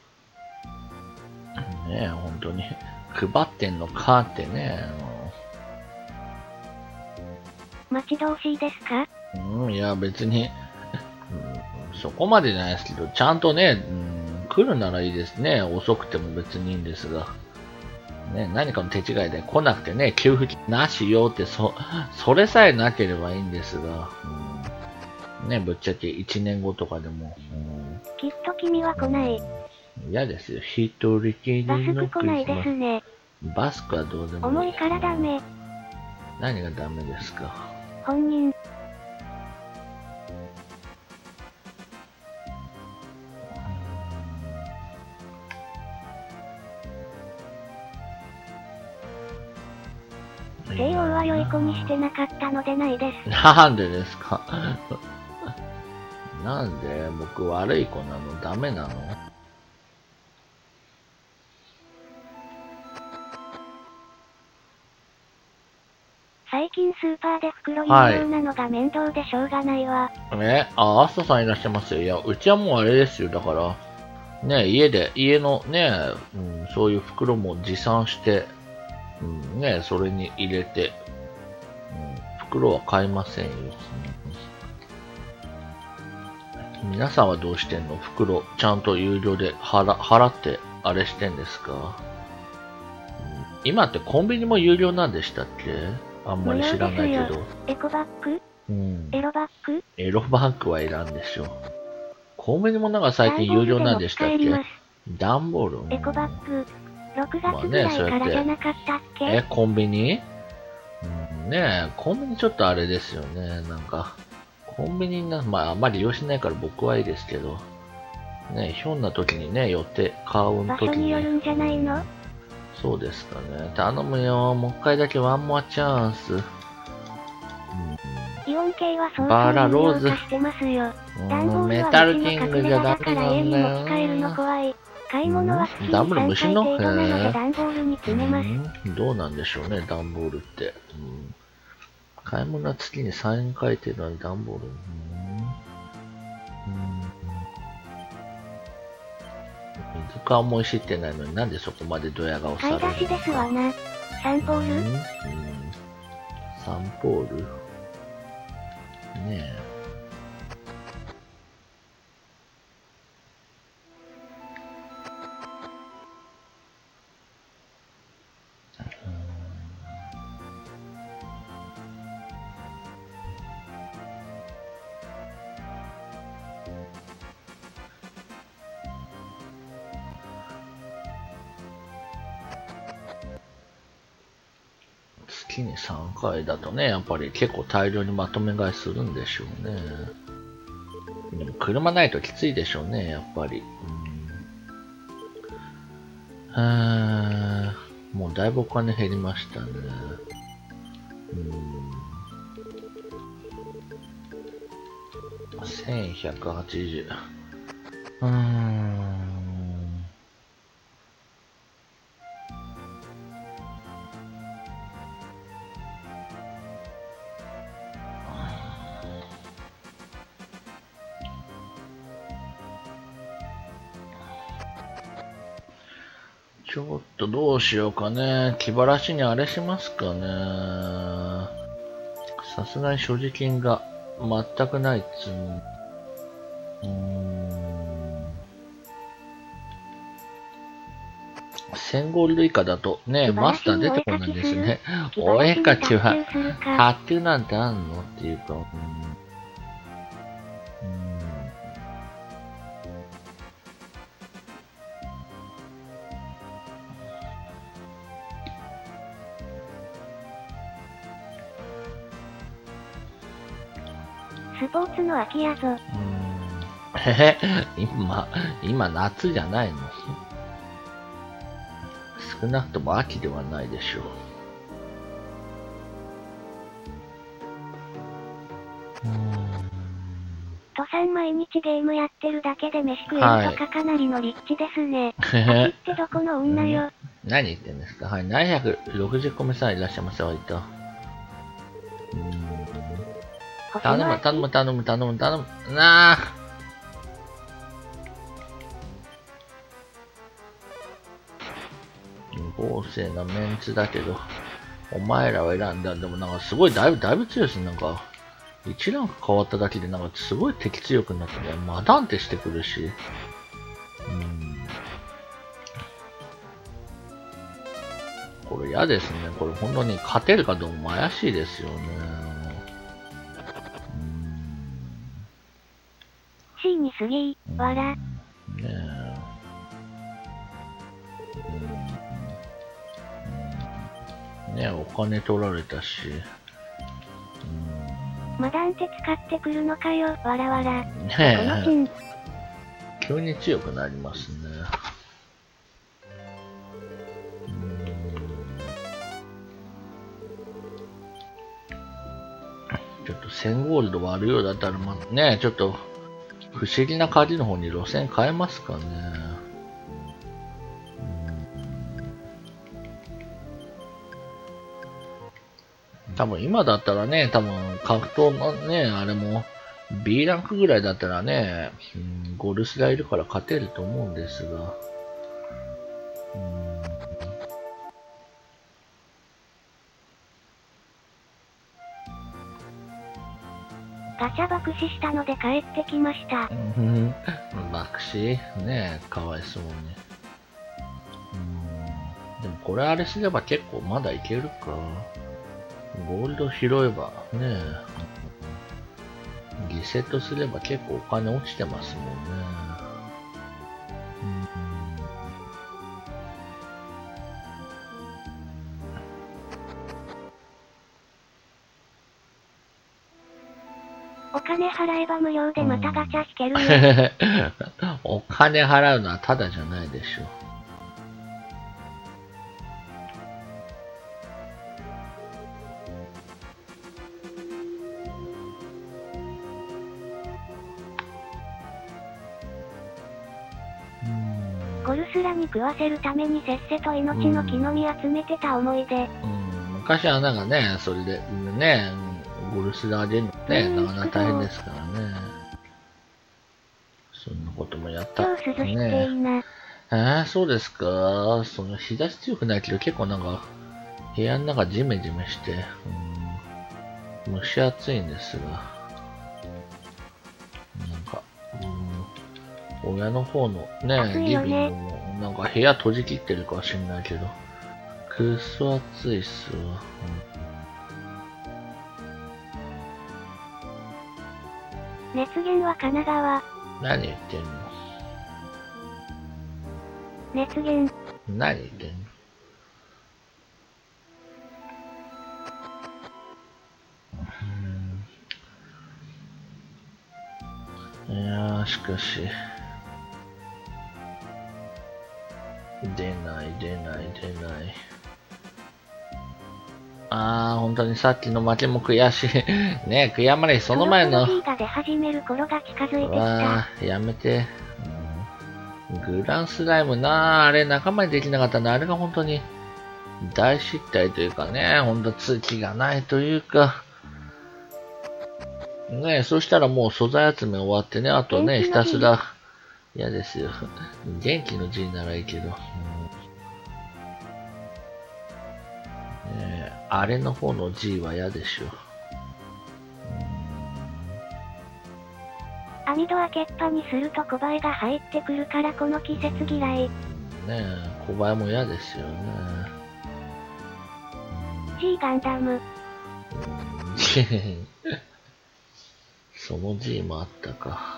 ねえ、本当に。配ってんのかってね。 待ち遠しいですか？ うん、いや別に、うん、そこまでじゃないですけど、ちゃんとね、うん、来るならいいですね。遅くても別にいいんですが。ね、何かの手違いで来なくてね、給付金なしよって、そ、それさえなければいいんですが。うん、ね、ぶっちゃけいちねんごとかでも。うん、 きっと君は来ない。 嫌ですよ。一人きりのクリスマス。 バスク来ないですね。 バスクはどうでもいい。 重いからダメ。 何がダメですか？ 本人。西欧は良い子にしてなかったのでないです。 なんでですか？なんで僕悪い子なの？ダメなの？ 最近スーパーで袋有料なのが面倒でしょうがないわ。 え、あ、アストさんいらっしゃいますよ。いや、うちはもうあれですよ。だから、ね、家で、家のね、うん、そういう袋も持参して、うん、ね、それに入れて、うん、袋は買いませんよ。うん、皆さんはどうしてんの？袋、ちゃんと有料で払、払って、あれしてんですか？うん、今ってコンビニも有料なんでしたっけ？あんまり知らないけど。 エコバッグ？うん。エロバッグ？ エロバッグはいらんでしょ。コンビニもなんか最近有料なんでしたっけ？段ボール、うん、 エコバッグ。ろくがつぐらいからじゃなかったっけ？ まあね、え、コンビニ？うん、ねえ、コンビニちょっとあれですよね。なんか、コンビニな、まああんまり利用しないから僕はいいですけど、ねえ、ひょんな時にね、寄って買う時に、ね。場所によるんじゃないの？ そうですかね。頼むよ。もう一回だけワンモアチャンス。うん、 イオン系は相当有料化してますよ。段ボールはメタルキングじゃダメから家に持ち帰るの怖い。買い物は月にさんかい程度なので段ボールに詰めます。 うん、どうなんでしょうね、段ボールって。うん、買い物は月にさんかい程度の段ボール。うん、水かもい知ってないのになんでそこまでドヤ顔されるの？ 買い出しですわな。サンポール？うん、 サンポール？ねえ。月にさんかいだとね、やっぱり結構大量にまとめ買いするんでしょうね。でも車ないときついでしょうね、やっぱり。うん、はー、もうだいぶお金減りましたね。うん、せんひゃくはちじゅう。うーん。 ちょっとどうしようかね。気晴らしにあれしますかね。さすがに所持金が全くないっつうの。うーん。せんゴールド以下だとね、マスター出てこないんですね。お絵かきは、発注なんてあんのっていうか。うんスポーツの秋やぞ。 うーん。へへ、今、今夏じゃないの。少なくとも秋ではないでしょう。うーん。 とさん毎日ゲームやってるだけで飯食えるとかかなりの立地ですね。秋ってどこの女よ。 何言ってんですか。はい、ななひゃくろくじゅっこめさんいらっしゃいませ、割と。頼む、頼む、頼む、頼む、頼む。なあ。豪勢なメンツだけど、お前らを選んだ。でもなんかすごい、だいぶ、だいぶ強いですね。なんか、一ランク変わっただけで、なんかすごい敵強くなってね。マダンってしてくるし。うん。これ嫌ですね。これ本当に勝てるかどうも怪しいですよね。 C にすぎー、わら。 ねえ。ねえ、お金取られたし。 マダンって使ってくるのかよ、わらわら。 ねこの金。 え。急に強くなりますね。ちょっとせんゴールド割るようだったら、まあ、ねえ、ちょっと、不思議な鍵の方に路線変えますかね。多分今だったらね、多分格闘のね、あれも B ランクぐらいだったらね、うん、ゴルスがいるから勝てると思うんですが。うんガチャ爆死したので帰ってきました。 爆死ねえ、かわいそうに。うんでもこれあれすれば結構まだいけるか。ゴールド拾えばねえ、リセットすれば結構お金落ちてますもんね。 お金払えば無料でまたガチャ引けるよ。 お金払うのはただじゃないでしょう。 ゴルスラに食わせるためにせっせと命の木の実集めてた思い出。 うん、昔はなんかね、それでね、ゴルスラー出るのね、なかなか大変ですからね。そんなこともやった今日涼しくていいな。 えー、そうですか。その日差し強くないけど結構なんか部屋の中ジメジメして、うん、蒸し暑いんですが、なんか、うん、親の方のね、リビングもなんか部屋閉じ切ってるかもしんないけど、くっそ暑いっすわ。 うん、熱源は神奈川。 何言ってんの？ 熱源。 何言ってんの？いやー、しかし。出ない、出ない、出ない。あー、本当にさっきの負けも悔しい。ねえ、悔やまれ、その前の。 が出始める頃が近づいてきた。 わー、やめて。うん、グランスライムなー、あれ仲間にできなかったんだ。あれが本当に大失態というかね、本当通気がないというか。ねえ、そしたらもう素材集め終わってね、あとね、ひたすら、嫌ですよ。元気の字ならいいけど。うん、 あれの方の G は嫌でしょ。 網戸開けっぱにすると小バエが入ってくるからこの季節嫌い。ねえ、小バエも嫌ですよね。 G ガンダム。 その G もあったか。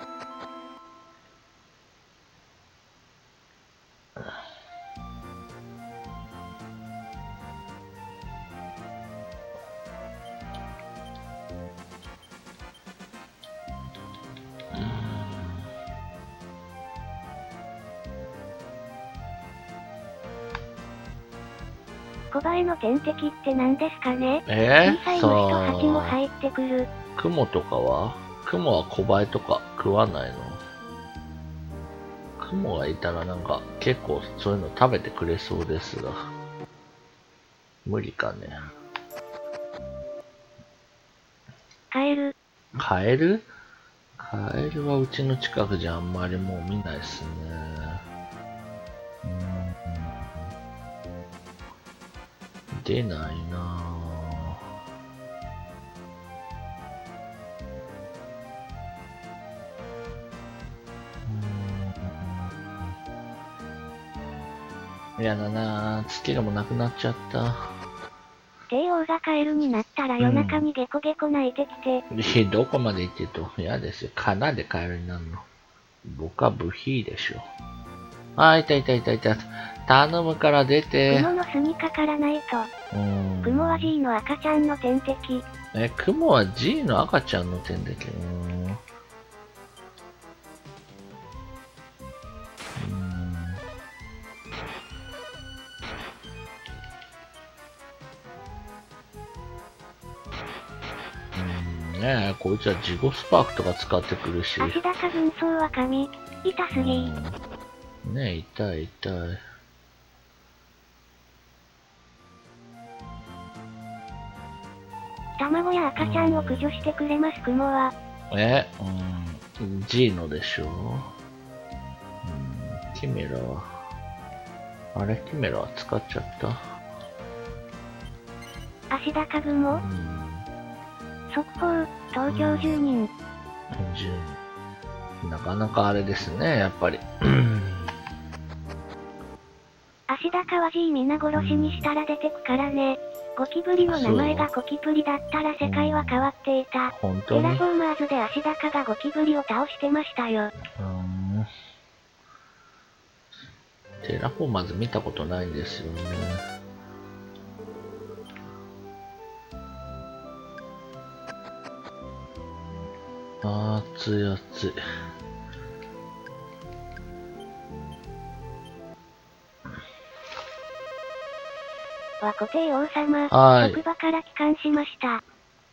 小バエの天敵って何ですかね？ え小さい虫とハチも入ってくる。 クモとかは？クモは小バエとか食わないの？クモがいたらなんか結構そういうの食べてくれそうですが。無理かね。 カエル。 カエル？カエルはうちの近くじゃあんまりもう見ないっすね。出ないなぁ。やだなぁ。月がもなくなっちゃった。 帝王がカエルになったら夜中にゲコゲコ泣いてきて。 うん、どこまで行ってと嫌ですよ。かなでカエルになるの。僕はブヒーでしょ。あー、いたいたいたいた。頼むから出て。 雲の巣にかからないと。うん。雲は G の赤ちゃんの天敵。 え、雲は G の赤ちゃんの天敵。うーん。ねえ、こいつはジゴスパークとか使ってくるし。 足高軍曹は神。痛すぎ。 ねえ、痛い痛い。 卵や赤ちゃんを駆除してくれます、雲は。 え、うん、G のでしょ。うん、キメラは。あれ、キメラは使っちゃった。 足高雲、うん、速報、東京じゅうにん。 じゅうにん。なかなかあれですね、やっぱり。 足高は G 皆殺しにしたら出てくからね。ゴキブリの名前がコキプリだったら世界は変わっていた。 本当に？ テラフォーマーズで足高がゴキブリを倒してましたよ。 うん。テラフォーマーズ見たことないんですよね。あー、熱い熱い。 は固定王様、 はい。 職場から帰還しました。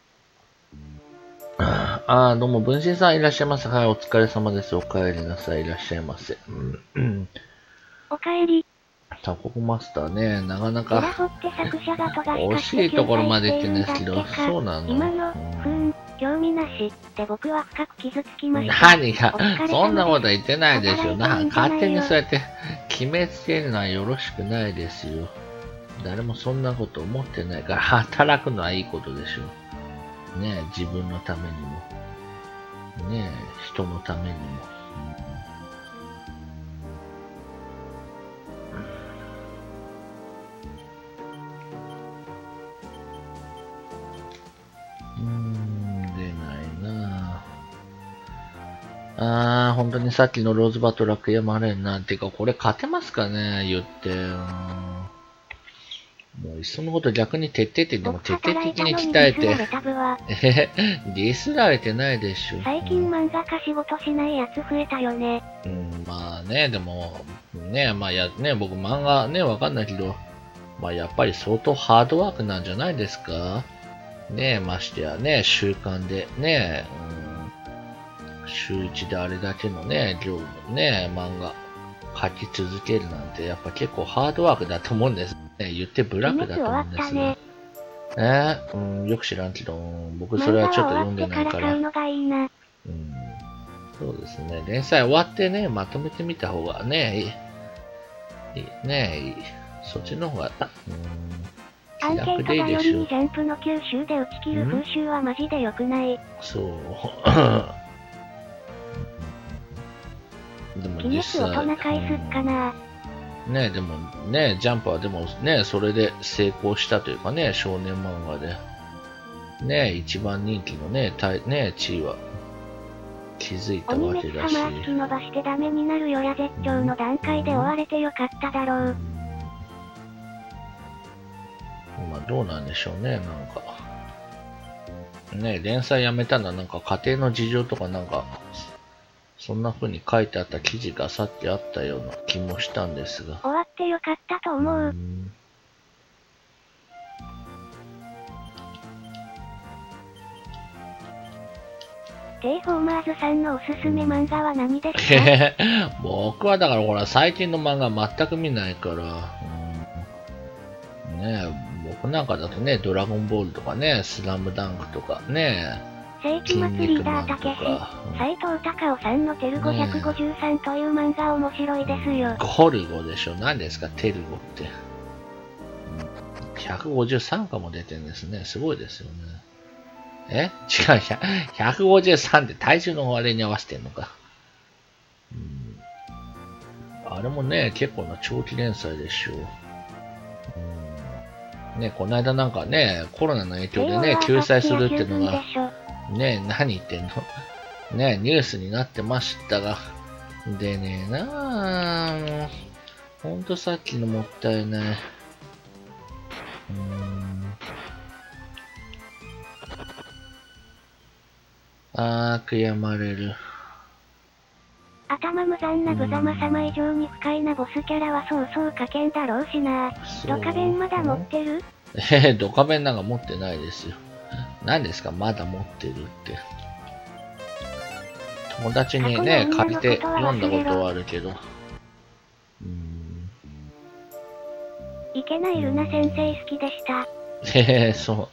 あー、どうも、分身さんいらっしゃいませ。はい、お疲れ様です。お帰りなさい。いらっしゃいませ。うん、 お帰り。 タココマスターね、なかなか惜しいところまで行ってんですけど、そうなの。 今の、ふーん、興味なしって僕は深く傷つきました。 何が、そんなこと言ってないですよ。な、勝手にそうやって決めつけるのはよろしくないですよ。誰もそんなこと思ってないから、働くのはいいことでしょう。ねえ、自分のためにも。ねえ、人のためにも。うーん、出ないなぁ。あー、本当にさっきのローズバトラックやまれんな。てか、これ勝てますかね言って。もういっそのこと逆に徹底的でも徹底的に鍛えて。えディスられてないでしょ。 最近漫画家仕事しないやつ増えたよね。 うん、まあね、でも、ね、まあや、ね、僕漫画ね、わかんないけど、まあやっぱり相当ハードワークなんじゃないですかね、ましてやね、週刊でね、うん、週一であれだけのね、量のね、漫画書き続けるなんて、やっぱ結構ハードワークだと思うんです。ね、言ってブラックだと思うんですが。ね、えー、うん、よく知らんけど、僕それはちょっと読んでないから。 うん、 そうですね。連載終わってね、まとめてみた方がね、いい。いいねいい。そっちの方が、うん。 パンケーキがよりにジャンプの吸収で打ち切る風習はマジで良くない。 そう。でも記念大人返すっかな。 ねえ、でもね、ジャンプはでもね、それで成功したというかね、少年漫画で。ねえ、一番人気のね、たね地位は気づいたわけだし。 鬼滅様突き伸ばしてダメになるよや絶頂の段階で終われてよかっただろう。 まあどうなんでしょうね、なんか。ねえ、連載やめたのはなんか家庭の事情とかなんか、そんな風に書いてあった記事がさっきあったような気もしたんですが。 終わってよかったと思う。うテイフォーマーズさんのおすすめ漫画は何ですか？ 僕はだからほら最近の漫画全く見ないから、うん、ねえ、僕なんかだとね、ドラゴンボールとかね、スラムダンクとかね、 世紀末リーダーたけし、斎藤隆夫さんのテルゴひゃくごじゅうさんという漫画面白いですよ。 ゴルゴでしょ、何ですかテルゴって。ひゃくごじゅうさんかも出てるんですね、すごいですよね。え違う、ひゃくごじゅうさんって体重の割れに合わせてんのか。うん、あれもね、結構な長期連載でしょう。うん、ね、この間なんかね、コロナの影響でね、救済するってのが、ね、何言ってんのね、ニュースになってましたが、でねえなぁ。ほんとさっきのもったいない。うーん。あー、悔やまれる。 頭無残な無様様以上に不快なボスキャラはそうそう書けんだろうしな。ドカベンまだ持ってる？ えへ、ドカベンなんか持ってないですよ。何ですかまだ持ってるって。友達にね、借りて読んだことはあるけど。うーん。 いけないルナ先生好きでした。 へへ、そう。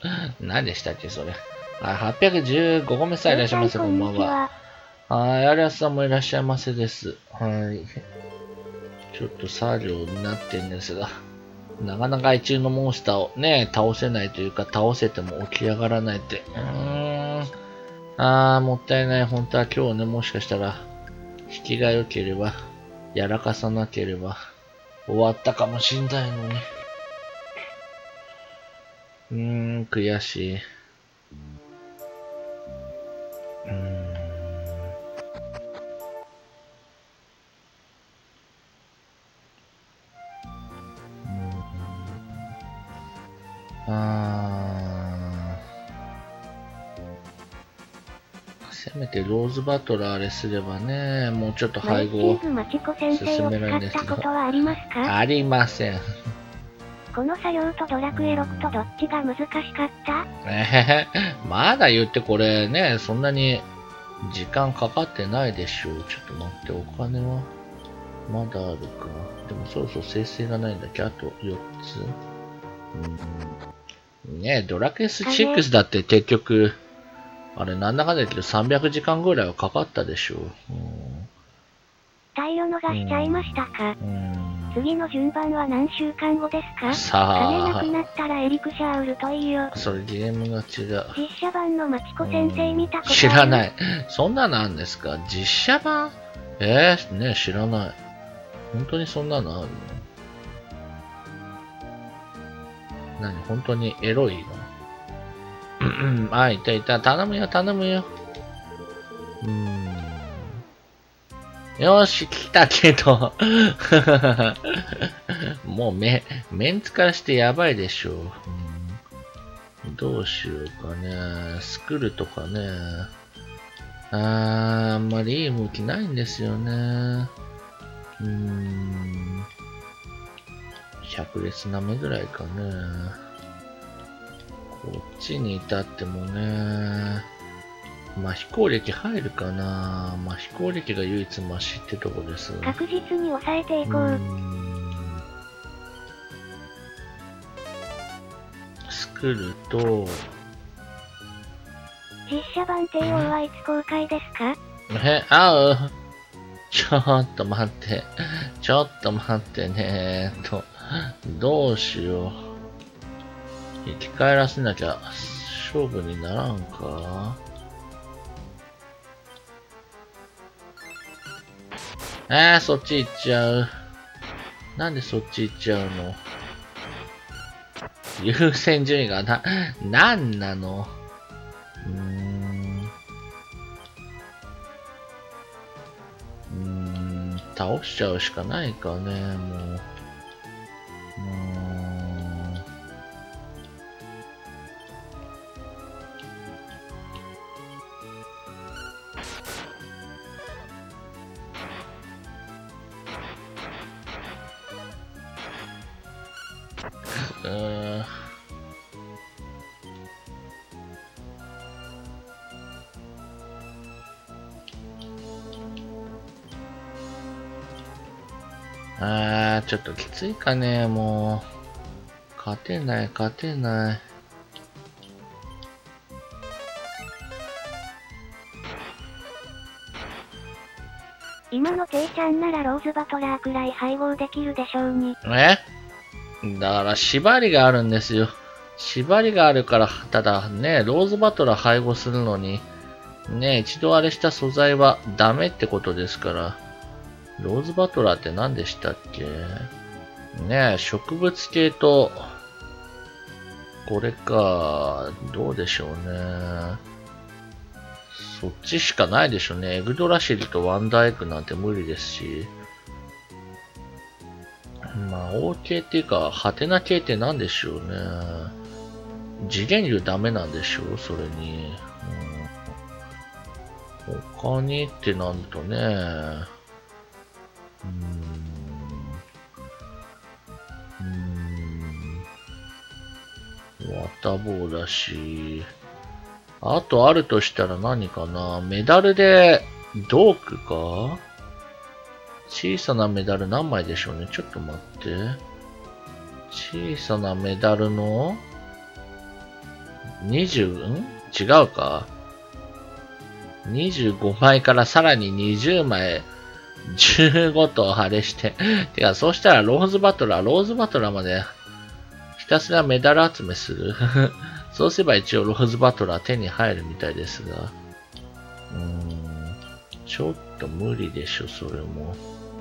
何でしたっけそれ。あ、はっぴゃくじゅうごこめさんいらっしゃいませ、こんばんは。はい、アリアスさんもいらっしゃいませです。はい。ちょっと作業になってんですが。なかなか一中のモンスターをね、倒せないというか、倒せても起き上がらないって。うーん。あー、もったいない。本当は今日ね、もしかしたら、引きが良ければ、やらかさなければ、終わったかもしんないのに。うーん、悔しい。うーん。あー、せめてローズバトラーあれすればね、もうちょっと配合を進められるんですけど。ありません。 この作業とドラクエろくとどっちが難しかった？ えー、まだ言ってこれね、そんなに時間かかってないでしょう。ちょっと待って、お金はまだあるか。でもそろそろ生成がないんだっけ？あとよっつ。うん、ねえ、ドラクエスろくだって結局、あれなんだかんだ言ってさんびゃくじかんぐらいはかかったでしょう。うん、 太陽のがしちゃいましたか？うん、次の順番は何週間後ですか？ さあ。 金なくなったらエリクシャー売るといいよ。 それゲームが違う。 実写版のマチコ先生見たことある？ 知らない。そんなのあるんですか？実写版？えー、ね知らない。本当にそんなのあるの？何本当にエロいの？うんうん、あ、いたいた。頼むよ、頼むよ。うーん。よーし、来たけど。もうめ、メンツからしてやばいでしょう。うん、どうしようかね。スクルとかね。あー、あんまりいい向きないんですよね。うーん。百列な目ぐらいかね。こっちに至ってもね。まあ飛行歴入るかな。まあ飛行歴が唯一マシってとこです。 確実に抑えていこう。うスクると。 実写版帝王はいつ公開ですか？ え、あう。ちょっと待って。ちょっと待ってねーと。どうしよう。 生き返らせなきゃ勝負にならんか。えー、そっち行っちゃう。なんでそっち行っちゃうの？優先順位がな、なんなの？うーん。うーん、倒しちゃうしかないかね、もう。うーん。うーん。あー、ちょっときついかね、もう。勝てない、勝てない。 今のテイちゃんならローズバトラーくらい配合できるでしょうに。 え？だから縛りがあるんですよ。縛りがあるから、ただね、ローズバトラー配合するのに、ね、一度あれした素材はダメってことですから。ローズバトラーって何でしたっけ？ね、植物系と、これか、どうでしょうね。そっちしかないでしょうね。エグドラシルとワンダーエッグなんて無理ですし。まあ、王系っていうか、ハテナ系って何でしょうね。次元流ダメなんでしょう、それに。うん、他にってなるとね。うーん。うーん。ワタボーだし。あとあるとしたら何かな。メダルで、ドークか？小さなメダル何枚でしょうね。ちょっと待って。小さなメダルのにじゅう、ん違うか ?にじゅうご 枚からさらににじゅうまい、じゅうごとあれして。てか、そうしたらローズバトラー、ローズバトラーまでひたすらメダル集めする。そうすれば一応ローズバトラー手に入るみたいですが。うーん。ちょっと無理でしょ、それも。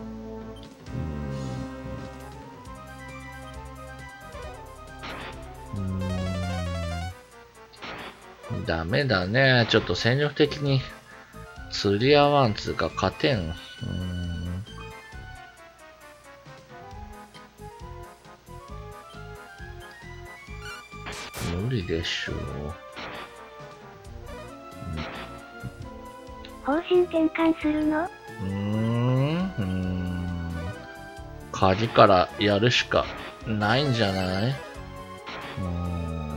うーん。うーん。ダメだね。ちょっと戦力的に釣り合わんつうか勝てん。うーん。無理でしょう。 方針転換するの？ うーん。うーん。鍵からやるしかないんじゃない？うーん。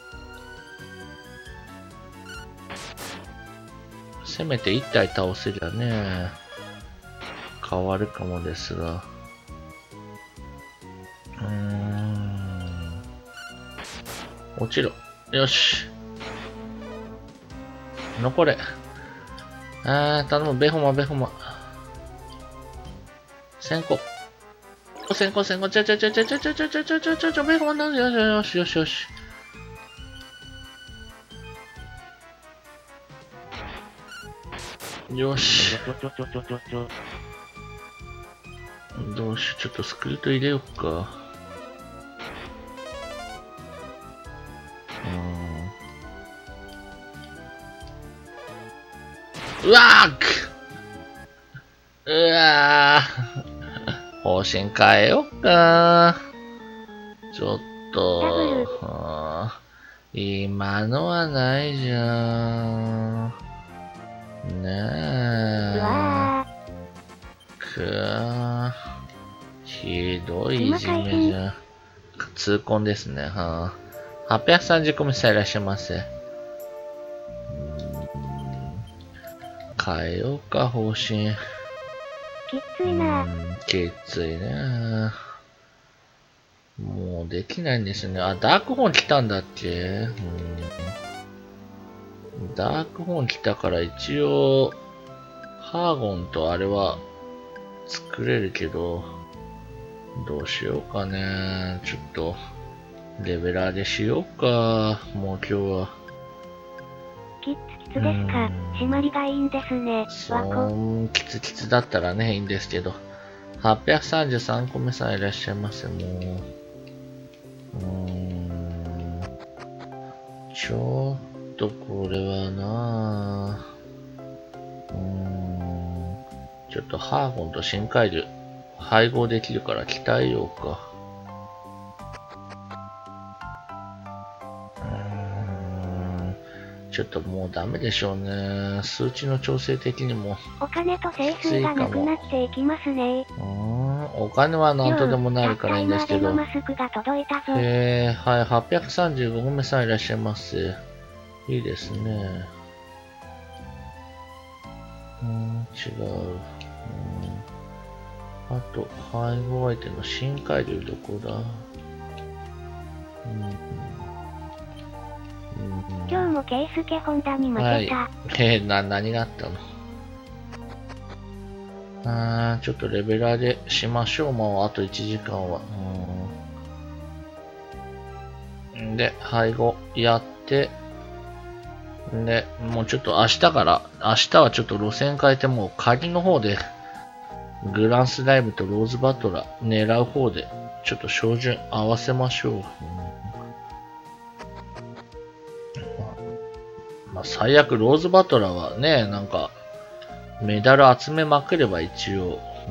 せめて一体倒せりゃね、変わるかもですが。うーん。落ちろ。よし。残れ。あー、頼む。ベホマ、ベホマ。先行。先行、先行。ちょちょちょちょちょちょちょちょちょちょちょちょ、ベホマなんよよしよしよし。よし。どうしよう。ちょっとスクリュート入れようか。うわーくうわー方針変えよっかちょっと、今のはないじゃん。ねえ。 うわくーひどいいじめじゃん。痛恨ですね。はあ、はっぴゃくさんじゅうこめさんいらっしゃいませ。変えようか、方針。 きついな。 きついね。もうできないんですね。あ、ダークホーン来たんだっけ？うん。ダークホーン来たから一応、ハーゴンとあれは作れるけど、どうしようかね。ちょっと、 レベラーでしようか。もう今日は。 キッツキツですか。締まりがいいんですね。 そう、キツキツだったらね、いいんですけど。はっぴゃくさんじゅうさんこめさんいらっしゃいませ、もう。うーん。ちょっとこれはなぁ。うーん。ちょっとハーゴンと深海竜配合できるから鍛えようか。ちょっともうダメでしょうね。数値の調整的にも。 お金と整数がなくなっていきますね。 うーん、お金は何とでもなるからいいんですけど。 マスクが届いたぞ。 えー、はい、はっぴゃくさんじゅうごめさんいらっしゃいませ。いいですね。うーん、違う。うーん、あと、配合相手の深海竜どこだ？うん今日もケイスケホンダに負けた。 はい、えー、な、何があったの？あー、ちょっとレベラーでしましょう。もうあといちじかんは。うん。で、配合やって、で、もうちょっと明日から、明日はちょっと路線変えて、もう鍵の方で、グランスライムとローズバトラ狙う方で、ちょっと照準合わせましょう。うん、まあ、最悪ローズバトラはね、なんか、メダル集めまくれば一応、うん、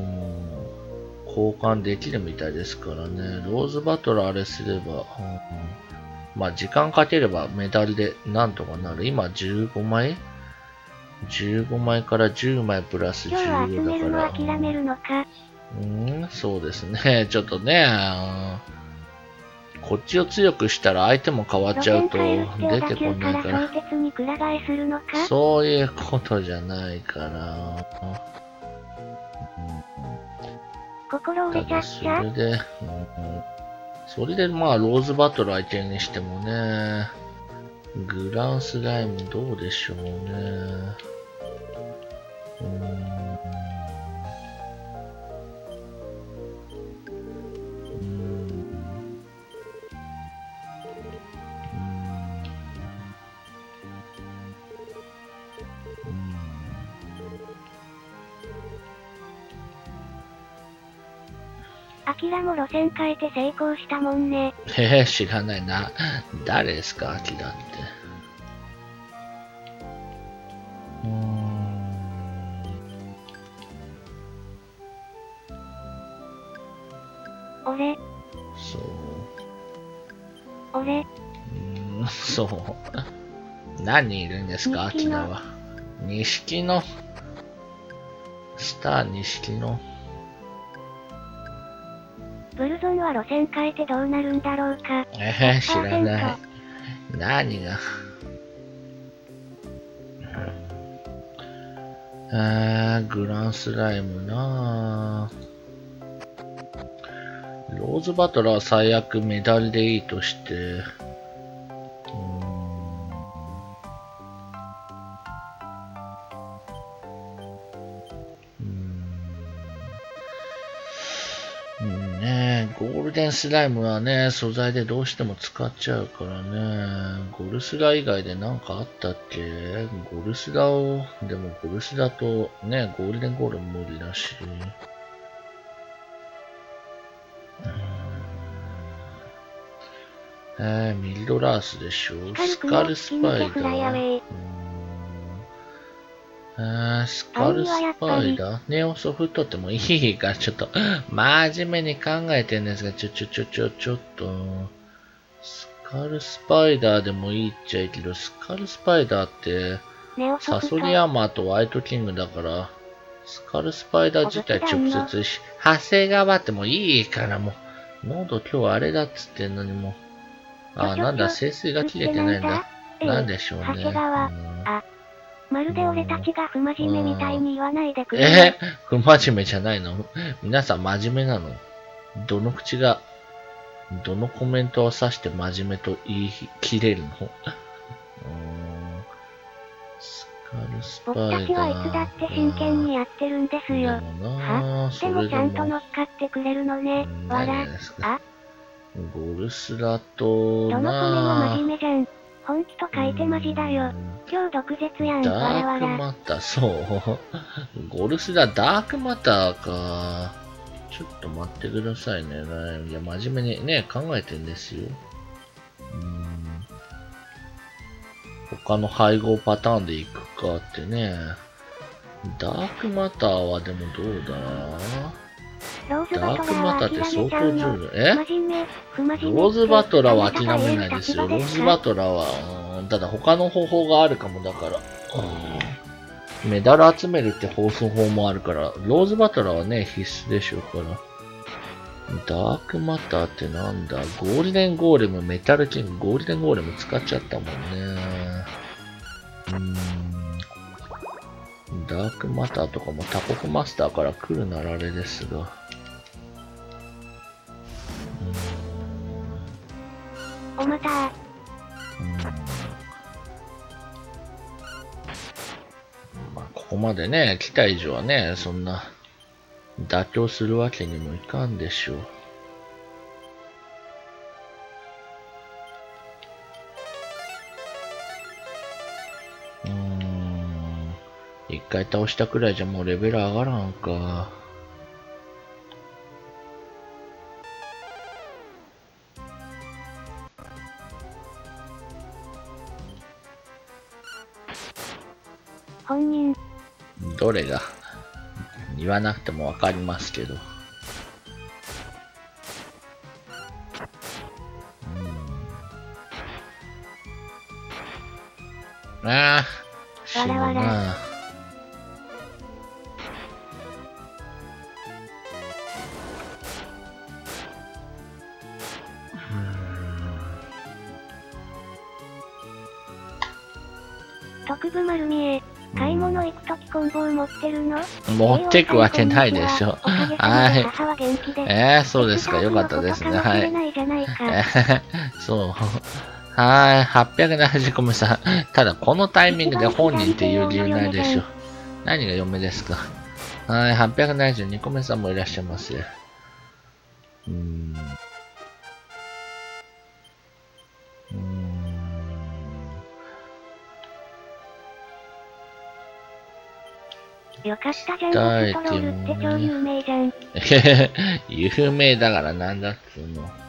交換できるみたいですからね。ローズバトラあれすれば、うん、まあ時間かければメダルでなんとかなる。今じゅうごまい ?じゅうごまいからじゅうまいプラスじゅうごだから。 今日は集めるの諦めるのか。 うん、そうですね。ちょっとね、こっちを強くしたら相手も変わっちゃうと出てこないから。そういうことじゃないから。 心折れちゃっちゃ。 それで、うん、それでまあローズバトル相手にしてもね、グランスライムどうでしょうね。うーんアキラも路線変えて成功したもんね。 へへ、知らないな。誰ですか、アキラって。うーん。 俺。 そう。 俺。 うーん、そう。何人いるんですか、アキラは。錦の。スター錦の。 ブルゾンは路線変えてどうなるんだろうか。 えへ、知らない。何が。あー、グランスライムなぁ。ローズバトラーは最悪メダルでいいとして、うーん。うんね、ゴールデンスライムはね、素材でどうしても使っちゃうからね。ゴルスラ以外で何かあったっけ？ゴルスラを、でもゴルスラとね、ゴールデンゴールも無理だし。うん、えー、ミルドラースでしょ。スカルスパイダー。えー、スカルスパイダーネオソフトってもいいから、ちょっと、真面目に考えてんですが、ちょ、ちょ、ちょ、ちょ、ちょっと、スカルスパイダーでもいいっちゃいいけど、スカルスパイダーって、サソリアーマーとワイトキングだから、スカルスパイダー自体直接し、長谷川ってもいいからもう、喉今日あれだっつってんのにもう、あ、なんだ、清水が切れてないんだ。なんでしょうね。 まるで俺たちが不真面目みたいに言わないでくれ。 えー、不真面目じゃないの？皆さん真面目なの？どの口が、どのコメントを指して真面目と言い切れるの？うーん、スカルスパイダー。 僕たちはいつだって真剣にやってるんですよ。は？でもちゃんと乗っかってくれるのね。わら。あ？ ゴルスだとどのコメもな真面目じゃん。本気と書いてマジだよ。今日毒舌やん。 ダわらわークら。 マター、そう。ゴルスだ、ダークマターか。ちょっと待ってくださいね。いや、真面目にね、考えてんですよ。うーん。他の配合パターンでいくかってね。ダークマターはでもどうだローズダークマターって相当重要。 ええローズバトラーは諦めないですよ。ローズバトラーは、うん、ただ他の方法があるかもだから。うん、メダル集めるって放送法もあるから、ローズバトラーはね、必須でしょうから。ダークマターってなんだゴールデンゴーレム、メタルキング、ゴールデンゴーレム使っちゃったもんね。うーん。ダークマターとかも他国マスターから来るならあれですが。 おまたー。 まあ、ここまでね、来た以上はね、そんな、妥協するわけにもいかんでしょう。うーん。一回倒したくらいじゃもうレベル上がらんか。 本人。 どれが言わなくてもわかりますけど。うん、ああ、死ぬな。 わらわら特部丸見え。買い物行くときコンボを持ってるの？ 持ってくわけないでしょ。はい。えー、そうですか。よかったですね。はい。えー、そう。はい。はっぴゃくななじゅうコメさん。ただ、このタイミングで本人っていう理由ないでしょ。何が嫁ですか。はい。はっぴゃくななじゅうにコメさんもいらっしゃいますよ。うーん。うーん。 よかったじゃん、ゴストロールって超有名じゃん。 有名だからなんだっつうの。う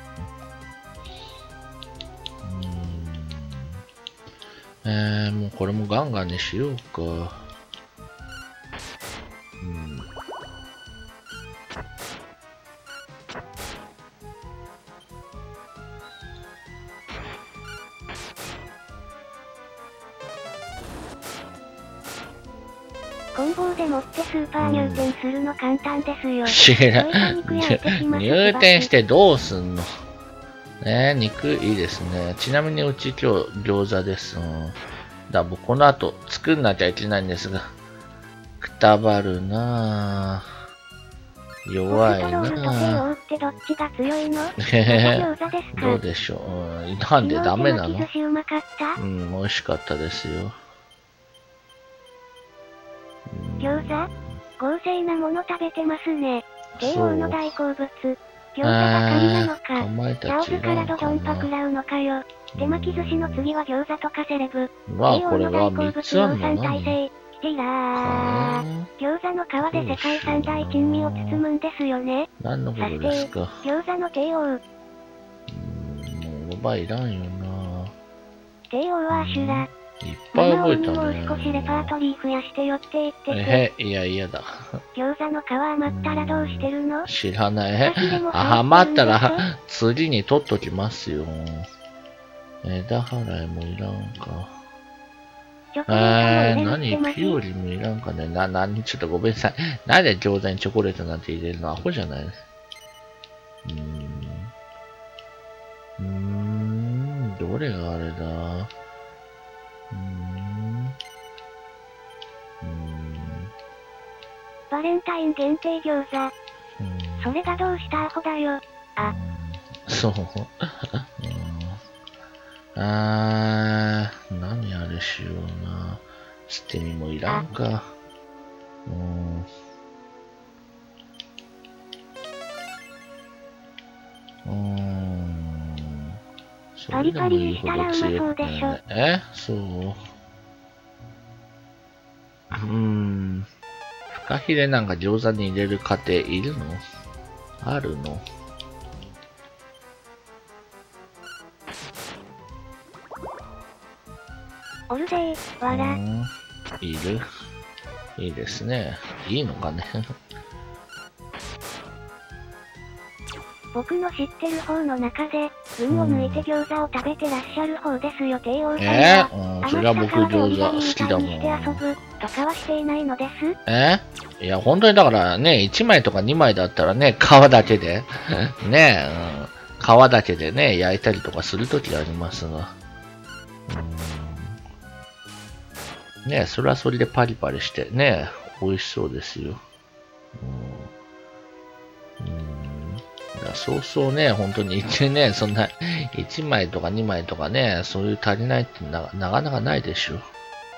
ーん。えー、もうこれもガンガンにしようか。うん。 コンボで持ってスーパー入店するの簡単ですよ。 知らん。入店してどうすんのねえ、肉いいですね。ちなみにうち今日餃子です。うん、だ僕この後作んなきゃいけないんですが。くたばるなぁ。弱いなぁ。どうでしょう、うん。なんでダメなの？うん、美味しかったですよ。 餃子？豪勢なもの食べてますね。帝王の大好物。餃子が神なのか。ヤオズからドドンと食らうのかよ。手巻き寿司の次は餃子とかセレブ。帝王の大好物量産体制。キティラー。餃子の皮で世界三大珍味を包むんですよね。 何のことですか。 餃子の帝王。うーん、もうおばいらんよな。 帝王はアシュラ。 いっぱい覚えたね。 もう少しレパートリー増やして寄っていってて。 えへ、いや、嫌だ。 餃子の皮余ったらどうしてるの？ 知らない。あ、余ったら次に取っときますよ。枝払いもいらんか。えー、何ピオリもいらんかね。な、なに、ちょっとごめんなさい。なんで餃子にチョコレートなんて入れるの？アホじゃない？うーん。うーん、どれがあれだ？うーん。うーん。 バレンタイン限定餃子。それがどうしたアホだよ。あ。 そう。あー、何あれしような。捨て身もいらんか。うん。 うーん。 パリパリにしたらうまそうでしょ。 えそう。うーん。フカヒレなんか餃子に入れる家庭いるの？あるの？ おるぜー、わら。 いる？いいですね。いいのかね。 僕の知ってる方の中で、群を抜いて餃子を食べてらっしゃる方ですよ、帝王さんは。 えー、うん、それは僕餃子好きだもん。 して遊ぶとかはしていないのです。 えー、いや、本当にだからね、いちまいとかにまいだったらね、皮だけで、ね、うん、皮だけでね、焼いたりとかするときありますが。うん、ね、それはそれでパリパリしてね、美味しそうですよ。うんうん、そうそうね、本当に一ね、そんな、いちまいとかにまいとかね、そういう足りないってな、なかなかないでしょ。うん、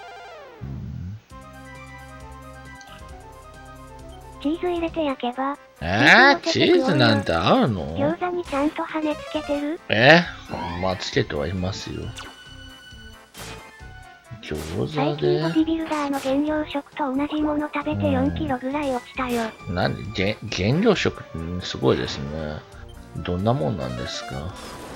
チーズ入れて焼けば。 えー、チーズなんて合うの？ 餃子にちゃんと羽根つけてる？ えー、まあつけてはいますよ。餃子最で。 近ボディビルダーの原料食と同じもの食べてよんキロぐらい落ちたよ。 なんで、原料食ってすごいですね。どんなもんなんですか？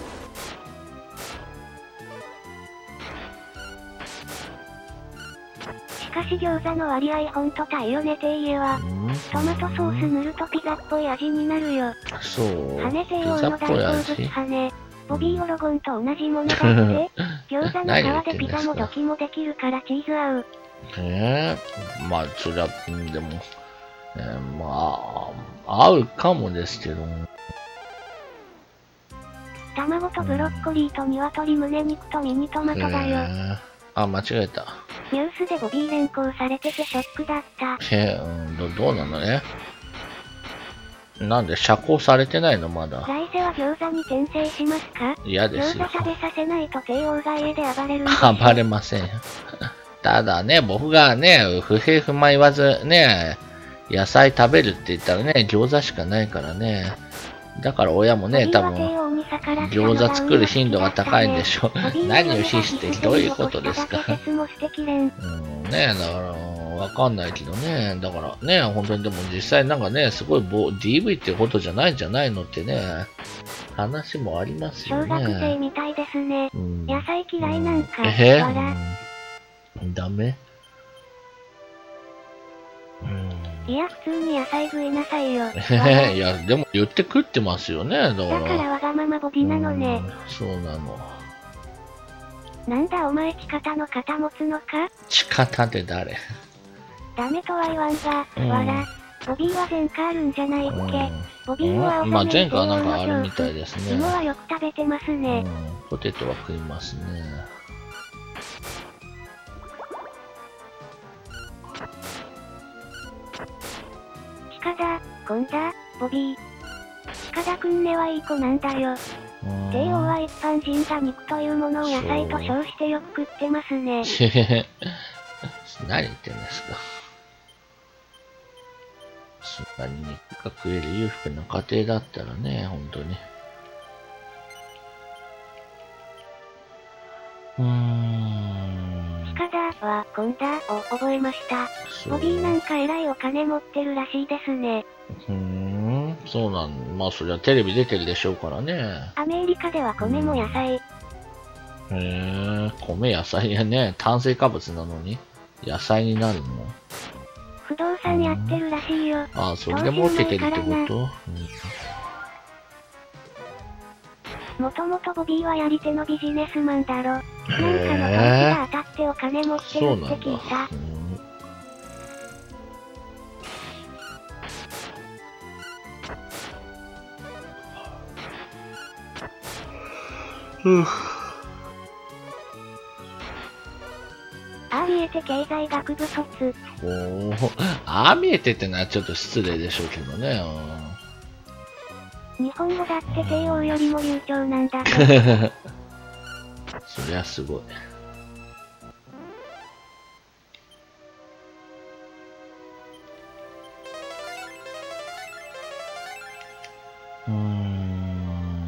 しかし餃子の割合ほんと大よねて家は。トマトソース塗るとピザっぽい味になるよ。 そう。 羽西洋の大好物羽。ボビーオロゴンと同じものだって。餃子の皮でピザもドキもできるからチーズ合う。 えー、まあ、そりゃ、でも、えー、まあ、合うかもですけど。 卵とブロッコリーと鶏胸肉とミニトマトだよ。 えー、あ、間違えた。 ニュースでボビー連行されててショックだった。 えー、うん、ど、どうなのね。なんで釈放されてないのまだ。 来世は餃子に転生しますか？ 嫌ですよ。 餃子食べさせないと帝王が家で暴れるんでしょ。 暴れませんよ。ただね、僕がね、不平不満言わずね、野菜食べるって言ったらね、餃子しかないからね。だから親もね、多分、餃子作る頻度が高いんでしょ。何をししてどういうことですか。うんね、だから、わかんないけどね。だからね、本当にでも実際なんかね、すごい ディーブイ ってことじゃないんじゃないのってね、話もありますよね。 小学生みたいですね。うん、野菜嫌いなんか。 えー、うん、ダメうん、いや、普通に野菜食いなさいよ。 いや、でも言って食ってますよね、だから。 だからわがままボディなのね。 そうなの。 なんだお前、地方の肩持つのか？ 地方って誰？ ダメとは言わんが、うん、わら。ボビーは前科あるんじゃないっけ？うん、ボビーは青まあ前科なんかあるみたいですね。 芋はよく食べてますね。 うん、ポテトは食いますね。 近田、今田、ボビー。近田くんねはいい子なんだよ。帝王は一般人が肉というものを野菜と称してよく食ってますね。 何言ってんですか。そんなに肉が食える裕福な家庭だったらね、本当に。うーん。 近田は、今田を覚えました。ボビーなんか偉いお金持ってるらしいですね。 うーん、そうなん、まあそりゃテレビ出てるでしょうからね。 アメリカでは米も野菜。 へえ、米野菜やね、炭水化物なのに野菜になるの？ 不動産やってるらしいよ。 ああ、それで儲けてるってこと？ もともとボビーはやり手のビジネスマンだろ。なんかの投資が当たってお金持ってるって聞いた。 うん。 ああ見えて経済学部卒。 おお、ああ見えてってのはちょっと失礼でしょうけどね。 日本語だって帝王よりも流暢なんだぜ。 そりゃすごい。うーん。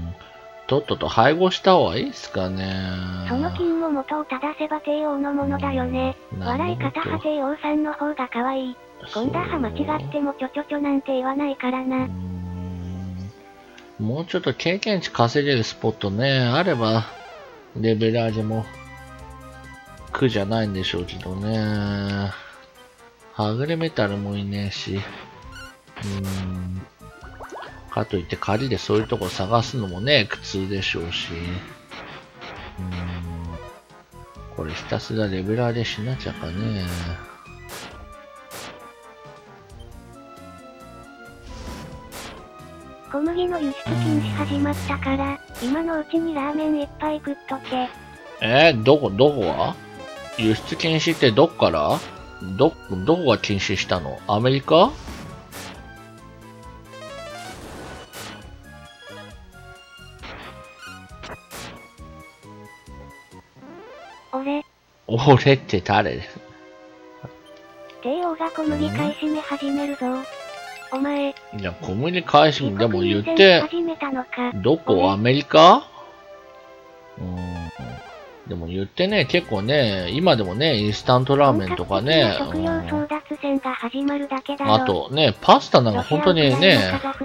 とっとと配合した方がいいですかね。 その金も元を正せば帝王のものだよね。笑い方は帝王さんの方が可愛い。ゴンダハ間違ってもちょちょちょなんて言わないからな。 もうちょっと経験値稼げるスポットね、あれば、レベル上げも苦じゃないんでしょうけどね。はぐれメタルもいねえし。うーん。かといって仮でそういうとこ探すのもね、苦痛でしょうし。うーん。これひたすらレベル上げしなきゃかね。 小麦の輸出禁止始まったから、今のうちにラーメンいっぱい食っとけ。 えー、どこ、どこは輸出禁止ってどっからど、どこが禁止したの？アメリカ？ 俺。 俺って誰？ 帝王が小麦買い占め始めるぞ。お前。 いや、小麦買い占め、でも言って、どこ？アメリカ？うーん。でも言ってね、結構ね、今でもね、インスタントラーメンとかね、 食料争奪戦が始まるだけだろ。 あとね、パスタなんか本当にね、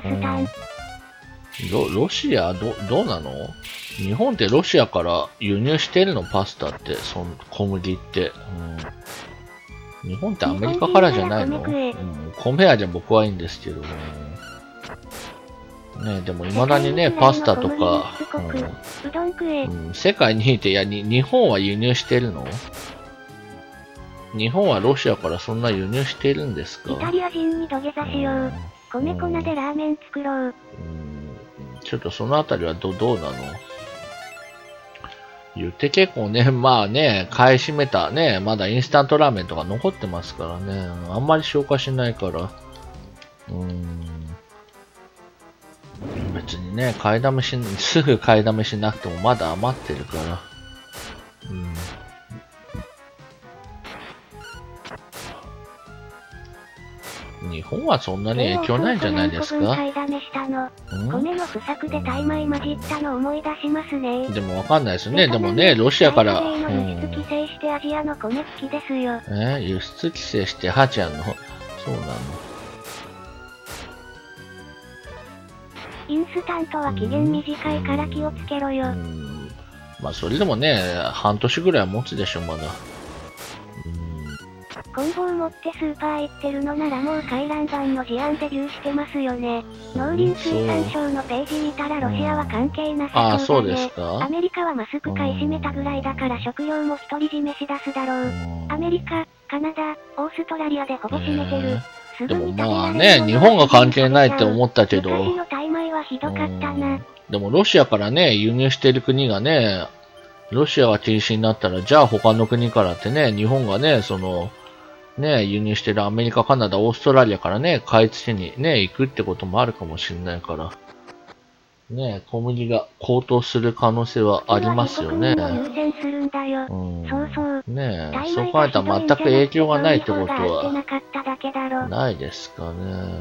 うん、ロ, ロシアど、どうなの？日本ってロシアから輸入してるの？パスタって、その小麦って。うん、日本ってアメリカからじゃないの？米, うん、米味は僕はいいんですけど。ね、でも未だにね、パスタとか、うん、世界にいて、いやに、日本は輸入してるの？日本はロシアからそんな輸入してるんですか？ イタリア人に土下座しよう。米粉でラーメン作ろう。うん、 ちょっとそのあたりはど、どうなの？言って結構ね、まあね、買い占めたね、まだインスタントラーメンとか残ってますからね、あんまり消化しないから、うーん。別にね、買いだめし、すぐ買いだめしなくてもまだ余ってるから。うん、日本はそんなに影響ないんじゃないですか？ 買いだめしたの。米の不作でタイ米混じったの思い出しますね。 でもわかんないですね。でもね、ロシアから。 輸出規制してアジアの米好きですよ。 えー、輸出規制してアジアの、そうなの？ インスタントは期限短いから気をつけろよ。うん、 まあそれでもね、半年ぐらいは持つでしょ、まだ。 棍棒持ってスーパー行ってるのならもう回覧板の事案デビューしてますよね。農林水産省のページ見たらロシアは関係なさそうだね。あ、そうですか？アメリカはマスク買い占めたぐらいだから食料も独り占めしだすだろう。アメリカ、カナダ、オーストラリアでほぼ占めてる。 でもまあね、日本が関係ないって思ったけど。 昔のタイ米はひどかったな。 でもロシアからね、輸入してる国がね、ロシアが禁止になったら、じゃあ他の国からってね、日本がね、その、ね、輸入してるアメリカ、カナダ、オーストラリアからね、買い付けにね、行くってこともあるかもしれないから。ね、小麦が高騰する可能性はありますよね。うん、 そうそう。 ねえ、そう考えたら全く影響がないってことは、ないですかね。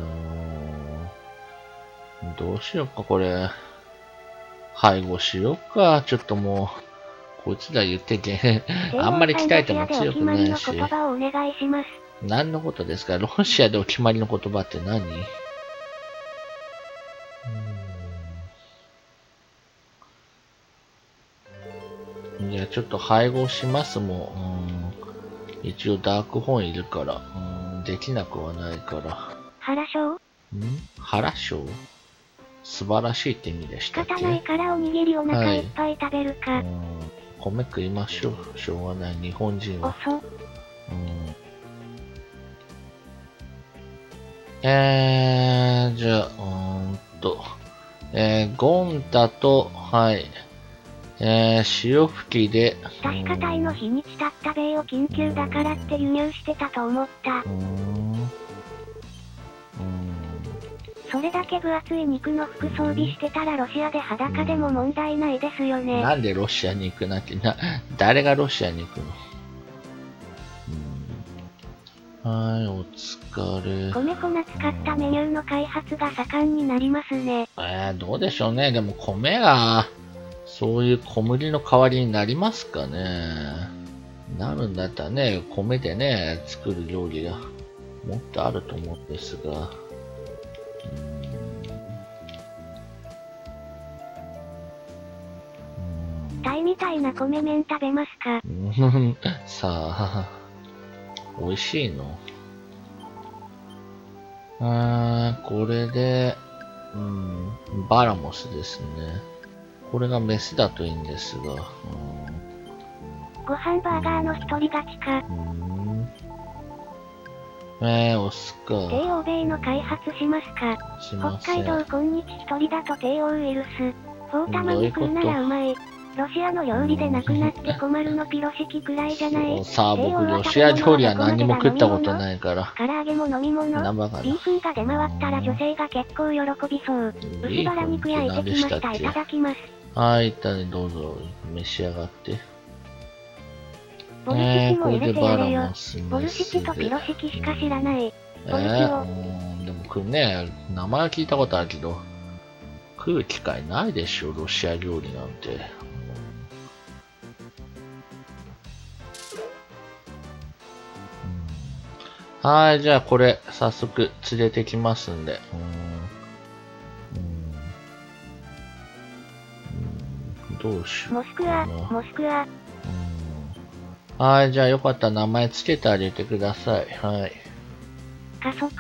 どうしようか、これ。配合しようか。ちょっともう、こいつら言ってて、あんまり鍛えても強くないし。何のことですか？ロシアでお決まりの言葉って何？いや、ちょっと配合しますもん。うん、一応ダークホーンいるから、うん、できなくはないから。 原章？ ん？原章？素晴らしいって意味でしたっけ？ 仕方ないからおにぎりお腹いっぱい食べるか。はい、うん、 米食いましょう。しょうがない。日本人は。 遅っ。 うん、えー、じゃあ、うーんと、えー、ゴンタと、はい。えー、潮吹きで。 確かタイの日にち経った米を緊急だからって輸入してたと思った。うーん。うーん。それだけ分厚い肉の服装備してたらロシアで裸でも問題ないですよね。 なんでロシアに行くなってな、誰がロシアに行くの？うーん、はい、お疲れ。 米粉使ったメニューの開発が盛んになりますね。 えー、どうでしょうね。でも米が、 そういう小麦の代わりになりますかね。なるんだったらね、米でね、作る料理がもっとあると思うんですが。うーん。タイみたいな米麺食べますか？ さあ、美味しいの？あー、これで、うん、バラモスですね。これがメスだといいんですが。うん、 ご飯バーガーの一人勝ちか。 うん、えー、オスか。 低欧米の開発しますか？ しません。 北海道今日一人だと低欧ウイルス。フォーたまに食うならうまい。ロシアの料理でなくなって困るのピロシキくらいじゃない？ さあ、僕、ロシア料理は何も食ったことないから。 唐揚げも飲み物。 生がビーフンが出回ったら女性が結構喜びそう。薄バラ肉焼いてきました。いただきます。 はい、一旦どうぞ召し上がって。 ボルシチも入れてやれよ。ボルシチとピロシキしか知らない。ボルシを。でも食うね、名前は聞いたことあるけど、食う機会ないでしょ、ロシア料理なんて。はい、じゃあこれ、早速連れてきますんで。うん、どうしよう。 モスクワ、モスクワ。 はい、じゃあよかったら名前つけてあげてください。はい。 加速。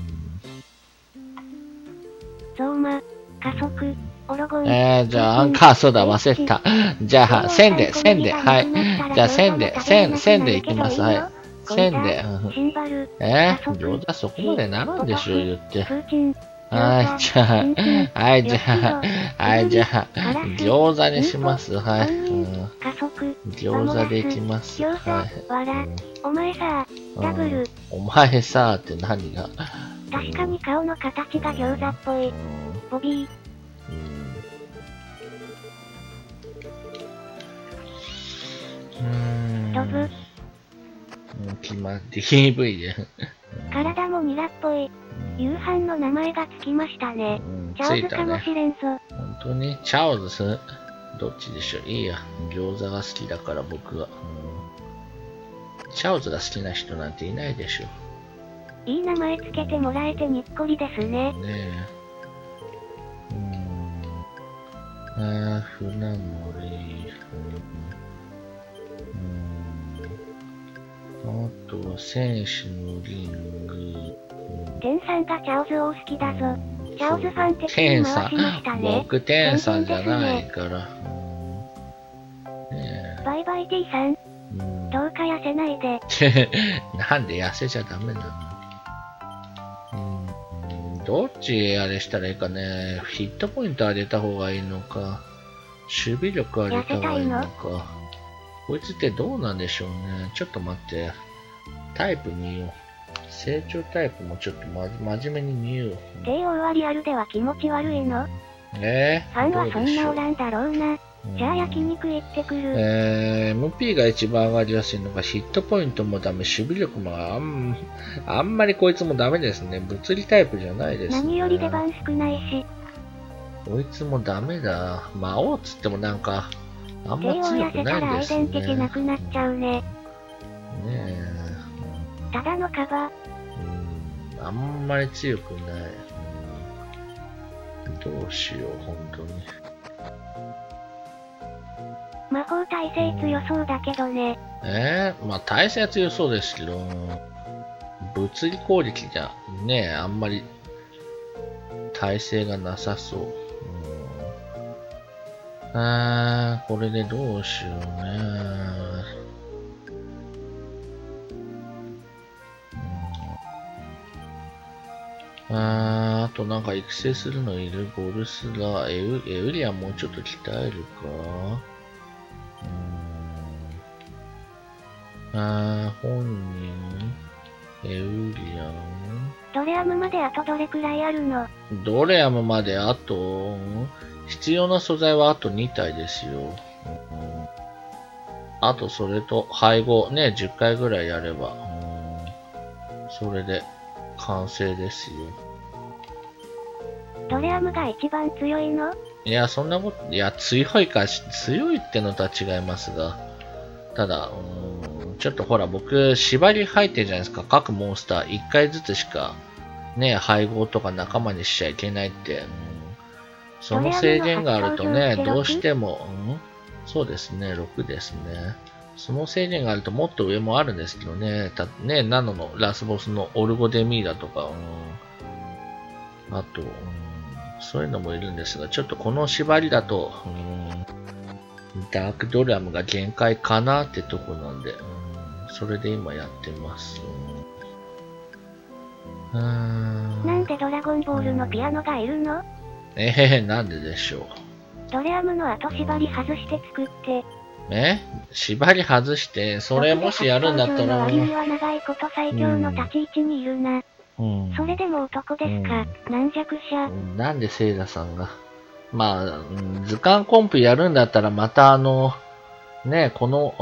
ゾーマ、加速、オロゴン。 えー、じゃあアンカー、そうだ、忘れた。じゃあ、線で、線で、はい。じゃあ線で、線、線でいきます。はい。線で。えー、餃子そこまでなるんでしょ、言って。はい、じゃあ、はい、じゃあ、はい、じゃあ、餃子にします。はい。うん、餃子でいきます。はい。 お前さ、ダブル。 お前さって何が？ 確かに顔の形が餃子っぽい。ボビー。ドブ。 決まって ティーブイ で。 体もニラっぽい。夕飯の名前がつきましたね。チャオズかもしれんぞ。 本当にチャオズどっちでしょう？いいや。餃子が好きだから僕は。チャオズが好きな人なんていないでしょう。いい名前つけてもらえてにっこりですね。 ねえ。うーん。あー、船乗り。あとは戦士のリング。 テンさんがチャオズを好きだぞ。チャオズファン的に回しましたね。 僕テンさんじゃないから。 バイバイ T さん。どうか痩せないで。 なんで痩せちゃダメなの？うん、どっちあれしたらいいかね。ヒットポイント上げた方がいいのか。守備力上げた方がいいのか。こいつってどうなんでしょうね。ちょっと待って。タイプ見よう。成長タイプもちょっとま真面目に見よう。 テイオーはリアルでは気持ち悪いの？ えー、 ファンはそんなおらんだろうな。じゃあ焼肉行ってくる。 えー、エムピー が一番上がりやすいのがヒットポイントもダメ、守備力もあん、あんまりこいつもダメですね。物理タイプじゃないですね。 何より出番少ないし。 こいつもダメだ。魔王っつってもなんか、あんま強くないんですね。 テイオー痩せたらアイデンティティなくなっちゃうね。 ねえ。 ただのカバ。 うん、あんまり強くない。うん、どうしよう、本当に。 魔法耐性強そうだけどね。 えー、まあ耐性は強そうですけど、物理攻撃じゃねあんまり耐性がなさそう。うん、あー、これでどうしようね。あー、あとなんか育成するのいる？ボルスラ、エウ、エウリアンもうちょっと鍛えるか？うーん。あー、本人、エウリアン。 ドレアムまであとどれくらいあるの？ ドレアムまであと、必要な素材はあとに体ですよ。うん、あとそれと配合ね、じゅっかいぐらいやれば、うん、それで完成ですよ。 ドレアムが一番強いの？ いや、そんなこと、いや、強いかし、強いってのとは違いますが、ただ、うーん、ちょっとほら、僕、縛り入ってるじゃないですか。各モンスターいっかいずつしか、ね、配合とか仲間にしちゃいけないって、うん、その制限があるとね、どうしても、うん、そうですね、ろくですね。その制限があるともっと上もあるんですけどね、たね、ナノのラスボスのオルゴデミーラとか、うん、あと、うん、そういうのもいるんですが、ちょっとこの縛りだと、うん、ダークドラムが限界かなってとこなんで、うん、それで今やってます。うん、 なんでドラゴンボールのピアノがいるの？ えへへ、なんででしょう。 ドレアムの後縛り外して作って。 え縛り外して、それもしやるんだったら。 割には長いこと最強の立ち位置にいるな。 うん、 それでも男ですか、うん、軟弱者。 なんでセイラさんが。まあ、図鑑コンプやるんだったらまたあの、ね、この、うん、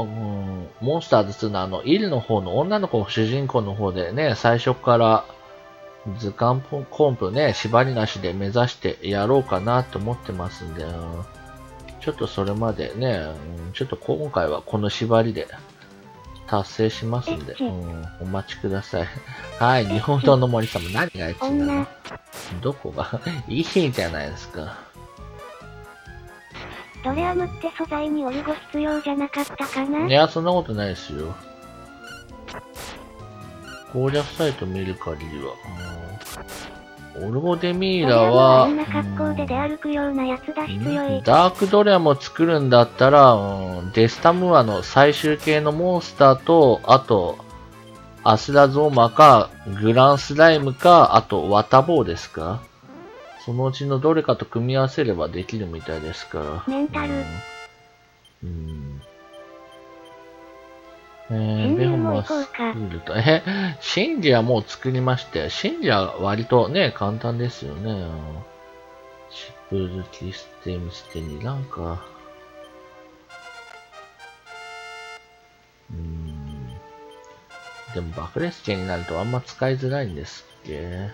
モンスターズツーのあの、イルの方の女の子主人公の方でね、最初から図鑑コンプね、縛りなしで目指してやろうかなと思ってますんで、ちょっとそれまでね、ちょっと今回はこの縛りで達成しますんで、うん、お待ちください。はい、日本刀の森さんも何がエッチなの？どこがいいじゃないですか。 ドレアムって素材にオルゴ必要じゃなかったかな？ いや、そんなことないですよ。攻略サイト見る限りは。オルゴデミーラは、 あんな格好で出歩くようなやつだし強い。 ダークドレアムを作るんだったら、うん、デスタムアの最終形のモンスターと、あと、アスラゾーマか、グランスライムか、あと、ワタボーですか？そのうちのどれかと組み合わせればできるみたいですから。 メンタル。うん。 うんえー、ベホマスルと、え、シンジはもう作りまして、シンジは割とね、簡単ですよね。シップルキステムステになんか、うーん。でも爆裂剣になるとあんま使いづらいんですっけ。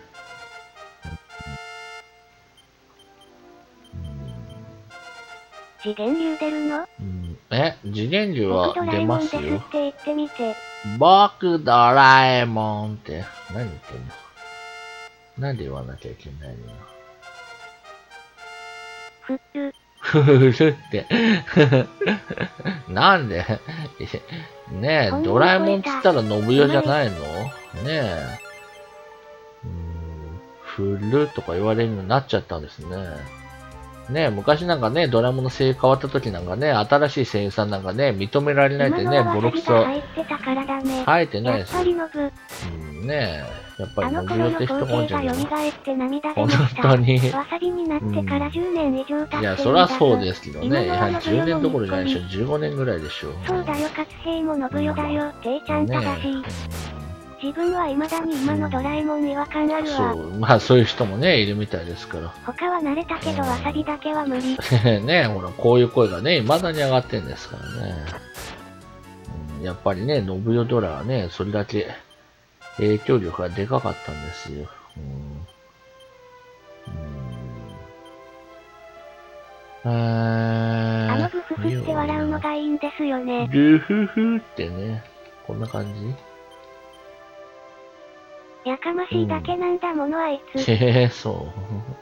次元竜出るの？ うん、え、次元竜は出ますよ。 僕ドラえもんですって言ってみて。 僕ドラえもんって、何言ってんの？なんで言わなきゃいけないの？ ふる。 ふるって。なんでねえ、ドラえもんっつったら信代じゃないの？ねえ。うーん、ふるとか言われるようになっちゃったんですね。ね昔なんかね、ドラえもんの声優変わった時なんかね、新しい声優さんなんかね、認められないってね、ボロクソ。 入ってたからだね。 入ってないですよ。 やっぱりノブ。 うん、ねやっぱりあの頃の光景が蘇って涙出ました。 本当に。 わさびになってからじゅうねん以上経ってるんだぞ。 いや、そりゃそうですけどね。やはりじゅうねんどころじゃないでしょ。じゅうごねんぐらいでしょう。 そうだよ、勝平も信代だよ。ていちゃん正しい。自分は未だに今のドラえもん違和感あるわ。 そう、まあそういう人もね、いるみたいですから。 他は慣れたけど、わさびだけは無理。 ねほら、こういう声がね、未だに上がってんですからね。うん、やっぱりね、信代ドラはね、それだけ影響力がでかかったんですよ。うん、 あのグフフって笑うのがいいんですよね。 グフフってね、こんな感じ？ やかましいだけなんだもの、あいつ。 へえ、そう。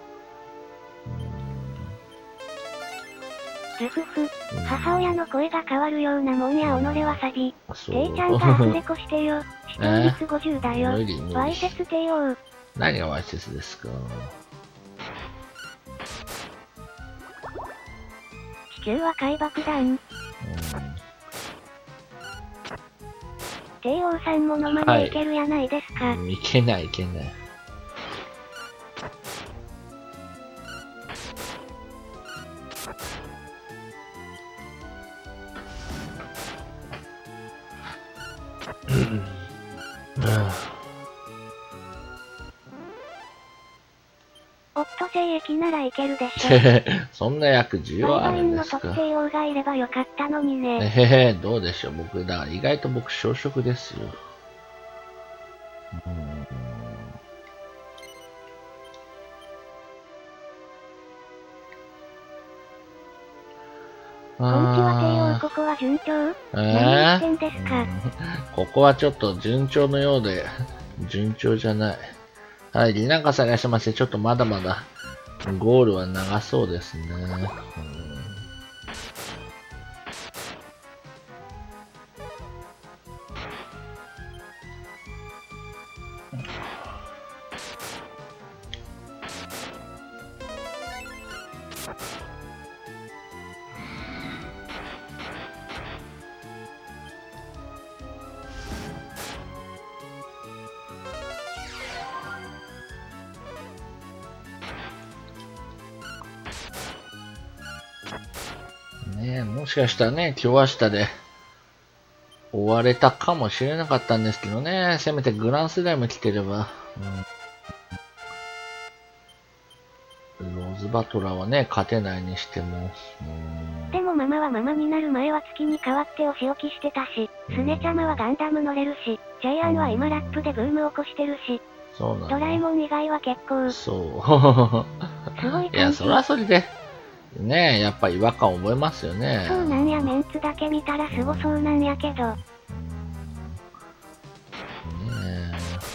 グフフ、母親の声が変わるようなもんや己わさび。ていちゃんがアフレコしてよ。視聴率ごじゅうだよ。わいせつ帝王。 何がわいせつですか？ 地球は海爆弾。帝王さんものまねいけるやないですか。 はい、いけないいけない。 オットセイ駅ならいけるでしょ。 そんな役需要あるんですか？ バイバインの特性王がいればよかったのにね。 えへへ、どうでしょう。僕だ、意外と僕小食ですよ。うん、 今季は帝王、ここは順調？ えー、 何言ってんですか？ ここはちょっと順調のようで、順調じゃない。はい、リナカさんいらっしゃいませ。ちょっとまだまだ、ゴールは長そうですね。うんねえ、もしかしたらね、今日明日で終われたかもしれなかったんですけどね、せめてグランスライム来てれば。うん、ローズバトラーはね、勝てないにしても。 うん、でもママはママになる前は月に変わってお仕置きしてたし、スネちゃまはガンダム乗れるし、ジャイアンは今ラップでブーム起こしてるし、 そうなの。 ドラえもん以外は結構。 そう。 すごい感じ。 いや、それはそれで。ねえ、やっぱ違和感覚えますよね。 そうなんや、メンツだけ見たらすごそうなんやけど。ねえ。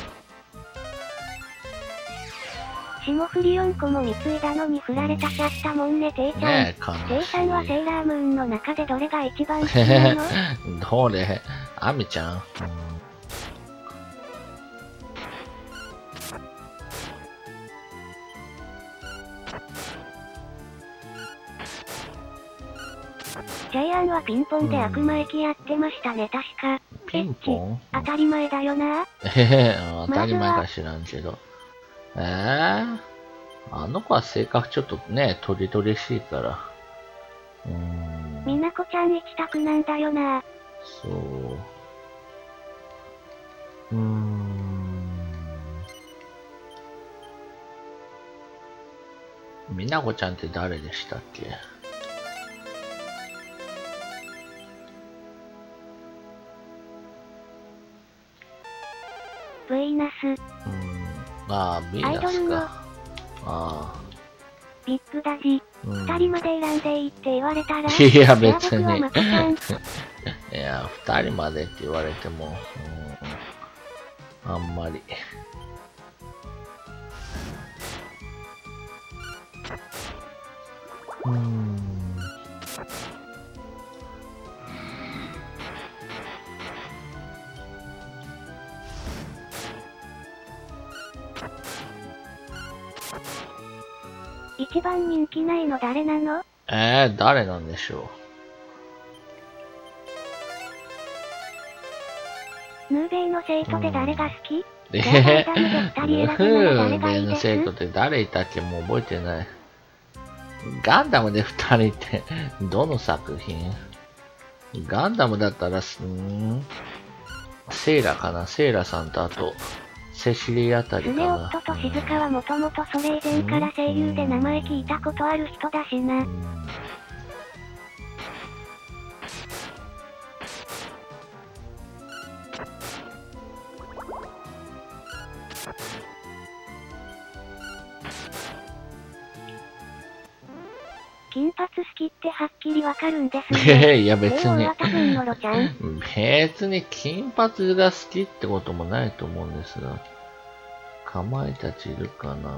霜降りよんこも貢いだのに振られたちゃったもんね、ていちゃん。 ねえ、 ていさんはセーラームーンの中でどれが一番好きなの？ どれ？アミちゃん？ ジャイアンはピンポンで悪魔駅やってましたね、確か。 ピンポン？ 当たり前だよな。 へへ、当たり前か知らんけど。えー、あの子は性格ちょっとね、とりとりしいから。 うーん。みなこちゃん一択なんだよな。 そう。うーん。みなこちゃんって誰でしたっけ？ ヴィーナス。 うん。ああ、ヴィーナスか。ああ。 ビッグダディ。二、うん、人まで選んでいいって言われたら。 いや、別に。いや、二人までって言われても、うん、あんまり。うーん。 一番人気ないの誰なの？ えー、誰なんでしょう。ヌーベイの生徒で誰が好き？ えー、ヌーベイの生徒って誰いたっけ？もう覚えてない。ガンダムで二人ってどの作品？ガンダムだったら、んーセイラかな？セイラさんとあと、セシリあたりかな。 スネ夫と静香はもともとそれ以前から声優で名前聞いたことある人だしな。金髪好きってはっきりわかるんですね。いや別に。 別に金髪が好きってこともないと思うんですが。かまいたちいるかな、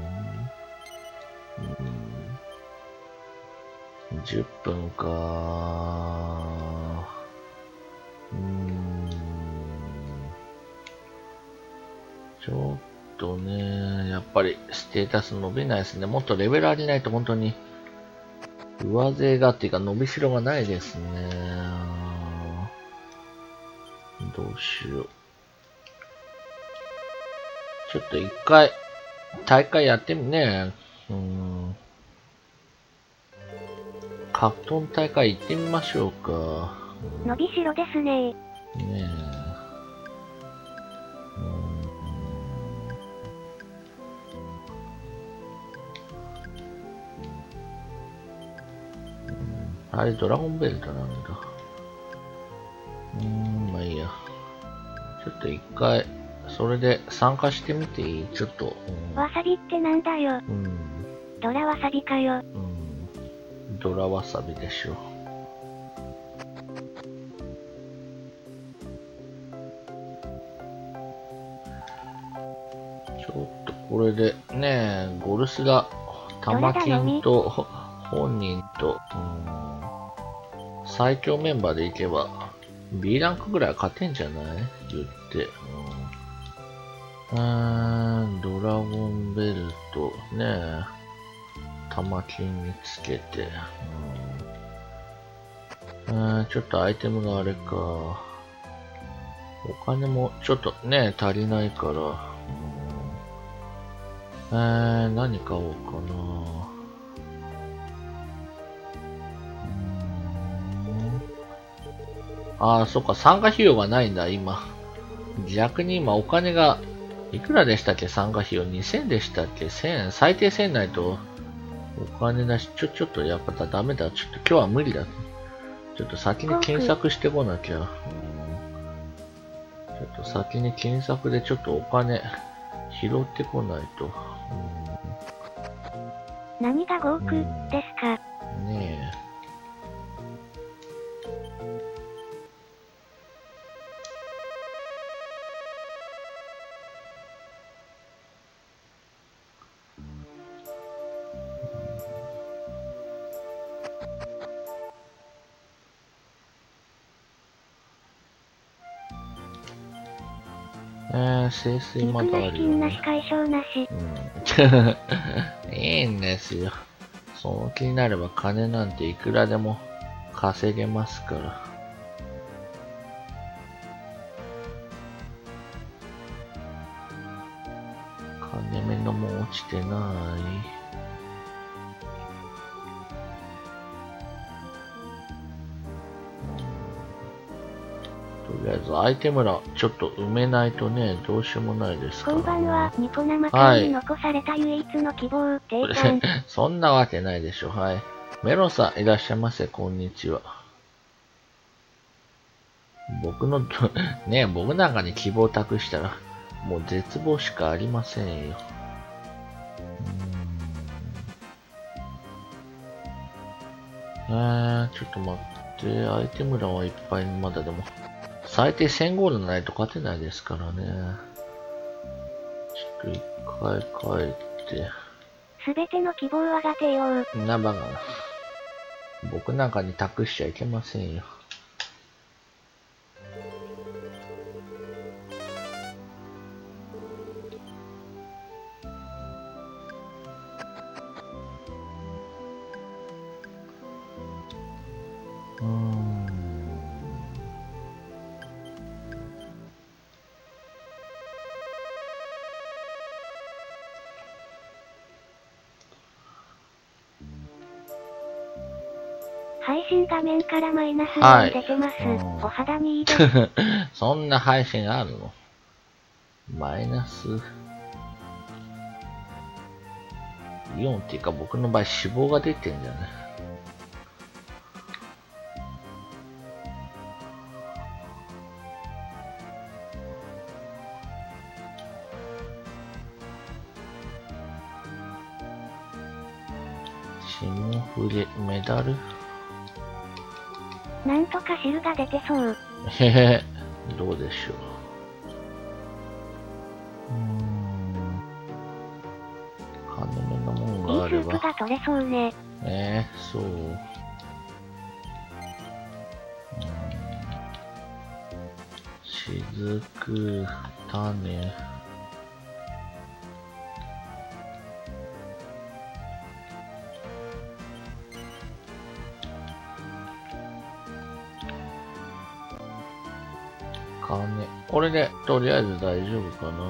うん、じゅっぷんかうーん。ちょっとね、やっぱりステータス伸びないですね。もっとレベル上げないと本当に上背がっていうか伸びしろがないですね。どうしよう。ちょっと一回大会やってみね。うん。格闘大会行ってみましょうか。 うん、伸びしろですね。 ねえ。うん、あれドラゴンベルトなんだ。うーん、まあいいや。ちょっと一回。それで参加してみていい？ちょっと、 うん。わさびってなんだよ。 うん。 ドラわさびかよ。 うん。ドラわさびでしょ。 ちょっとこれでね、ゴルスラ、玉金と本人と、うん、最強メンバーでいけば B ランクぐらいは勝てんじゃない言って。うん、うーんドラゴンベルトね、玉金につけて、うん、うんちょっとアイテムがあれか。お金もちょっとね、足りないから、うん、えー、何買おうかな。ああ、そっか、参加費用がないんだ、今。逆に今お金が、いくらでしたっけ参加費用にせんでしたっけ ?せん、最低せんないと、お金だし、ちょ、ちょっとやっぱダメだ。ちょっと今日は無理だ。ちょっと先に検索してこなきゃ。うん、ちょっと先に検索でちょっとお金拾ってこないと。うん、 何がごおくですか、 うん、ねえ。えー、清水まだあるよ、ね。 なし解消なし。 うん。いいんですよ。その気になれば金なんていくらでも稼げますから。金目のも落ちてない。とりあえずアイテム欄ちょっと埋めないとね、どうしようもないですから、ね。 こんばんは、ニコ生会に残された唯一の希望、定番。 そんなわけないでしょ。はい。メロンさんいらっしゃいませ、こんにちは。僕の、ね僕なんかに希望託したら、もう絶望しかありませんよ。うーん。えー、ちょっと待って、アイテム欄はいっぱいまだでも。最低せんゴールドないと勝てないですからね。ちょっと一回帰って。 すべての希望はがてよう。 なバカな。僕なんかに託しちゃいけませんよ。うーん。 配信画面からマイナスが出てます。はい、お肌にいいです。 そんな配信あるの？マイナスイオンっていうか僕の場合脂肪が出てんじゃない？霜降りメダル？ なんとか汁が出てそう。 へへ、どうでしょう。うーん。金目のもんがあれば。 いいスープが取れそうね。 えー、そう。しずく、種。金。これで、とりあえず大丈夫かな。う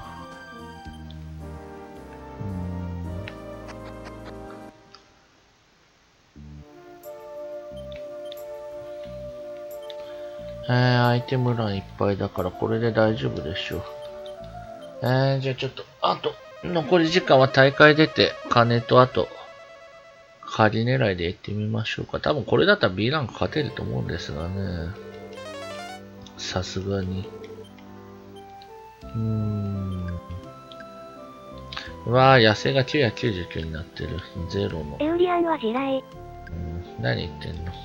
ーん。えー、アイテム欄いっぱいだから、これで大丈夫でしょう。えー、じゃあちょっと、あと、残り時間は大会出て、金とあと、仮狙いで行ってみましょうか。多分これだったら B ランク勝てると思うんですがね。さすがに。うーん。うわぁ、野生がきゅうひゃくきゅうじゅうきゅうになってる。ゼロの。 エウリアンは地雷。 うん、何言ってんの？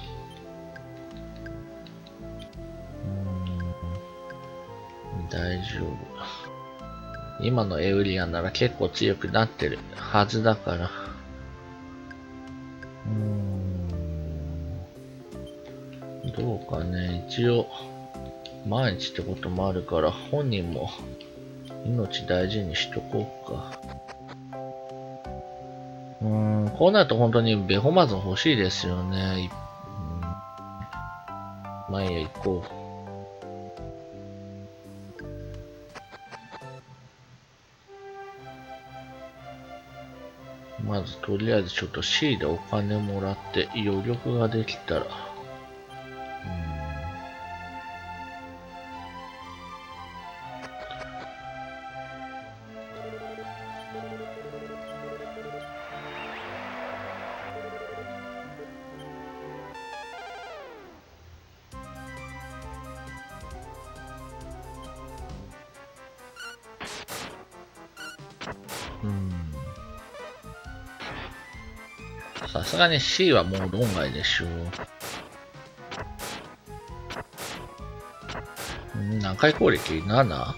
うーん、大丈夫。 今のエウリアンなら結構強くなってるはずだから。うーん。どうかね、一応、毎日ってこともあるから、本人も命大事にしとこうか。うーん、こうなると本当にベホマズン欲しいですよね。うん、前へ行こう。まずとりあえずちょっと C でお金もらって余力ができたら。うん。さすがに C はもう論外でしょう。ん何回攻撃 なな？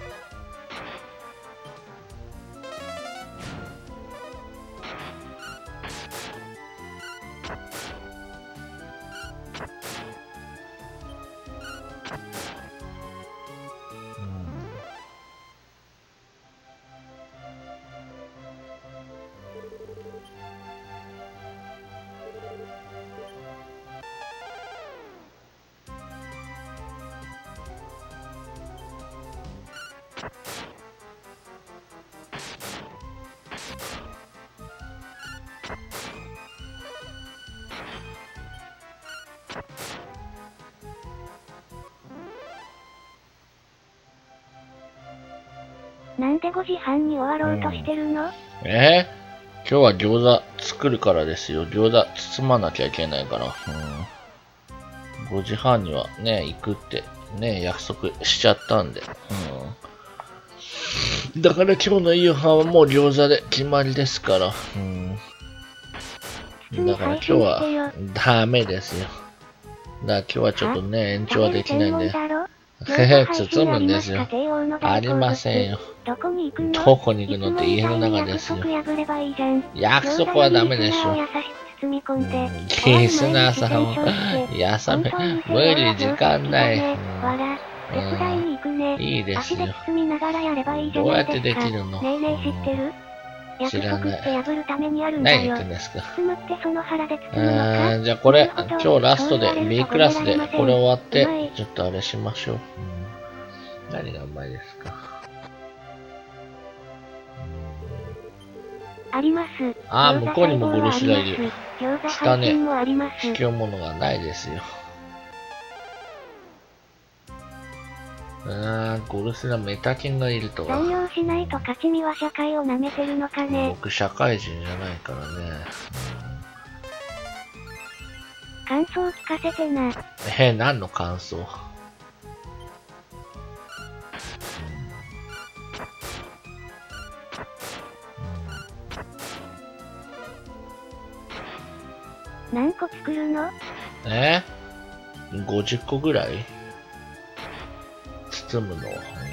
なんでごじはんに終わろうとしてるの？うん、 えー、今日は餃子作るからですよ。餃子包まなきゃいけないから。うん、ごじはんにはね、行くってね、約束しちゃったんで。うん、だから今日の夕飯はもう餃子で決まりですから。うん、だから今日はダメですよ。だから今日はちょっとね、延長はできないんで。へへ、包むんですよ。ありませんよ。 どこに行くの？ どこに行くのって家の中ですよ。約束はダメでしょ。リスナーさんは、やさめ、無理、時間ない。うん、いいですよ。どうやってできるの？知らない。何言ってんですか？うん、じゃあこれ、今日ラストで B クラスでこれ終わって、ちょっとあれしましょう。うん、何がうまいですか？ あります。 ああ、向こうにもゴルシがいる。来たね。卑怯者がないですよ。ああ、ゴルスラメタキンがいるとは。 残業しないと勝ち身は社会を舐めてるのかね。 僕社会人じゃないからね。 感想聞かせてな。 えー、何の感想？ 何個作るの？ えー、ごじゅっこぐらい包むの。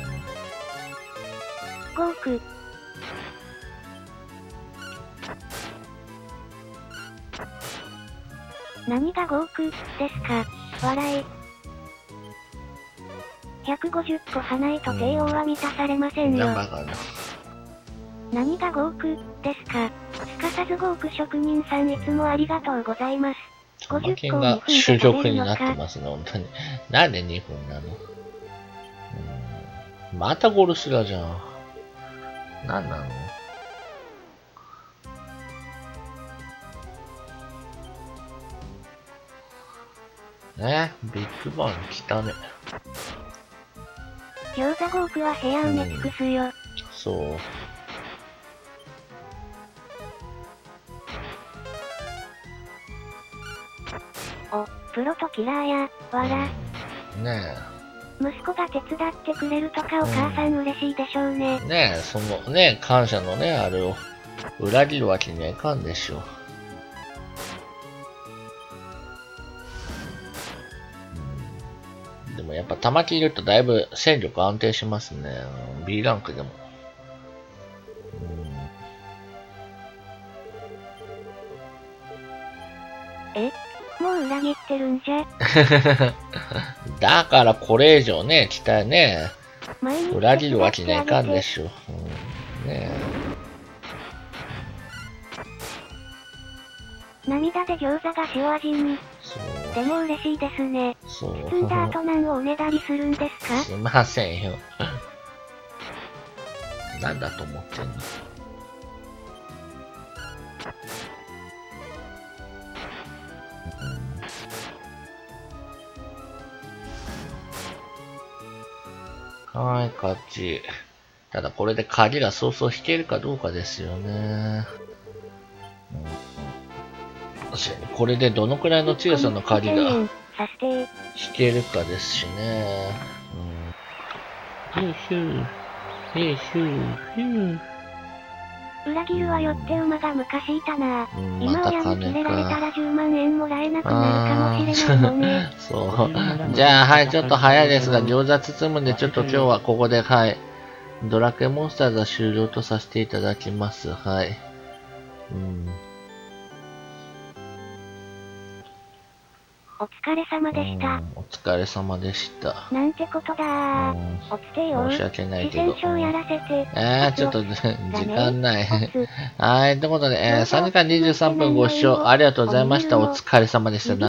ごおく。何がごおくですか？笑い。ひゃくごじゅっこはないと帝王は満たされませんよ。何がごおくですか？すかさずごおく職人さんいつもありがとうございます。 ごじゅっこが主力になってますね、本当に。なんでにふんなの？うん、またゴルスラじゃん。なんなの？ね、ビッグバン来たね。 餃子ごおくは部屋埋め尽くすよ。うん、 そう。 お、プロとキラーや、わら。 ねえ。息子が手伝ってくれるとかお母さん嬉しいでしょうね。 うん、ねえ、そのね、感謝のね、あれを裏切るわけにはいかんでしょう。うん、でもやっぱ玉木いるとだいぶ戦力安定しますね。B ランクでも。 え、もう裏切ってるんじゃ。 だからこれ以上ね、期待ね、 毎日裏切るわけにはいかんでしょ。うん、ね涙で餃子が塩味に。 そう。 でも嬉しいですね。 そう。 包んだ後何をおねだりするんですか？ しませんよ。なんだと思ってんの？はい、勝ち。ただこれで鍵がそうそう引けるかどうかですよね。うん、これでどのくらいの強さの鍵が引けるかですしね。うん、よいしょ。よいしょ。 裏切るはよって馬が昔いたな。 うん、 今親に切れられたらじゅうまんえんもらえなくなるかもしれないのね。 そう。じゃあ、はい、ちょっと早いですが、餃子包むんで、ちょっと今日はここで、はい。ドラクエモンスターズは終了とさせていただきます。はい。うん。 お疲れ様でした。 お疲れ様でした。 なんてことだー。おつてよ。 申し訳ないけど。 自然症やらせて。 えー、ちょっと、時間ない。はい、ということで、えー、さんじかんにじゅうさんぷんご視聴ありがとうございました。お疲れ様でした。